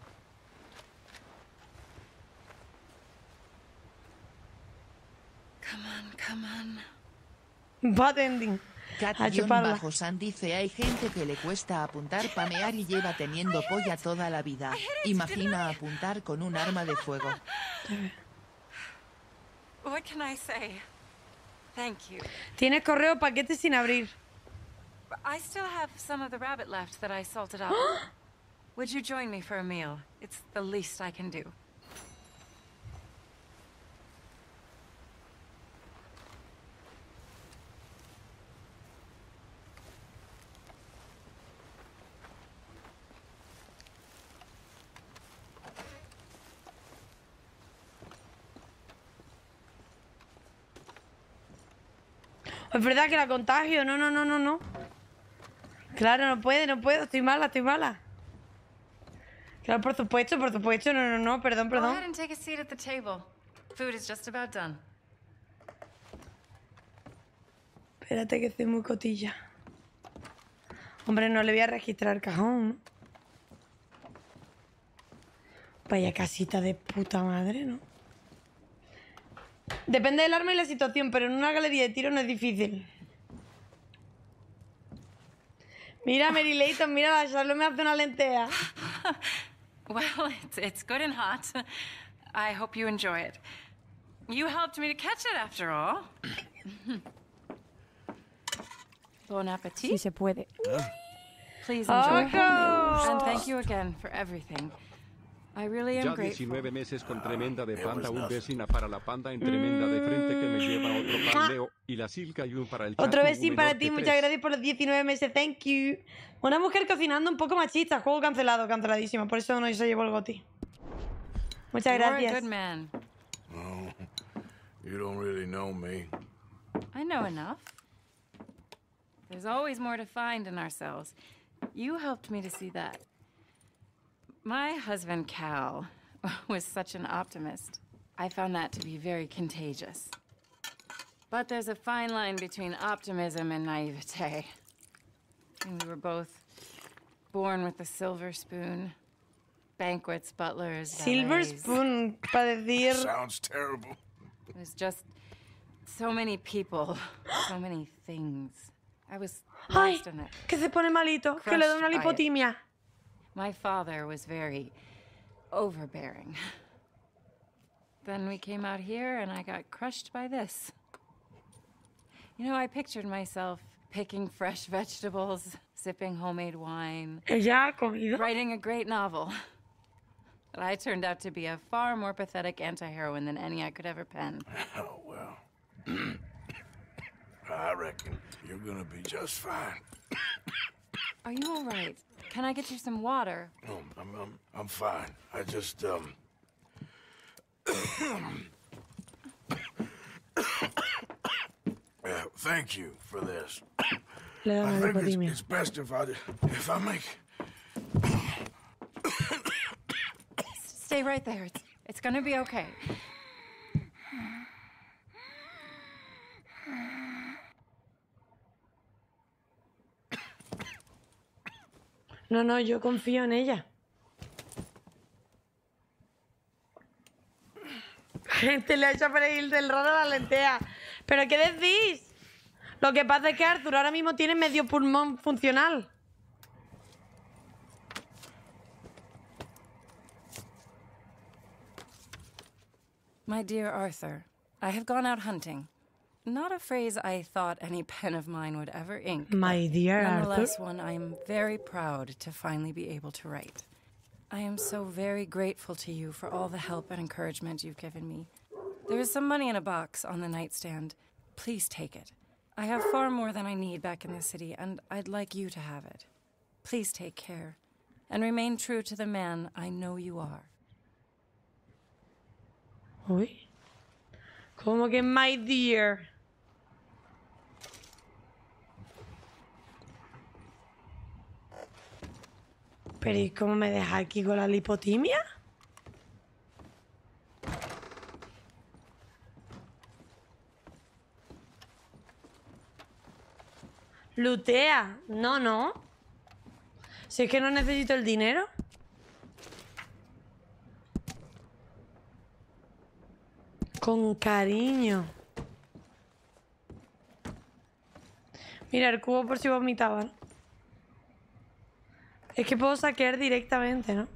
Come on, come on. Bad ending. A chuparla. Cat-Bajo-San dice hay gente que le cuesta apuntar, pamear y lleva teniendo polla toda la vida. Imagina apuntar con un arma de fuego. What can I say? Thank you. Tienes correo paquete sin abrir. I still have some of the rabbit left that I salted up. Would you join me for a meal? It's the least I can do. Es verdad que la contagio. No. Claro, no puedo. Estoy mala. Claro, por supuesto. No. Perdón. Go ahead and take a seat at the table. Food is just about done. Espérate que estoy muy cotilla. Hombre, no le voy a registrar el cajón, ¿no? Vaya casita de puta madre, ¿no? Depende del arma y la situación, pero en una galería de tiro no es difícil. Mira, Mary Layton, mira, Charlotte me hace una lentea. Well, it's good and hot. I hope you enjoy it. You helped me to catch it, after all. Bon appetit. Si se puede. Please enjoy. Ojo. And thank you again for everything. I really am Ya grateful. 19 meses con tremenda de panda, un vecina para la panda en tremenda de frente que me lleva otro pandeo y la silca y un para el Otro chato, besín un para menor ti, que muchas 3. gracias por los 19 meses, thank you. Una mujer cocinando un poco machista, juego canceladísimo, por eso no se llevó el goti. Muchas You're a gracias. good man. Oh, you don't really know me. I know enough. There's always more to find in ourselves. You helped me to see that. My husband, Cal, was such an optimist. I found that to be very contagious. But there's a fine line between optimism and naivete. And we were both born with a silver spoon. Banquets, butlers, Silver valets. spoon, para decir... Sounds terrible. It was just so many people, so many things. I was Ay, lost in it. que se pone malito, que le da una Crushed by it. lipotimia. My father was very overbearing. Then we came out here and I got crushed by this. You know, I pictured myself picking fresh vegetables, sipping homemade wine, ¿Ella ha comido? writing a great novel. But I turned out to be a far more pathetic anti-heroine than any I could ever pen. Oh, well. I reckon you're gonna be just fine. Are you all right? Can I get you some water? No, I'm fine. I just, yeah, thank you for this. Le da I una think lipodemia. it's best if I make... Stay right there. It's gonna be okay. No, no, yo confío en ella. Gente, le ha hecho freír del raro a la lentea. ¿Pero qué decís? Lo que pasa es que Arthur ahora mismo tiene medio pulmón funcional. My dear Arthur, I have gone out hunting. Not a phrase I thought any pen of mine would ever ink. My dear nonetheless, Arthur. one I am very proud to finally be able to write. I am so very grateful to you for all the help and encouragement you've given me. There is some money in a box on the nightstand. Please take it. I have far more than I need back in the city, and I'd like you to have it. Please take care, and remain true to the man I know you are. Uy. ¿Cómo que my dear? Pero ¿y cómo me deja aquí con la lipotimia? Lutea. No, no. Si es que no necesito el dinero. Con cariño. Mira, el cubo por si vomitaba, ¿no? Es que puedo saquear directamente, ¿no?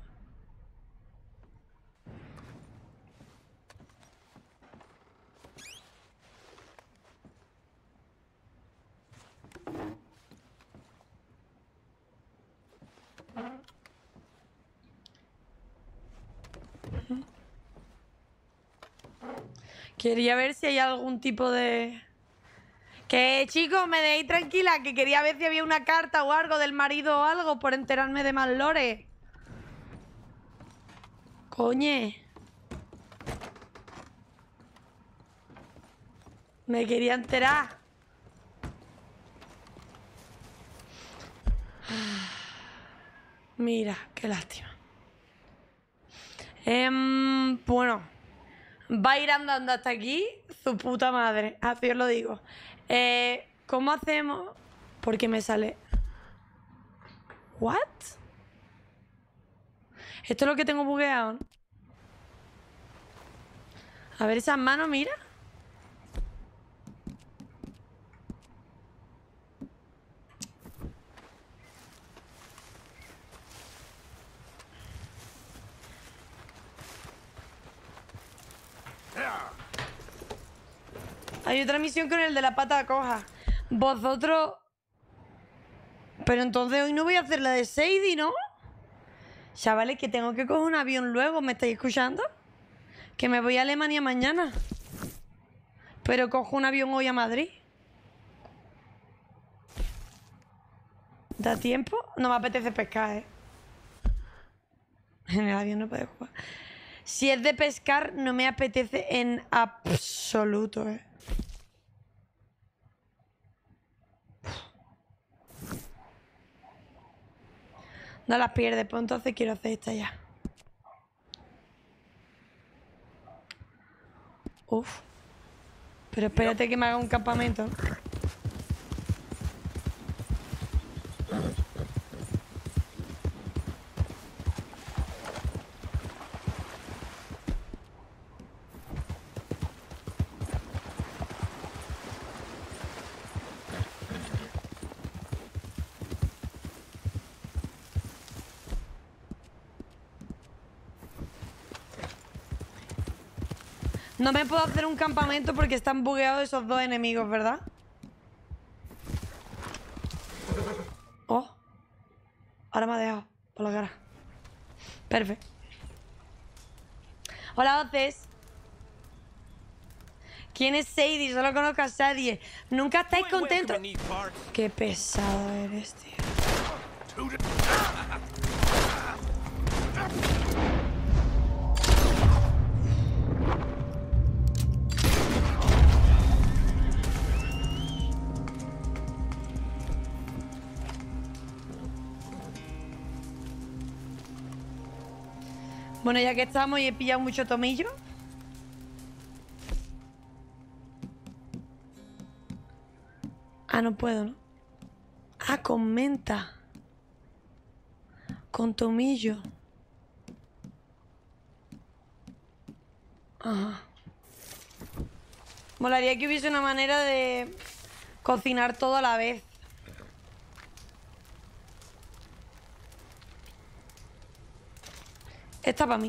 Quería ver si hay algún tipo de... Que, chicos, me dejéis tranquila, que quería ver si había una carta o algo del marido o algo por enterarme de más lore. Coñe. Me quería enterar. Mira, qué lástima. Bueno, va a ir andando hasta aquí, su puta madre, así os lo digo. ¿Cómo hacemos? Porque me sale... ¿What? Esto es lo que tengo bugueado, ¿no? A ver esas manos, mira. Hay otra misión con el de la pata coja. Vosotros... Pero entonces hoy no voy a hacer la de Sadie, ¿no? Chavales, que tengo que coger un avión luego. ¿Me estáis escuchando? Que me voy a Alemania mañana. Pero cojo un avión hoy a Madrid. ¿Da tiempo? No me apetece pescar, ¿eh? En el avión no puedo jugar. Si es de pescar, no me apetece en absoluto, ¿eh? No las pierdes, pues entonces quiero hacer esta ya. Uf. Pero espérate que me haga un campamento. No me puedo hacer un campamento porque están bugueados esos dos enemigos, ¿verdad? Ahora me ha dejado por la cara. Perfecto. Hola, Oces. ¿Quién es Sadie? Solo conozco a Sadie. ¿Nunca estáis contentos? Qué pesado eres, tío. Bueno, ya que estamos y he pillado mucho tomillo. Ah, no puedo, ¿no? Ah, con menta. Con tomillo. Ajá. Molaría que hubiese una manera de cocinar todo a la vez. Esta para mí.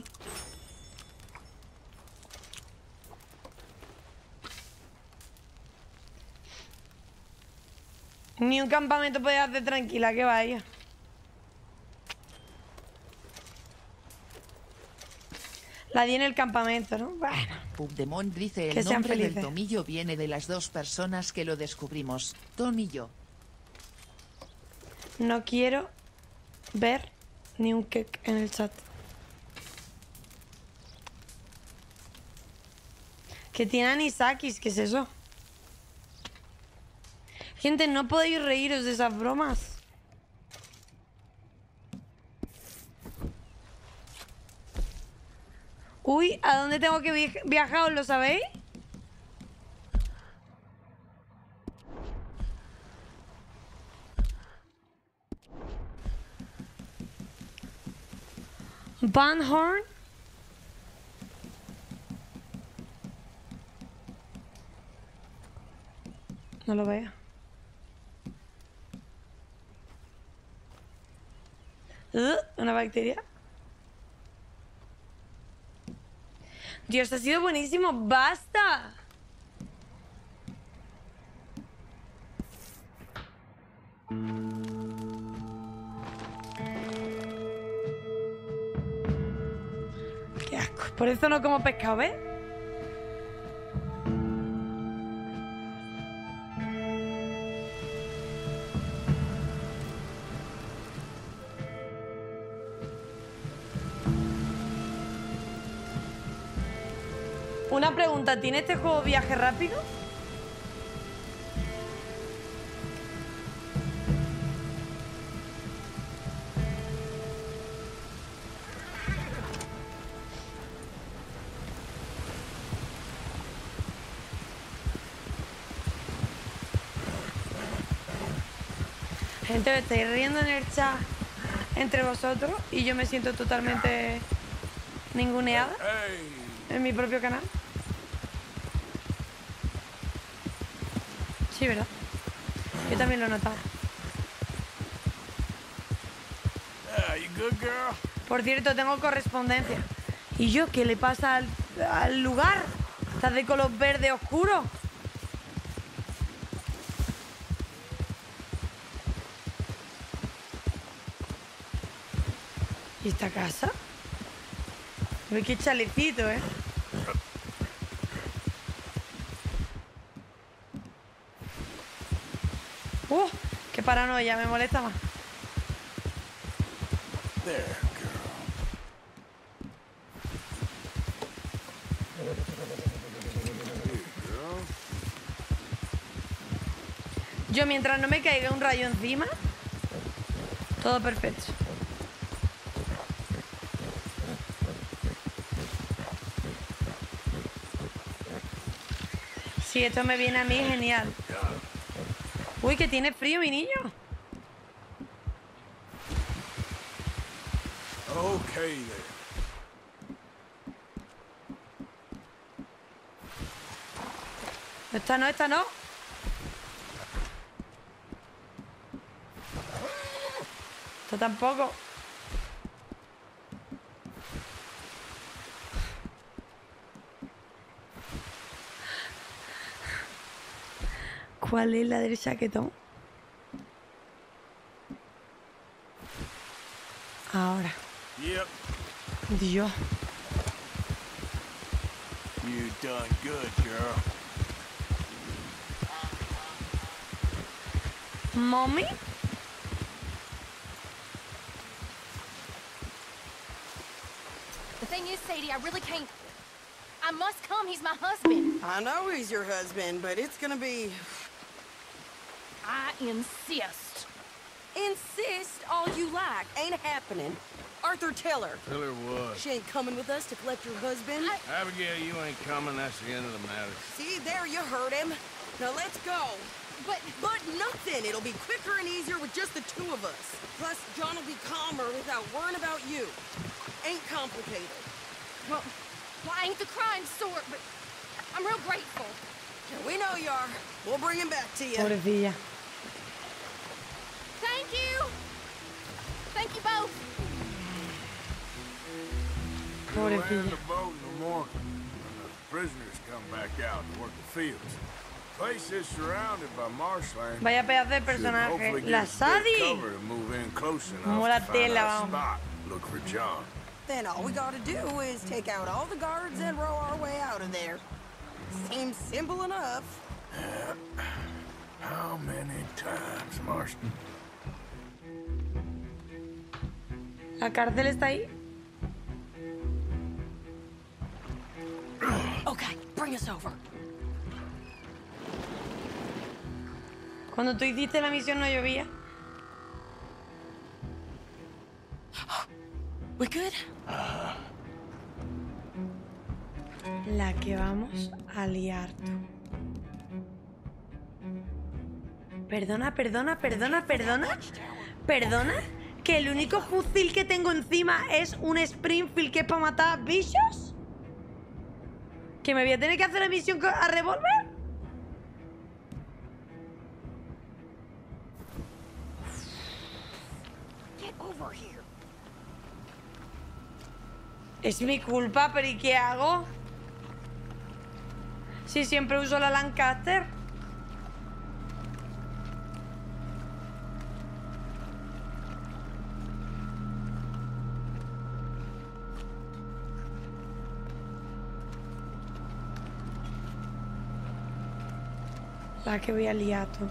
Ni un campamento podía hacer tranquila, que vaya. La di en el campamento, ¿no? Bueno. Pugdemont dice Que el sean nombre del felices. tomillo viene de las dos personas que lo descubrimos, Tom y yo. No quiero ver ni un kek en el chat. Que tiene anisakis, ¿qué es eso? Gente, no podéis reíros de esas bromas. Uy, ¿a dónde tengo que viajar? ¿Os lo sabéis? Banhorn. No lo veo. Una bacteria. Dios, ha sido buenísimo. ¡Basta! Qué asco. Por eso no como pescado, ¿ves? Una pregunta, ¿tiene este juego viaje rápido? Gente, me estáis riendo en el chat entre vosotros y yo me siento totalmente ninguneada en mi propio canal. Sí, ¿verdad? Yo también lo he notado. Por cierto, tengo correspondencia. ¿Y yo qué le pasa al lugar? ¿Estás de color verde oscuro? ¿Y esta casa? Uy, qué chalecito, ¿eh? ¡Qué paranoia! Me molesta más. Yo, mientras no me caiga un rayo encima, todo perfecto. Si esto me viene a mí, genial. Uy, que tiene frío, mi niño. Okay, then. Esta no, esta no. Esto tampoco. ¿Cuál es la del chaquetón? Dios. You done good, girl. Mommy? The thing is, Sadie, I really can't... I must come. He's my husband. I know he's your husband, but it's gonna be... I insist. Insist all you like. Ain't happening. Arthur, tell her. Tell her what? She ain't coming with us to collect your husband. Abigail, you ain't coming. That's the end of the matter. See, there you heard him. Now let's go. But nothing. It'll be quicker and easier with just the two of us. Plus, John will be calmer without worrying about you. Ain't complicated. Well, I ain't the crime sort, but I'm real grateful. Yeah, we know you are. We'll bring him back to you. Pobrecilla. Thank you. Thank you both. We'll land the boat in the morning when the prisoners come back out to work the fields. The place is surrounded by marshland. Vaya pedazo de personaje. La Sadie. Como la tela, vamos. Spot. Look for John. Then all we gotta do is take out all the guards and row our way out of there. Seems simple enough. How many times, Marston? La cárcel está ahí. Okay, bring us over. Cuando tú hiciste la misión no llovía. We good? La que vamos a liar. Perdona. ¿Perdona? ¿Que el único fusil que tengo encima es un Springfield que es para matar bichos? ¿Que me voy a tener que hacer la misión a revólver? Es mi culpa, pero ¿y qué hago? Si siempre uso la Lancaster. La que voy a liar tú.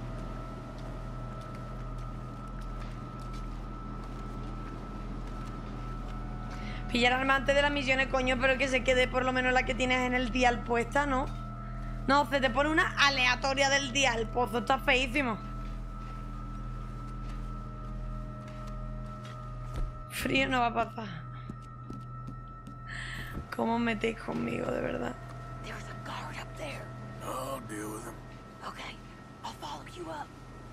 Pillar arma antes de las misiones, coño, pero que se quede por lo menos la que tienes en el dial puesta, ¿no? No, se te pone una aleatoria del dial, pozo, está feísimo. Frío no va a pasar. ¿Cómo metéis conmigo, de verdad? There's a guard up there. I'll deal with him. Okay, I'll follow you up.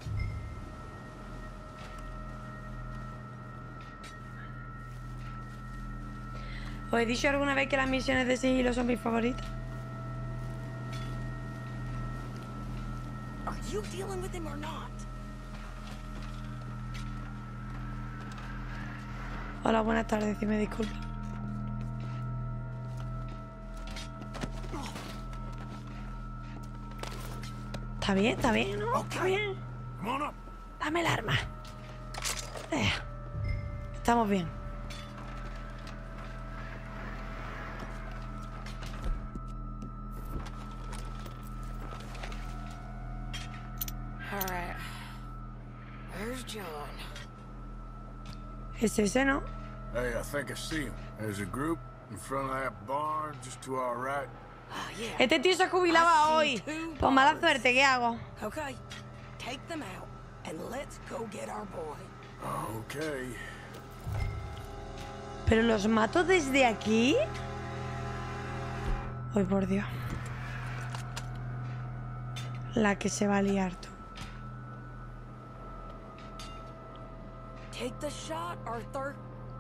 ¿Os he dicho alguna vez que las misiones de sigilo son mis favoritas? Are you dealing with him or not? Hola, buenas tardes, si me disculpa. Está bien, ¿no? Está bien. Dame el arma. Estamos bien. All right. Where's John? Es ese, ¿no? Hey, I think I see him. There's a group in front of that barn just to our right. Este tío se jubilaba hoy. Pues mala suerte, ¿qué hago? Okay, take them out and let's go get our boy. Okay. ¿Pero los mato desde aquí? Ay, por Dios. La que se va a liar tú. Take the shot, Arthur.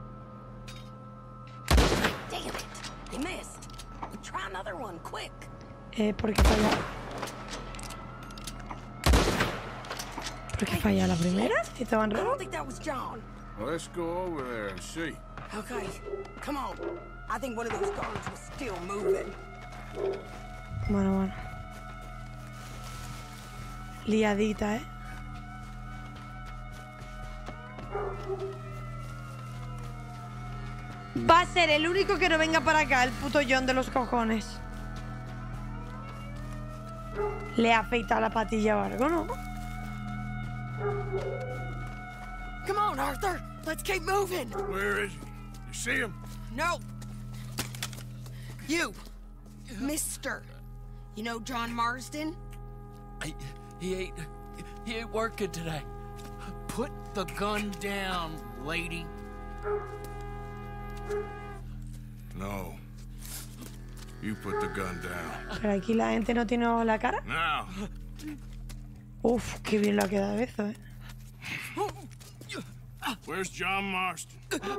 Damn it! He missed. Try another one, quick. ¿Por qué falla? ¿Por qué falla la primera? ¿Si estaban I robo? don't think that was John. Well, let's go over there and see. Okay, come on. I think one of those guards was still moving. Bueno. Liadita, ¿eh? Va a ser el único que no venga para acá, el puto John de los cojones. Le ha afeitado la patilla o algo, ¿no? Come on, Arthur. Let's keep moving. Where is he? You see him? No. You, Mister. You know John Marsden? He ain't working today. Put the gun down, lady. No. You put the gun down. Pero aquí la gente no tiene ojos en la cara. Now. Uf, qué bien lo ha quedado eso, ¿eh? Where's John Marston?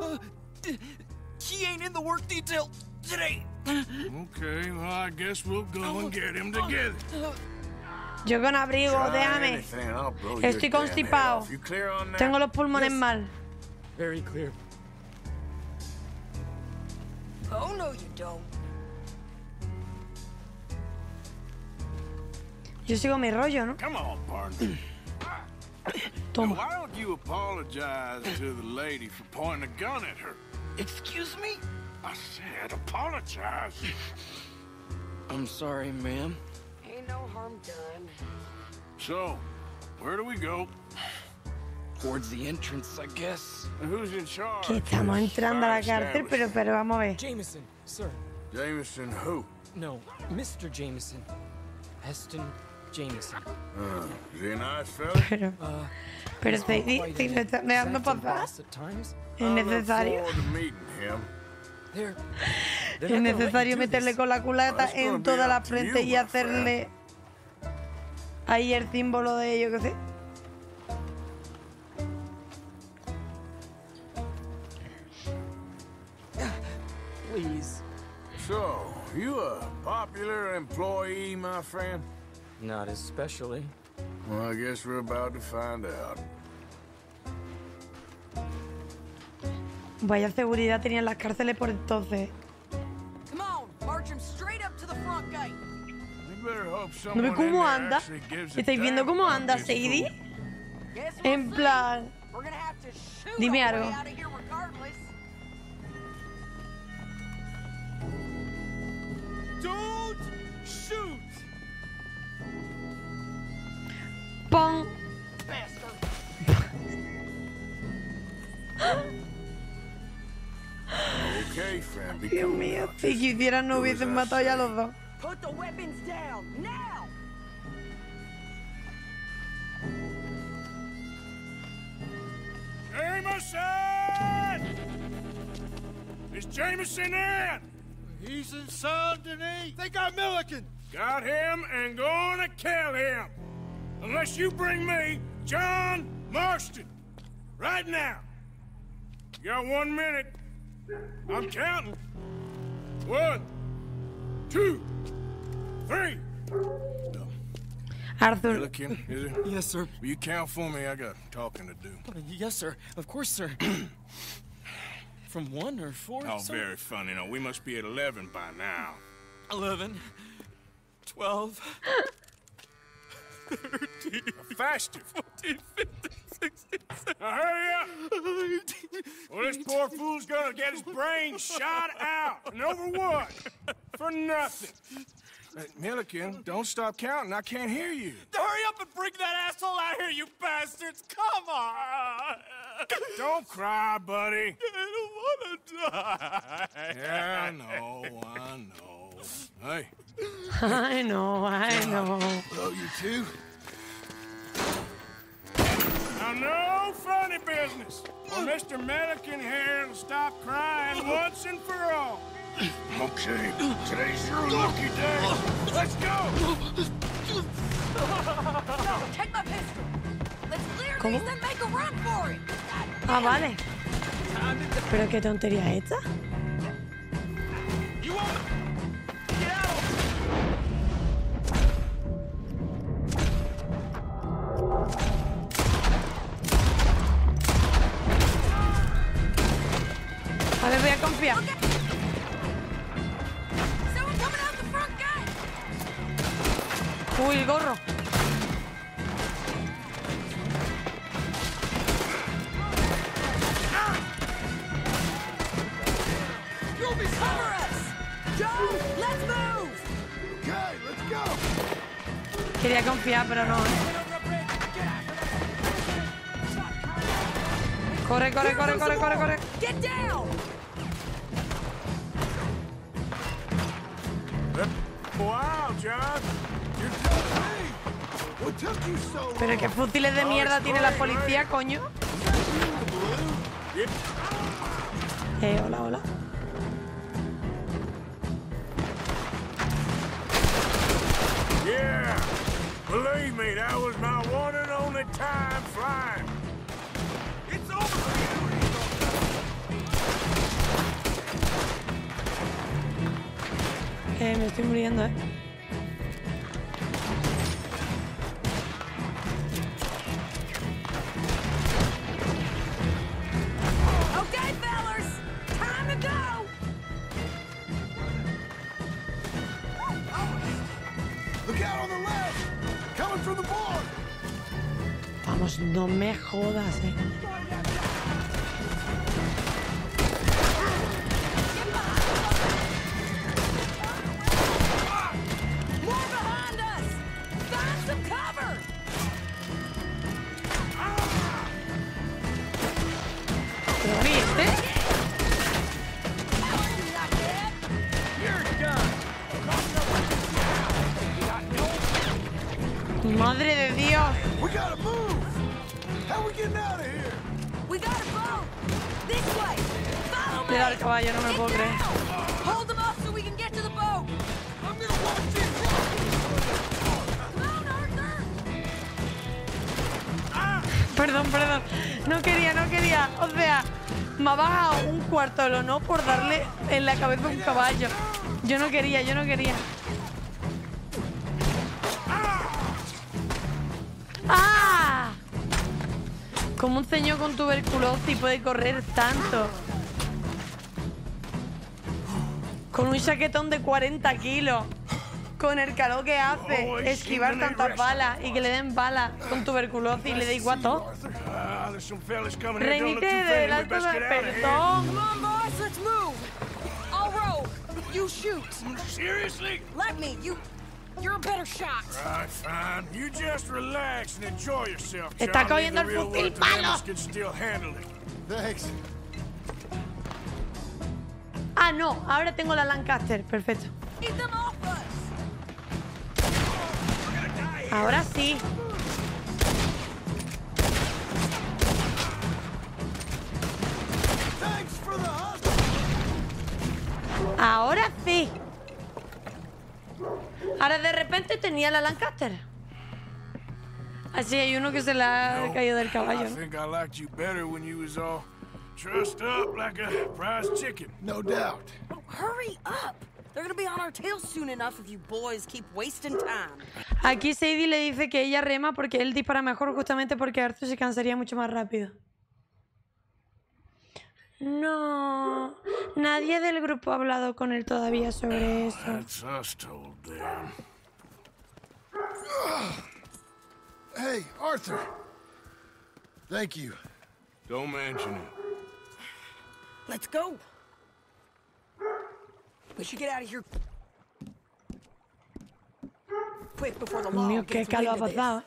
He ain't in the work detail today. Okay, well, I guess we'll go and get him together. Yo con abrigo, déjame. Estoy constipado. Tengo los pulmones mal. Very clear. Oh, no, you don't. Yo sigo mi rollo, ¿no? Come on, partner. Toma. Why don't you apologize to the lady for pointing a gun at her? Excuse me? I said apologize. I'm sorry, ma'am. Ain't no harm done. So, where do we go? Towards the entrance, I guess. Who's in charge? Que estamos entrando a la cárcel, pero vamos a ver. Jameson, sir. Jameson who? No, Mr. Jameson. Heston Jameson. Is he a nice fella? Pero estoy dejando pasar. Es necesario. Es necesario meterle con la culata en toda la frente y hacerle ahí el símbolo de ello, que sé. Please. So, you a popular employee, my friend? Not especially. Well, I guess we're about to find out. Vaya seguridad tenían las cárceles por entonces. Come on, march him straight up to the front gate. ¿No ve cómo anda? ¿Estáis viendo cómo anda Sadie? En plan... Dime algo. Don't shoot! ¡Pon! Okay, friend, be Dios mío, si quisieran no hubiesen matado ya a los dos. Put the weapons down, now! Jameson! Is Jameson in? He's in Saint Denis. They got Milliken. Got him and gonna kill him. Unless you bring me John Marston. Right now. You got 1 minute. I'm counting. 1, 2, 3. Arthur. Milliken, is it? Yes, sir. Will you count for me? I got talking to do. Yes, sir. Of course, sir. From 1 or 4? Oh, very funny. No, we must be at 11 by now. 11, 12, 13, faster. 14, 15, 16, 17. Now hurry up! Well, this poor fool's gonna get his brains shot out. And over what? For nothing. Milliken, don't stop counting. I can't hear you. Hurry up and bring that asshole out here, you bastards! Come on! Don't cry, buddy. I don't want to die. Yeah, I know. Hey. I know. Well, you too. Now, no funny business. Or Mr. Milliken here will stop crying once and for all. Okay, today's your lucky day. Let's go! No, take my pistol. Let's clear ¿Cómo? these and make a run for it. Ah, vale. Pero qué tontería es esta. A ver, voy a confiar. Uy, el gorro. Quería confiar, pero no. Corre, corre, corre, corre, corre, corre. Wow, John. Pero qué fútiles de mierda tiene la policía, coño. Hola, hola. Yeah, believe me, that was my one and only time flying. It's over for you. Me estoy muriendo, Okay, fellas, time to go. Look out on the left! Coming from the board! Vamos, no me jodas, More behind us. Find some cover. ¿Pero viste? Madre de Dios. We gotta move! How we getting out of here? We got a boat. This way. Follow me. Le da el caballo, no me puedo creer. Hold them up so we can get to the boat. I'm gonna watch this. Come on, Arthur. Perdón, perdón. No quería, no quería. O sea, me ha bajado un cuarto de lo no por darle en la cabeza a un caballo. Yo no quería, yo no quería. ¡Ah! Como un señor con tuberculosis puede correr tanto. Con un chaquetón de 40 kilos. Con el calor que hace, esquivar tantas balas y que le den balas con tuberculosis y le da igual todo. Remite del alto de perdón. Come on, boys, let's move. I'll row. You shoot. Seriously? Let me. You're a better shot. Right, fine. You just relax and enjoy yourself. Está cogiendo el fusil palo. Thanks. Ah, no, ahora tengo la Lancaster, perfecto. Keep them off us. Ahora sí. Ahora sí. Ahora de repente tenía la Lancaster. Así hay uno que se le ha caído del caballo, I think I liked you better when you was all trussed up like a prize chicken. No doubt. Oh, hurry up. They're gonna be on our tails soon enough if you boys keep wasting time. Aquí Sadie le dice que ella rema porque él dispara mejor justamente porque Arthur se cansaría mucho más rápido. No, nadie del grupo ha hablado con él todavía sobre eso. That's us told them. Hey, Arthur. Thank you. Don't mention it. Let's go. We should get out of here quick before the law Mío, qué gets calor ha wind of pasado.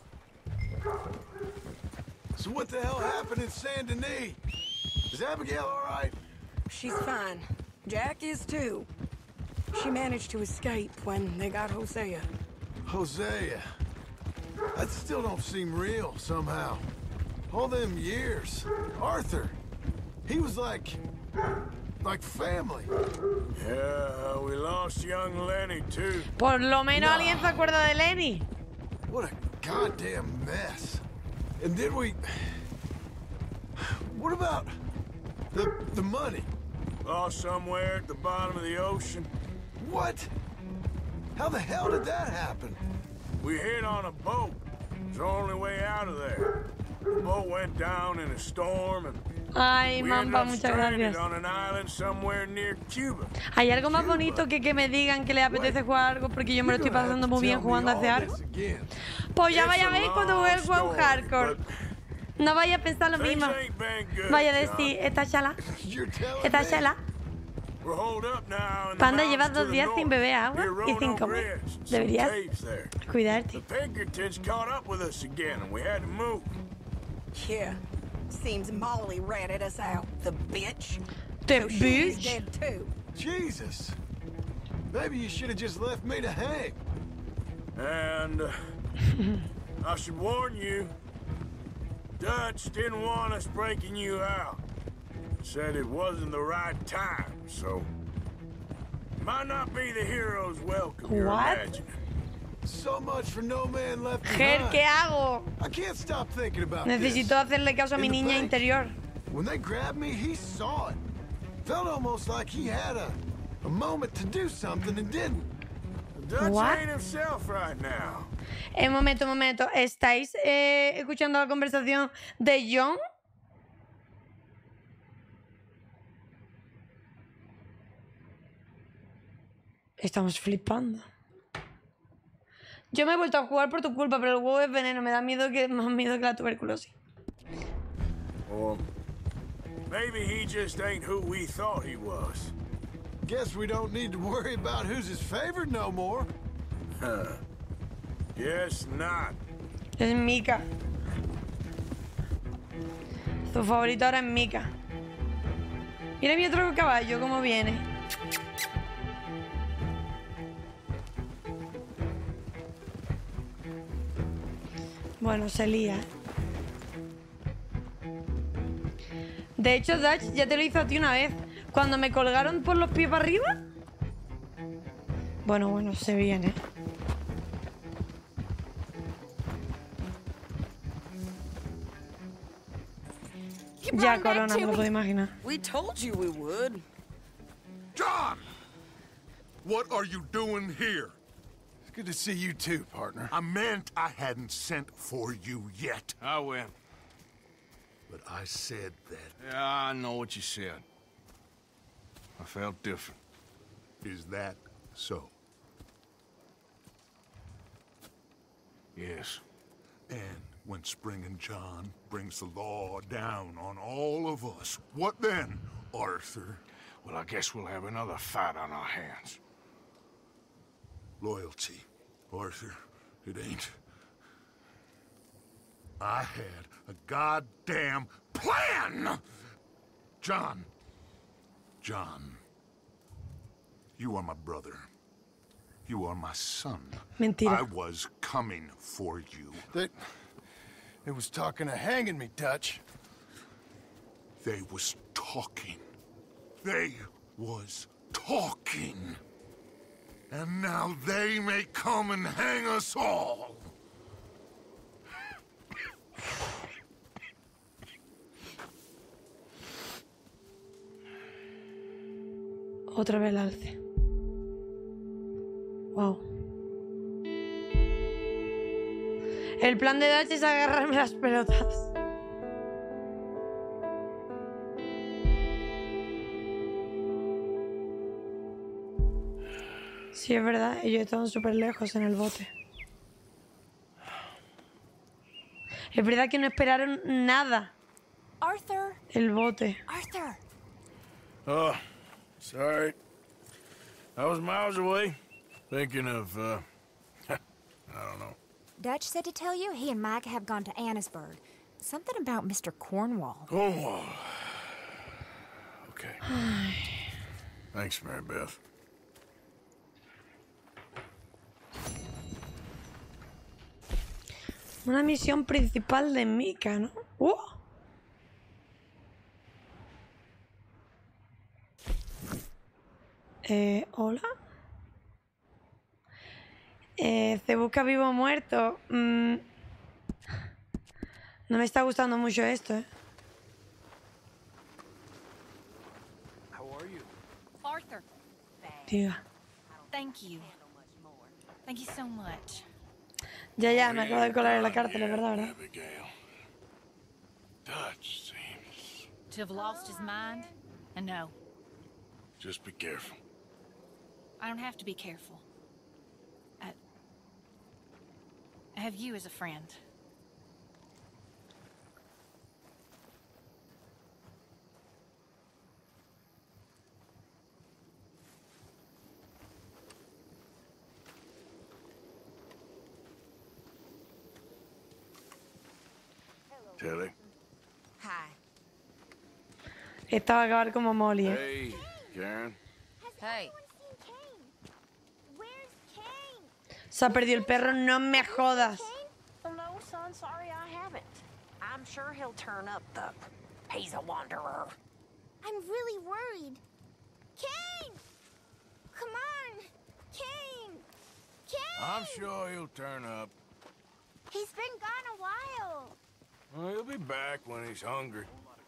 So what the hell happened in Saint Denis? Is Abigail all right? She's fine. Jack is too. She managed to escape when they got Hosea. Hosea. That still don't seem real, somehow. All them years. Arthur. He was like family. Yeah, we lost young Lenny, too. Por lo menos alguien se acuerda de Lenny. What a goddamn mess. And did we... What about the money? Lost somewhere at the bottom of the ocean. What? How the hell did that happen? We hit on a boat. It was the only way out of there. The boat went down in a storm and Ay, we Mampa, ended up muchas stranded gracias. on an island somewhere near Cuba. ¿Hay algo más bonito que me digan que les apetece jugar algo porque yo me lo estoy pasando muy bien jugando hace algo? Pues ya vaya a ver cuando juegue un hardcore. No vaya a pensar lo mismo. Vaya a decir, esta chala. We're holed up now in the Panda, mountains llevas to 2 the días sin north, beber agua near y sin Roanoke comer. Ridge. Some Deberías caves there. cuidarte. The Pinkertons caught up with us again, and we had to move. Yeah. Seems Molly ratted us out, the bitch. The So she's bitch? dead too. Jesus. Maybe you should have just left me to hang. And I should warn you, Dutch didn't want us breaking you out. Said it wasn't the right time, so might not be the hero's welcome you're What? imagining. So much for no man left Ger, behind. ¿qué hago? I can't stop thinking about Necesito this. hacerle caso a mi In the niña bank, interior. When they grabbed me, he saw it. Felt almost like he had a moment to do something and didn't. Dutch What? ain't himself right now. Un momento, un momento. ¿Estáis escuchando la conversación de John? Estamos flipando. Yo me he vuelto a jugar por tu culpa, pero el huevo es veneno. Me da miedo más miedo que la tuberculosis. Or maybe he just ain't who we thought he was. Guess we don't need to worry about who's his favorite no more. Huh. Guess not. Es Mika. Su favorito ahora es Mika. Mira mi otro caballo, cómo viene. Bueno, se lía. De hecho, Dutch ya te lo hizo a ti una vez. Cuando me colgaron por los pies para arriba. Bueno, se viene. Ya, Corona, me lo puedo imaginar. We told you we would. John! What are you doing here? It's good to see you too, partner. I meant I hadn't sent for you yet. I went. But I said that. Yeah, I know what you said. I felt different. Is that so? Yes. And when Spring and John brings the law down on all of us, what then, Arthur? Well, I guess we'll have another fight on our hands. Loyalty, Arthur, it ain't. I had a goddamn plan! John, you are my brother. You are my son. Mentira. I was coming for you. They was talking of hanging me, Dutch. They was talking. They was talking. And now they may come and hang us all. Otra vez el alce. Wow. El plan de Dutch es agarrarme las pelotas. Sí, es verdad, ellos estaban súper lejos en el bote. Es verdad que no esperaron nada. Arthur. El bote. Arthur. Oh, sorry. I was miles away, thinking of, I don't know. Dutch said to tell you he and Mike have gone to Annisburg. Something about Mr. Cornwall. Cornwall. Okay. Thanks, Mary Beth. Una misión principal de Mika, ¿no? ¿Hola? Se busca vivo o muerto. No me está gustando mucho esto, How are you? Arthur. Diga. Thank you. Thank you so much. Ya, me acabo de colar en la cárcel, es verdad, ¿verdad? Dutch seems... To have lost his mind? And no, Just be careful. I don't have to be careful. I have you as a friend. Tilly. Hi. Esta va a acabar como Molly, ¿eh? Hey, Karen. Hey. Se ha perdido el perro, no me jodas. Oh, no, son, sorry I haven't. I'm sure he'll turn up, though. He's a wanderer. I'm really worried. Kane! Come on! Kane! Kane! I'm sure he'll turn up. He's been gone a while. Well, he'll be back when he's hungry.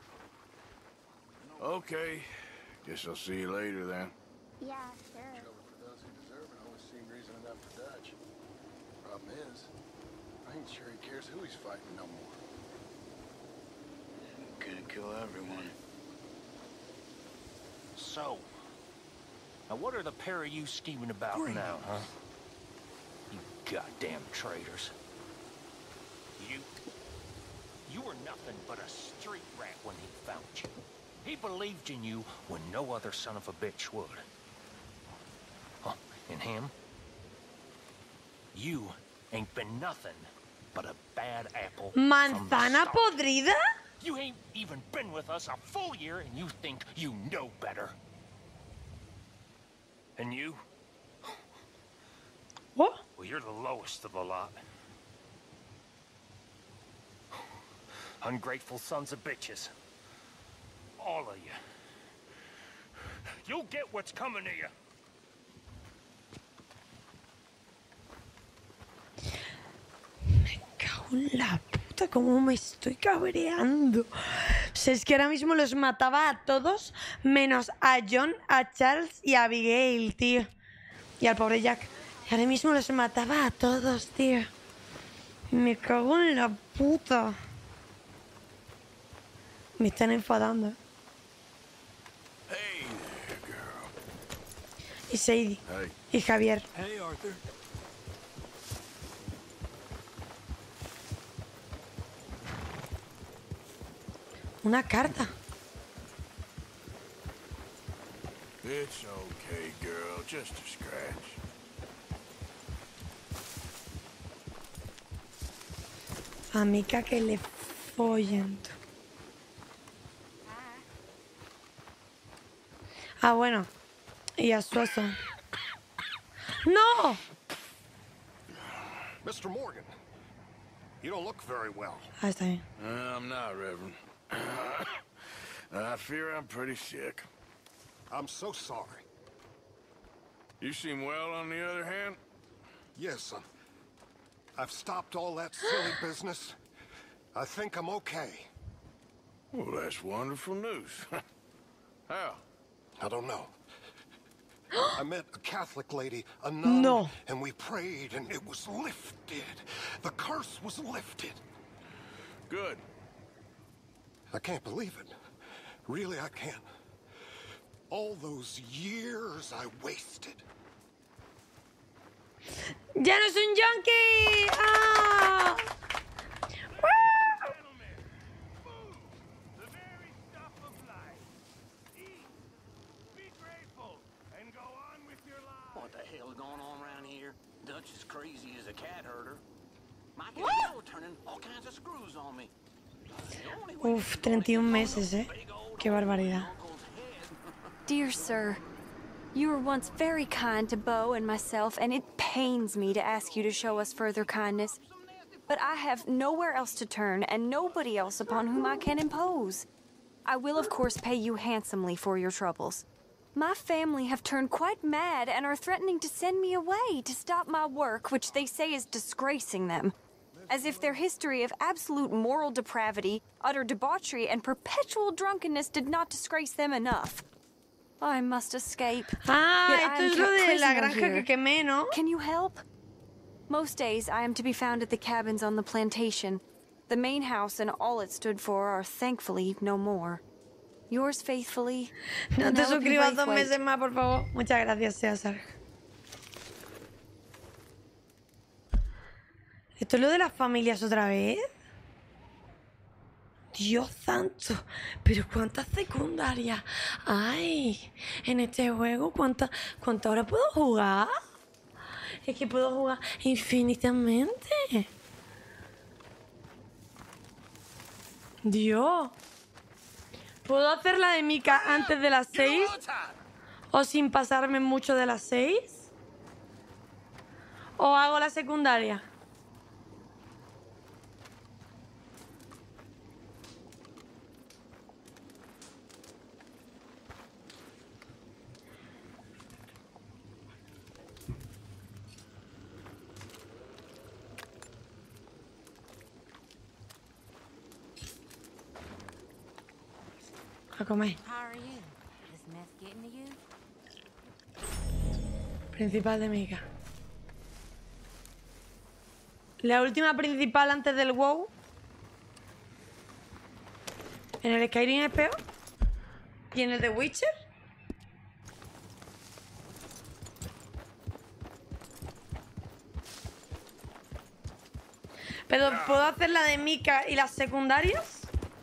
Okay. Guess I'll see you later then. Yeah, sure. For those who deserve it always seem reason enough for Dutch. Problem is, I ain't sure he cares who he's fighting no more. Gonna kill everyone. So, now what are the pair of you scheming about now, huh? You goddamn traitors. You were nothing but a street rat when he found you. He believed in you when no other son of a bitch would. Huh, and him? You ain't been nothing but a bad apple. ¿Manzana podrida? You ain't even been with us a full year and you think you know better. And you? What? Well, you're the lowest of the lot. Ungrateful sons of bitches. All of you. You'll get what's coming to you. Me cago en la puta, cómo me estoy cabreando. O sea, es que ahora mismo los mataba a todos, menos a John, a Charles y a Abigail, tío. Y al pobre Jack. Y ahora mismo los mataba a todos, tío. Me cago en la puta. Me están enfadando. Hey there, girl. Y Sadie. Hey. Y Javier. Hey, Arthur. Una carta. It's okay, girl. Just a scratch. Amiga que le follen. Ah, bueno. Y a Suazo. ¡No! Mr. Morgan, you don't look very well. Ah, está bien. I'm not, Reverend. I fear I'm pretty sick. I'm so sorry. You seem well, on the other hand? Yes, I've stopped all that silly business. I think I'm okay. Well, that's wonderful news. How? I don't know. I met a Catholic lady, a nun, and we prayed, and it was lifted. The curse was lifted. Good. I can't believe it. Really, I can't. All those years I wasted. ¡Ya no es un junkie! ¡Ah! What the hell's going on around here? Dutch is crazy as a cat herder. Mike and Bill are turning all kinds of screws on me. Uf, 31 meses, ¿eh? Qué barbaridad. Dear sir, you were once very kind to Beau and myself, and it pains me to ask you to show us further kindness. But I have nowhere else to turn, and nobody else upon whom I can impose. I will, of course, pay you handsomely for your troubles. My family have turned quite mad and are threatening to send me away to stop my work, which they say is disgracing them. As if their history of absolute moral depravity, utter debauchery, and perpetual drunkenness did not disgrace them enough. I must escape. Ah, Yet I esto am es lo kept de la prisoner granja here. que quemé, ¿no? Can you help? Most days I am to be found at the cabins on the plantation. The main house and all it stood for are thankfully no more. Yours faithfully, No te Penelope suscribas 2 Braithwaite. meses más, por favor. Muchas gracias, César. ¿Esto es lo de las familias otra vez? Dios santo, pero ¿cuántas secundarias hay en este juego? ¿Cuántas horas puedo jugar? Es que puedo jugar infinitamente. Dios. ¿Puedo hacer la de Mika antes de las 6? ¿O sin pasarme mucho de las 6? ¿O hago la secundaria? A comer. Principal de Mika. La última principal antes del WoW. En el Skyrim es peor. ¿Y en el The Witcher? Pero ¿puedo hacer la de Mika y las secundarias?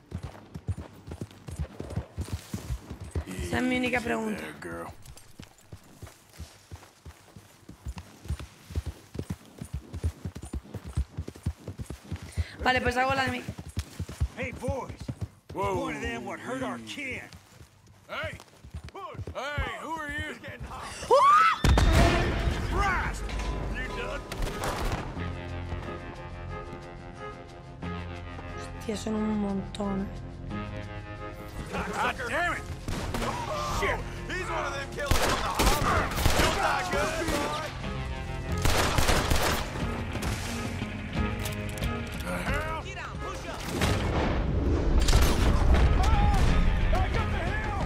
Esa es mi única pregunta. Vale, pues hago la de Mika. Hey, boys. Whoa. One of them what hurt our chin. Hey! Hey, who are you? Getting hot. Christ! You done? Hostia, son un montón. God damn it! Shit! He's one of them killers from the harbor! You're not good, boy! The hell? Get down, push up. Back up the hill!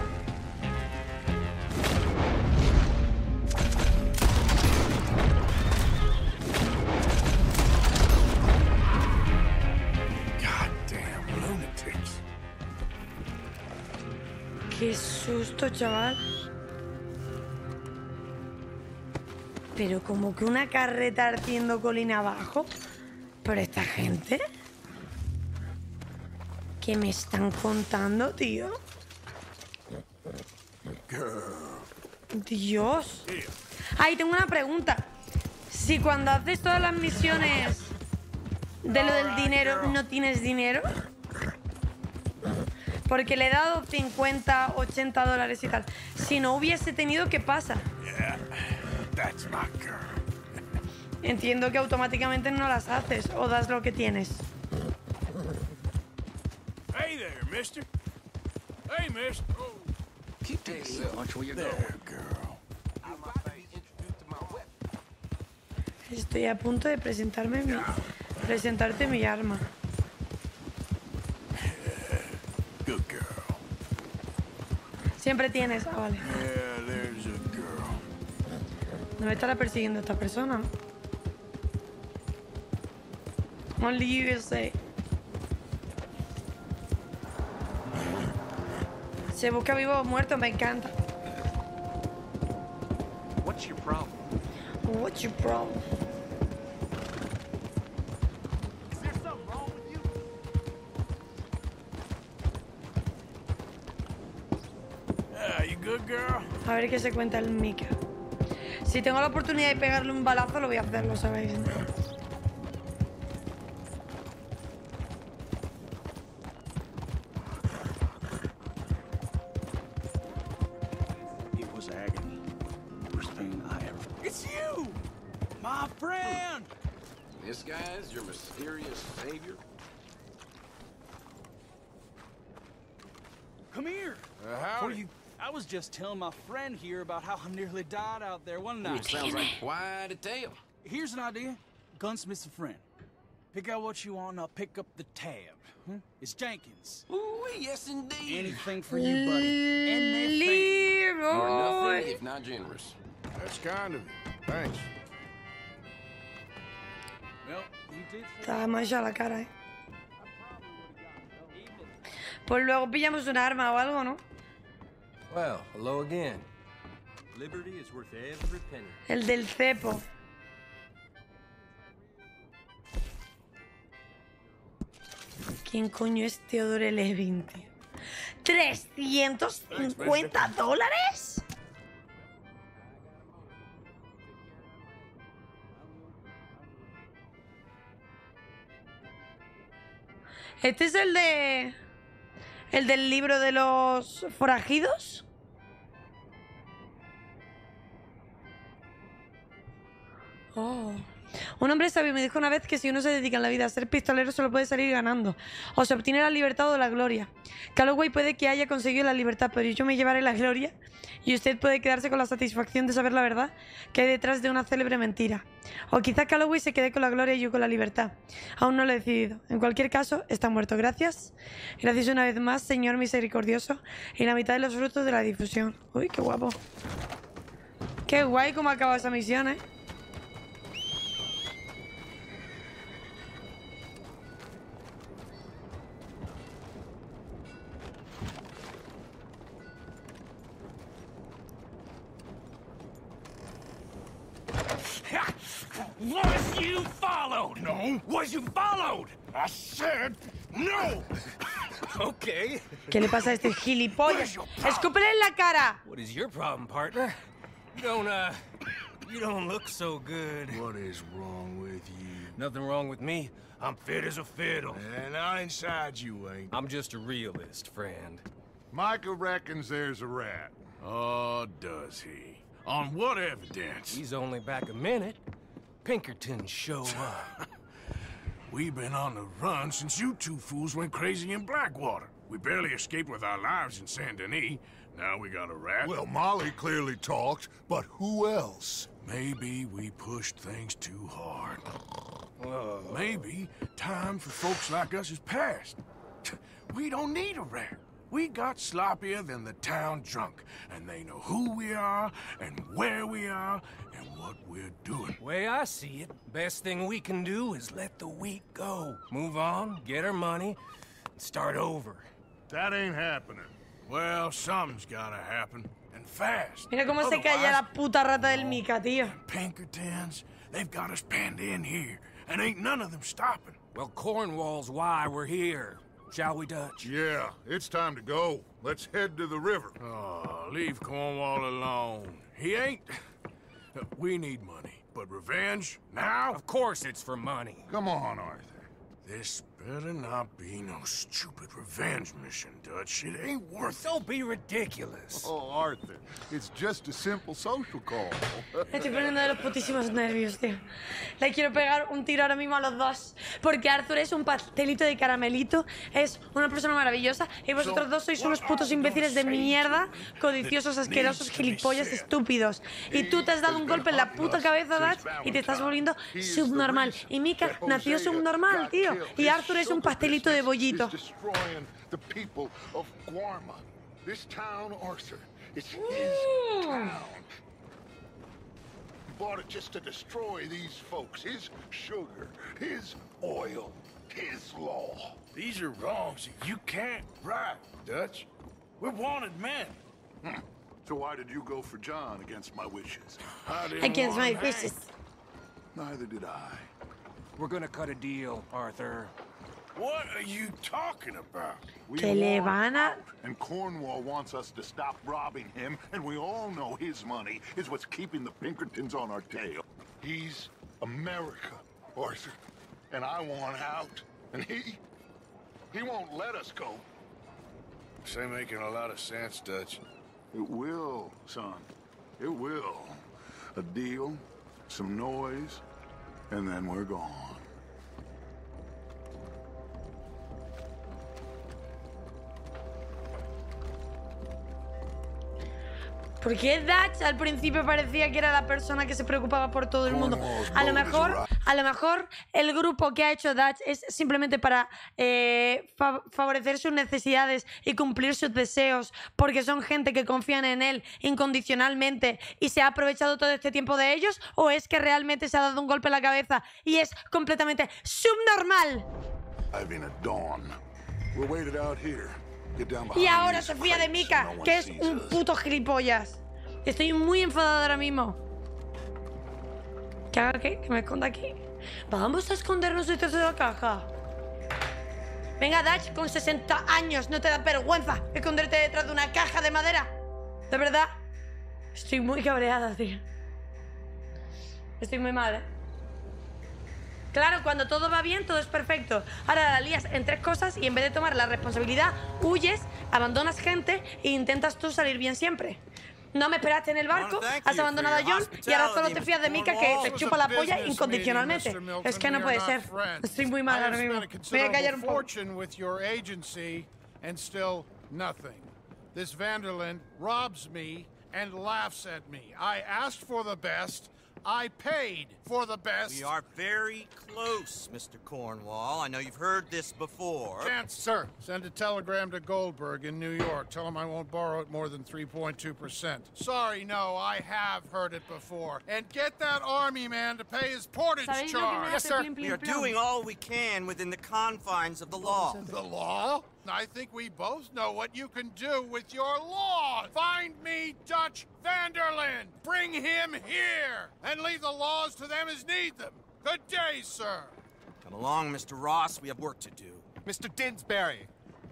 Goddamn lunatics. Qué susto, chaval. Pero como que una carreta arciendo colina abajo. Pero esta gente... ¿Qué me están contando, tío? Dios. Ay, tengo una pregunta. Si cuando haces todas las misiones de lo del dinero, no tienes dinero... Porque le he dado 50, 80 dólares y tal. Si no hubiese tenido, ¿qué pasa? That's my girl. Entiendo que automáticamente no las haces o das lo que tienes. Hey there, mister. Hey, mister. Oh. Keep to yourself. Watch where you go. There, girl. Estoy a punto de presentarte mi arma. Good girl. Siempre tienes. Ah, vale. Yeah, there's a girl. No me estará persiguiendo esta persona. Only you say. Se busca vivo o muerto, me encanta. What's your problem? What's your problem? Is there something wrong with you? Yeah, you good, girl? A ver qué se cuenta el Mika. Si tengo la oportunidad de pegarle un balazo, lo voy a hacer, lo sabéis. It was agony. Worst pain I ever... It's you! My friend! This guy's your mysterious savior? Come here! Howdy. What are you... I was just telling my friend here about how I nearly died out there one night. It sounds like quite a tale. Here's an idea. Gunsmith's a friend. Pick out what you want and I'll pick up the tab. It's Jenkins. Ooh, yes indeed. Anything for you, buddy. Anything. You're nothing if not generous. That's kind of you. Thanks. Well, you did... Está mancha la cara, eh. Pues luego pillamos un arma o algo, ¿no? Well, hello again. Liberty is worth every penny. El del cepo. ¿Quién coño es Theodore Levin, tío? ¿$350? Este es el de... ¿El del libro de los forajidos? Oh. Un hombre sabio me dijo una vez que si uno se dedica en la vida a ser pistolero solo puede salir ganando. O se obtiene la libertad o la gloria. Calloway puede que haya conseguido la libertad, pero yo me llevaré la gloria. Y usted puede quedarse con la satisfacción de saber la verdad que hay detrás de una célebre mentira. O quizá Calloway se quede con la gloria y yo con la libertad. Aún no lo he decidido. En cualquier caso, está muerto. Gracias. Gracias una vez más, Señor misericordioso. Y la mitad de los frutos de la difusión. Uy, qué guapo. Qué guay cómo ha acabado esa misión, ¿eh? Was you followed? No. Was you followed? I said no. Okay. ¿Qué le pasa a este gilipollas? ¡Escúpele en la cara! What is your problem, partner? You don't look so good. What is wrong with you? Nothing wrong with me. I'm fit as a fiddle. And inside you ain't. I'm just a realist, friend. Micah reckons there's a rat. Oh, does he? On what evidence? He's only back a minute. Pinkerton show up. We've been on the run since you two fools went crazy in Blackwater. We barely escaped with our lives in Saint Denis. Now we got a rat. Well, Molly clearly talked, but who else? Maybe we pushed things too hard. Maybe time for folks like us is past. We don't need a rat. We got sloppier than the town drunk, and they know who we are, and where we are, and what we're doing. Way I see it, best thing we can do is let the week go. Move on, get our money, and start over. That ain't happening. Well, something's gotta happen, and fast. Mira cómo se calla la puta rata del Mika, tío. Pinkertons, they've got us penned in here, and ain't none of them stopping. Well, Cornwall's why we're here. Shall we, Dutch? Yeah, it's time to go. Let's head to the river. Oh, leave Cornwall alone. He ain't... We need money, but revenge? Now? Of course it's for money. Come on, Arthur. This better not be no stupid revenge mission, Dutch. It ain't worth it. Don't be ridiculous. Oh, Arthur, it's just a simple social call. Me estoy poniendo de los putísimos nervios, tío. Le quiero pegar un tiro ahora mismo a los dos. Porque Arthur es un pastelito de caramelito, es una persona maravillosa, y vosotros dos sois unos putos imbéciles de mierda, codiciosos, asquerosos, gilipollas, estúpidos. Y tú te has dado un golpe en la puta cabeza, Dutch, y te estás volviendo subnormal. Y Mika nació subnormal, tío. Y Arthur es un pastelito de bollito. The people of Guarma. This town, Arthur, it's his town. He bought it just to destroy these folks. His sugar, his oil, his law. These are wrongs that you can't right, Dutch. We're wanted men. So why did you go for John against my wishes? Against my wishes. Neither did I. We're gonna cut a deal, Arthur. What are you talking about? Que le van a... And Cornwall wants us to stop robbing him, and we all know his money is what's keeping the Pinkertons on our tail. He's America, Arthur, and I want out. And he won't let us go. This ain't making a lot of sense, Dutch. It will, son. It will. A deal, some noise, and then we're gone. ¿Por qué Dutch al principio parecía que era la persona que se preocupaba por todo el mundo? A lo mejor el grupo que ha hecho Dutch es simplemente para favorecer sus necesidades y cumplir sus deseos, porque son gente que confían en él incondicionalmente y se ha aprovechado todo este tiempo de ellos, o es que realmente se ha dado un golpe en la cabeza y es completamente subnormal. Y ahora se fía de Mika, que es un puto gilipollas. Estoy muy enfadada ahora mismo. ¿Que haga qué? ¿Que me esconda aquí? Vamos a escondernos detrás de la caja. Venga, Dutch, con 60 años, ¿no te da vergüenza esconderte detrás de una caja de madera? ¿De verdad? Estoy muy cabreada, tío. Estoy muy mal, ¿eh? Claro, cuando todo va bien, todo es perfecto. Ahora la lías en 3 cosas y en vez de tomar la responsabilidad, huyes, abandonas gente e intentas tú salir bien siempre. No me esperaste en el barco, has abandonado a John y ahora solo te fías de Mika que te chupa la polla incondicionalmente. Es que no puede ser. Estoy muy mal ahora mismo. Me voy a callar un poco. And still nothing. This Vanderlyn robs me and laughs at me. I asked for the best. I paid for the best. We are very close, Mr. Cornwall. I know you've heard this before. Chance, sir, send a telegram to Goldberg in New York. Tell him I won't borrow it more than 3.2%. Sorry, no, I have heard it before. And get that army man to pay his portage charge. Yes, sir. We are doing all we can within the confines of the law. The law? I think we both know what you can do with your law. Find me Dutch Vanderlyn. Bring him here. And leave the laws to them as need them. Good day, sir. Come along, Mr. Ross. We have work to do. Mr. Didsbury.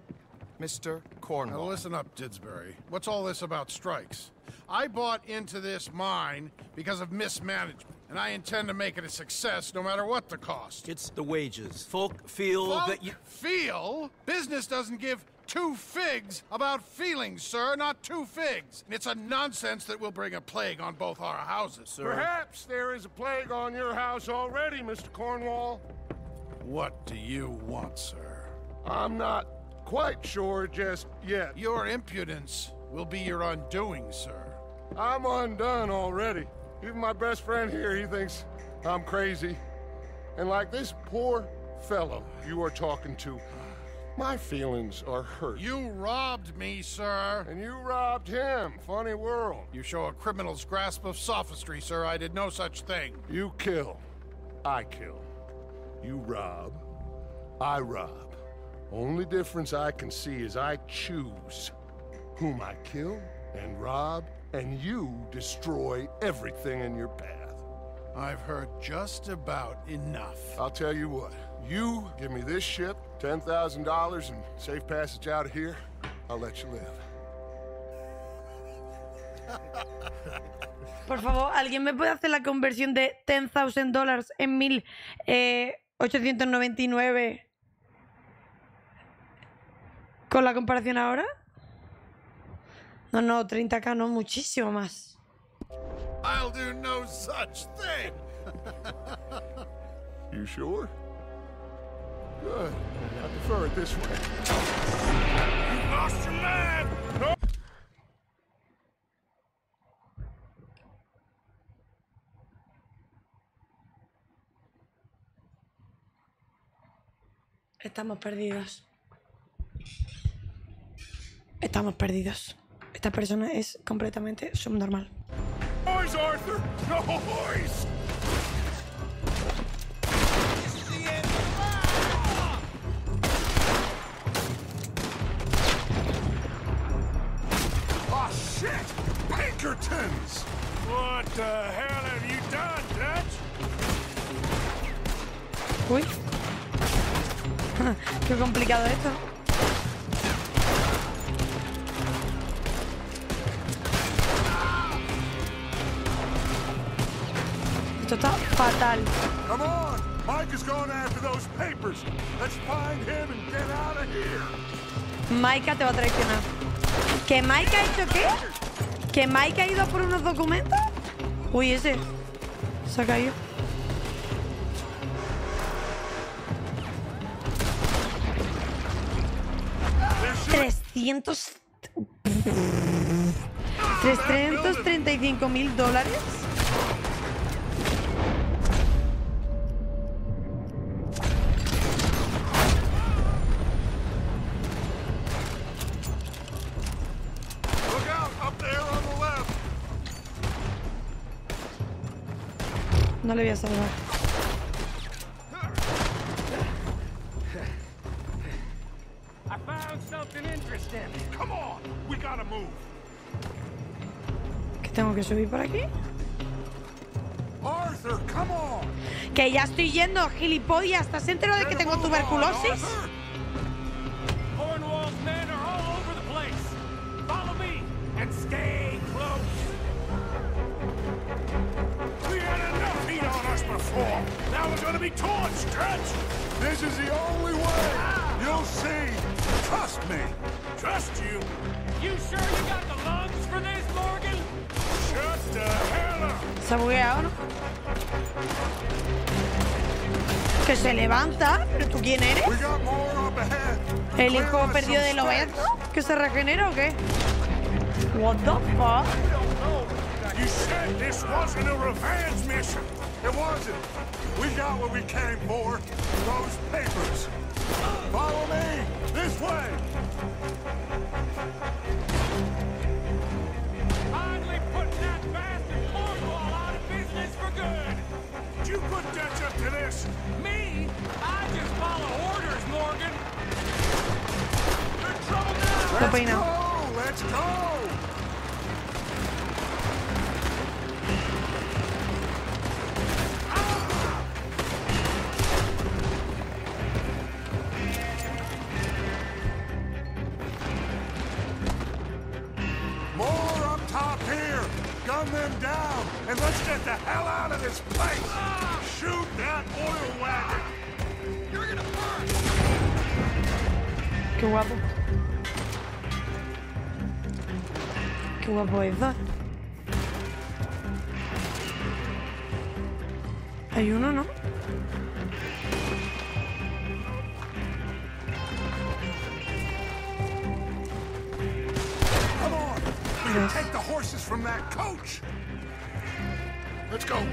Mr. Cornwall. Now listen up, Didsbury. What's all this about strikes? I bought into this mine because of mismanagement, and I intend to make it a success no matter what the cost. It's the wages. Folk feel that you... Feel? Business doesn't give 2 figs about feelings, sir, not 2 figs. And it's a nonsense that will bring a plague on both our houses, sir. Perhaps there is a plague on your house already, Mr. Cornwall. What do you want, sir? I'm not quite sure just yet. Your impudence will be your undoing, sir. I'm undone already. Even my best friend here, he thinks I'm crazy. And like this poor fellow you are talking to, my feelings are hurt. You robbed me, sir. And you robbed him. Funny world. You show a criminal's grasp of sophistry, sir. I did no such thing. You kill. I kill. You rob. I rob. Only difference I can see is I choose whom I kill and rob, and you destroy everything in your path. I've heard just about enough. I'll tell you what. You give me this ship, $10,000, and safe passage out of here, I'll let you live. Por favor, ¿alguien me puede hacer la conversión de $10,000 en 1899 con la comparación ahora? No, 30K, no, muchísimo más. I'll do no such thing. You sure? Good. I prefer it this way. You lost your man! No! Estamos perdidos. Estamos perdidos. Esta persona es completamente subnormal. Boys, Arthur! No boys! Oh, shit! Pinkertons! What the hell have you done, Dutch? Uy. Qué complicado esto. Esto está fatal. Come on! Mike is going after those papers. Let's find him and get out of here. Micah te va a traicionar. ¿Que Mike ha hecho qué? ¿Que Mike ha ido por unos documentos? Uy, ese se ha caído. $335.000. Look out, up there on the left. No le voy a salvar. I found something interesting. Come on, we gotta move. ¿Que tengo que subir por aquí? Arthur, come on. Que ya estoy yendo, gilipollas. ¿Estás enterado de que tengo tuberculosis? Cornwall's men are all over the place. Follow me and stay close. We had enough heat on us before. Now town's gonna be torched, Dutch! This is the only way! You'll see! Trust me! Trust you! You sure you got the lungs for this, Morgan? Shut the hell up! Se ha bugueado, ¿no? Que se levanta. ¿Pero tú quién eres? ¿El hijo perdido de Loberto? ¿Que se regenera o qué? What the fuck? You said this wasn't a revenge mission. It wasn't. We got what we came for. Those papers. Follow me. This way. Finally putting that bastard Cornwall out of business for good. Did you put Dutch up to this? Me? I just follow orders, Morgan. You're in trouble now. Let's go. Gun them down, and let's get the hell out of this place! Shoot that oil wagon! You're gonna burn! Qué guapo. Qué guapo eso. Hay uno, ¿no? Take the horses from that coach. Let's go.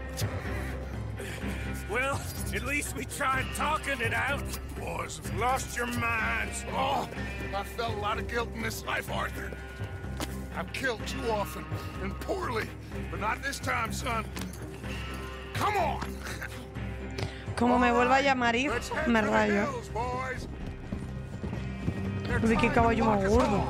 Well, at least we tried talking it out. Boys have lost your minds. Oh, I felt a lot of guilt in this life, Arthur. I've killed too often and poorly, but not this time, son. Come on. Como me vuelva a llamar hijo, me rayo. Uy, qué caballo más gordo.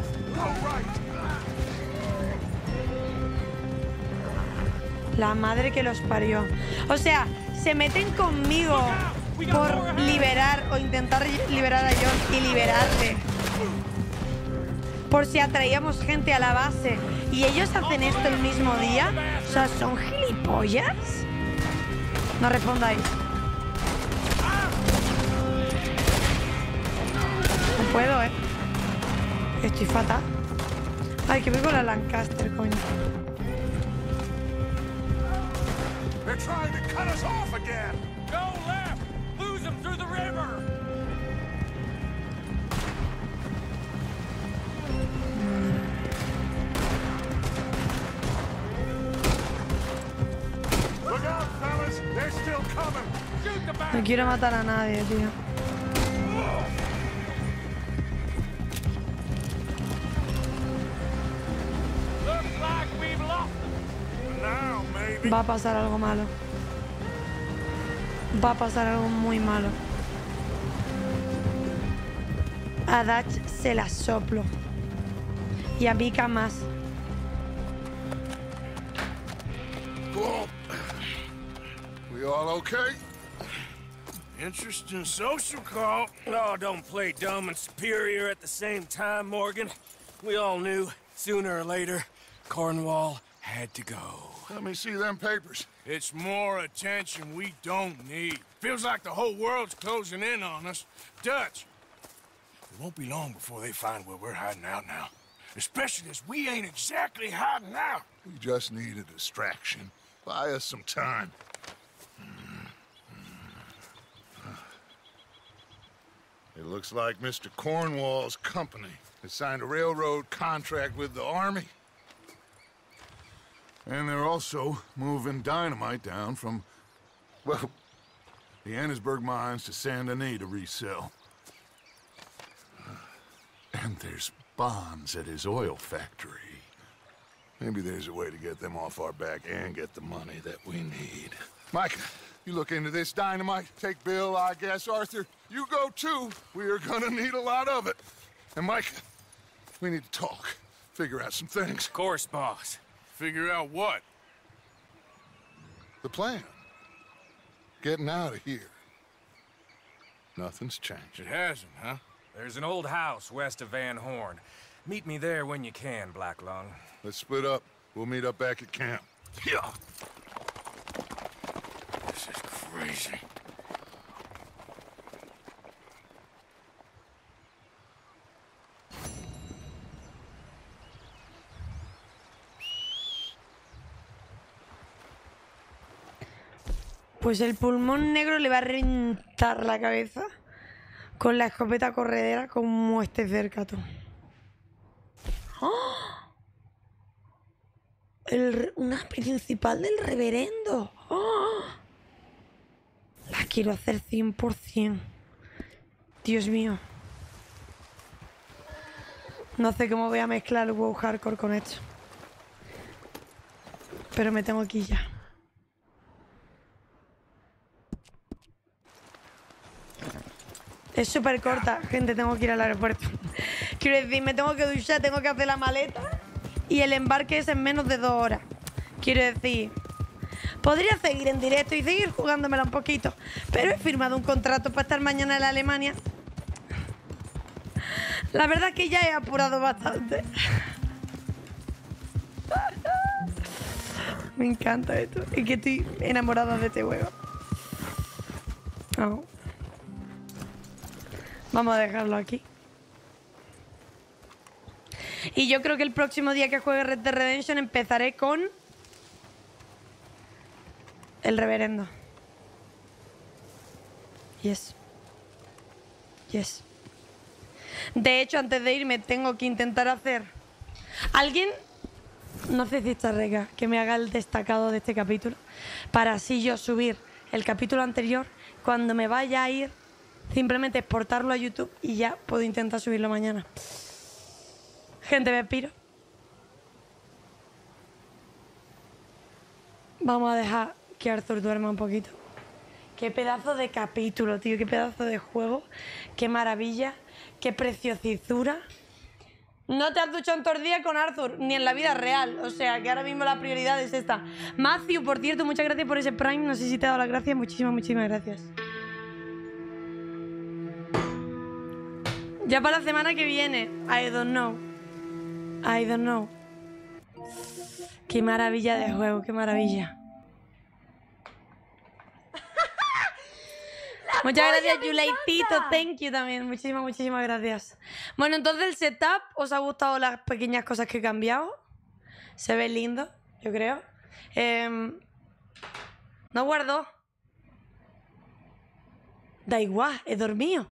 La madre que los parió. O sea, se meten conmigo por liberar o intentar liberar a John y liberarle. Por si atraíamos gente a la base. ¿Y ellos hacen esto el mismo día? O sea, ¿son gilipollas? No respondáis. No puedo, Estoy fatal. Ay, que voy con la Lancaster, coño. They're trying to cut us off again. Go left. Lose them through the river. Look out, fellas. They're still coming. Shoot the back. No quiero matar a nadie, tío. Looks like we've lost them. Now, maybe. Va a pasar algo malo. Va a pasar algo muy malo. A Dutch se la soplo. Y a Mika más. Cool. We all okay? Interesting social call. Oh, don't play dumb and superior at the same time, Morgan. We all knew, sooner or later, Cornwall had to go. Let me see them papers. It's more attention we don't need. Feels like the whole world's closing in on us. Dutch, it won't be long before they find where we're hiding out now. Especially as we ain't exactly hiding out. We just need a distraction. Buy us some time. It looks like Mr. Cornwall's company has signed a railroad contract with the Army. And they're also moving dynamite down from, well, the Annesburg mines to Saint Denis to resell. And there's bonds at his oil factory. Maybe there's a way to get them off our back and get the money that we need. Mike, you look into this dynamite. Take Bill, I guess. Arthur, you go too. We are gonna need a lot of it. And Mike, we need to talk. Figure out some things. Of course, boss. Figure out what? The plan. Getting out of here. Nothing's changed. It hasn't, huh? There's an old house west of Van Horn. Meet me there when you can, Black Lung. Let's split up. We'll meet up back at camp. Yeah. This is crazy. Pues el pulmón negro le va a reventar la cabeza con la escopeta corredera como esté cerca tú. ¡Oh! Una principal del reverendo. ¡Oh! La quiero hacer 100%. Dios mío. No sé cómo voy a mezclar el WoW Hardcore con esto. Pero me tengo que ir ya. Es súper corta, gente, tengo que ir al aeropuerto. Quiero decir, me tengo que duchar, tengo que hacer la maleta y el embarque es en menos de 2 horas. Quiero decir, podría seguir en directo y seguir jugándomela un poquito, pero he firmado un contrato para estar mañana en la Alemania. La verdad es que ya he apurado bastante. Me encanta esto. Es que estoy enamorada de este juego. Oh. Vamos a dejarlo aquí. Y yo creo que el próximo día que juegue Red Dead Redemption empezaré con el reverendo. Yes. Yes. De hecho, antes de irme tengo que intentar hacer... ¿Alguien? No sé si está rega que me haga el destacado de este capítulo para así yo subir el capítulo anterior cuando me vaya a ir. Simplemente exportarlo a YouTube y ya puedo intentar subirlo mañana. Gente, me piro. Vamos a dejar que Arthur duerma un poquito. Qué pedazo de capítulo, tío. Qué pedazo de juego. Qué maravilla. Qué preciosura. No te has duchado en todo el día con Arthur, ni en la vida real. O sea, que ahora mismo la prioridad es esta. Matthew, por cierto, muchas gracias por ese Prime. No sé si te he dado las gracias. Muchísimas gracias. Ya para la semana que viene. I don't know. Qué maravilla de juego, qué maravilla. Muchas gracias, Yuleitito. Thank you también. Muchísimas gracias. Bueno, entonces el setup, ¿os ha gustado las pequeñas cosas que he cambiado? Se ve lindo, yo creo. No guardo. Da igual, he dormido.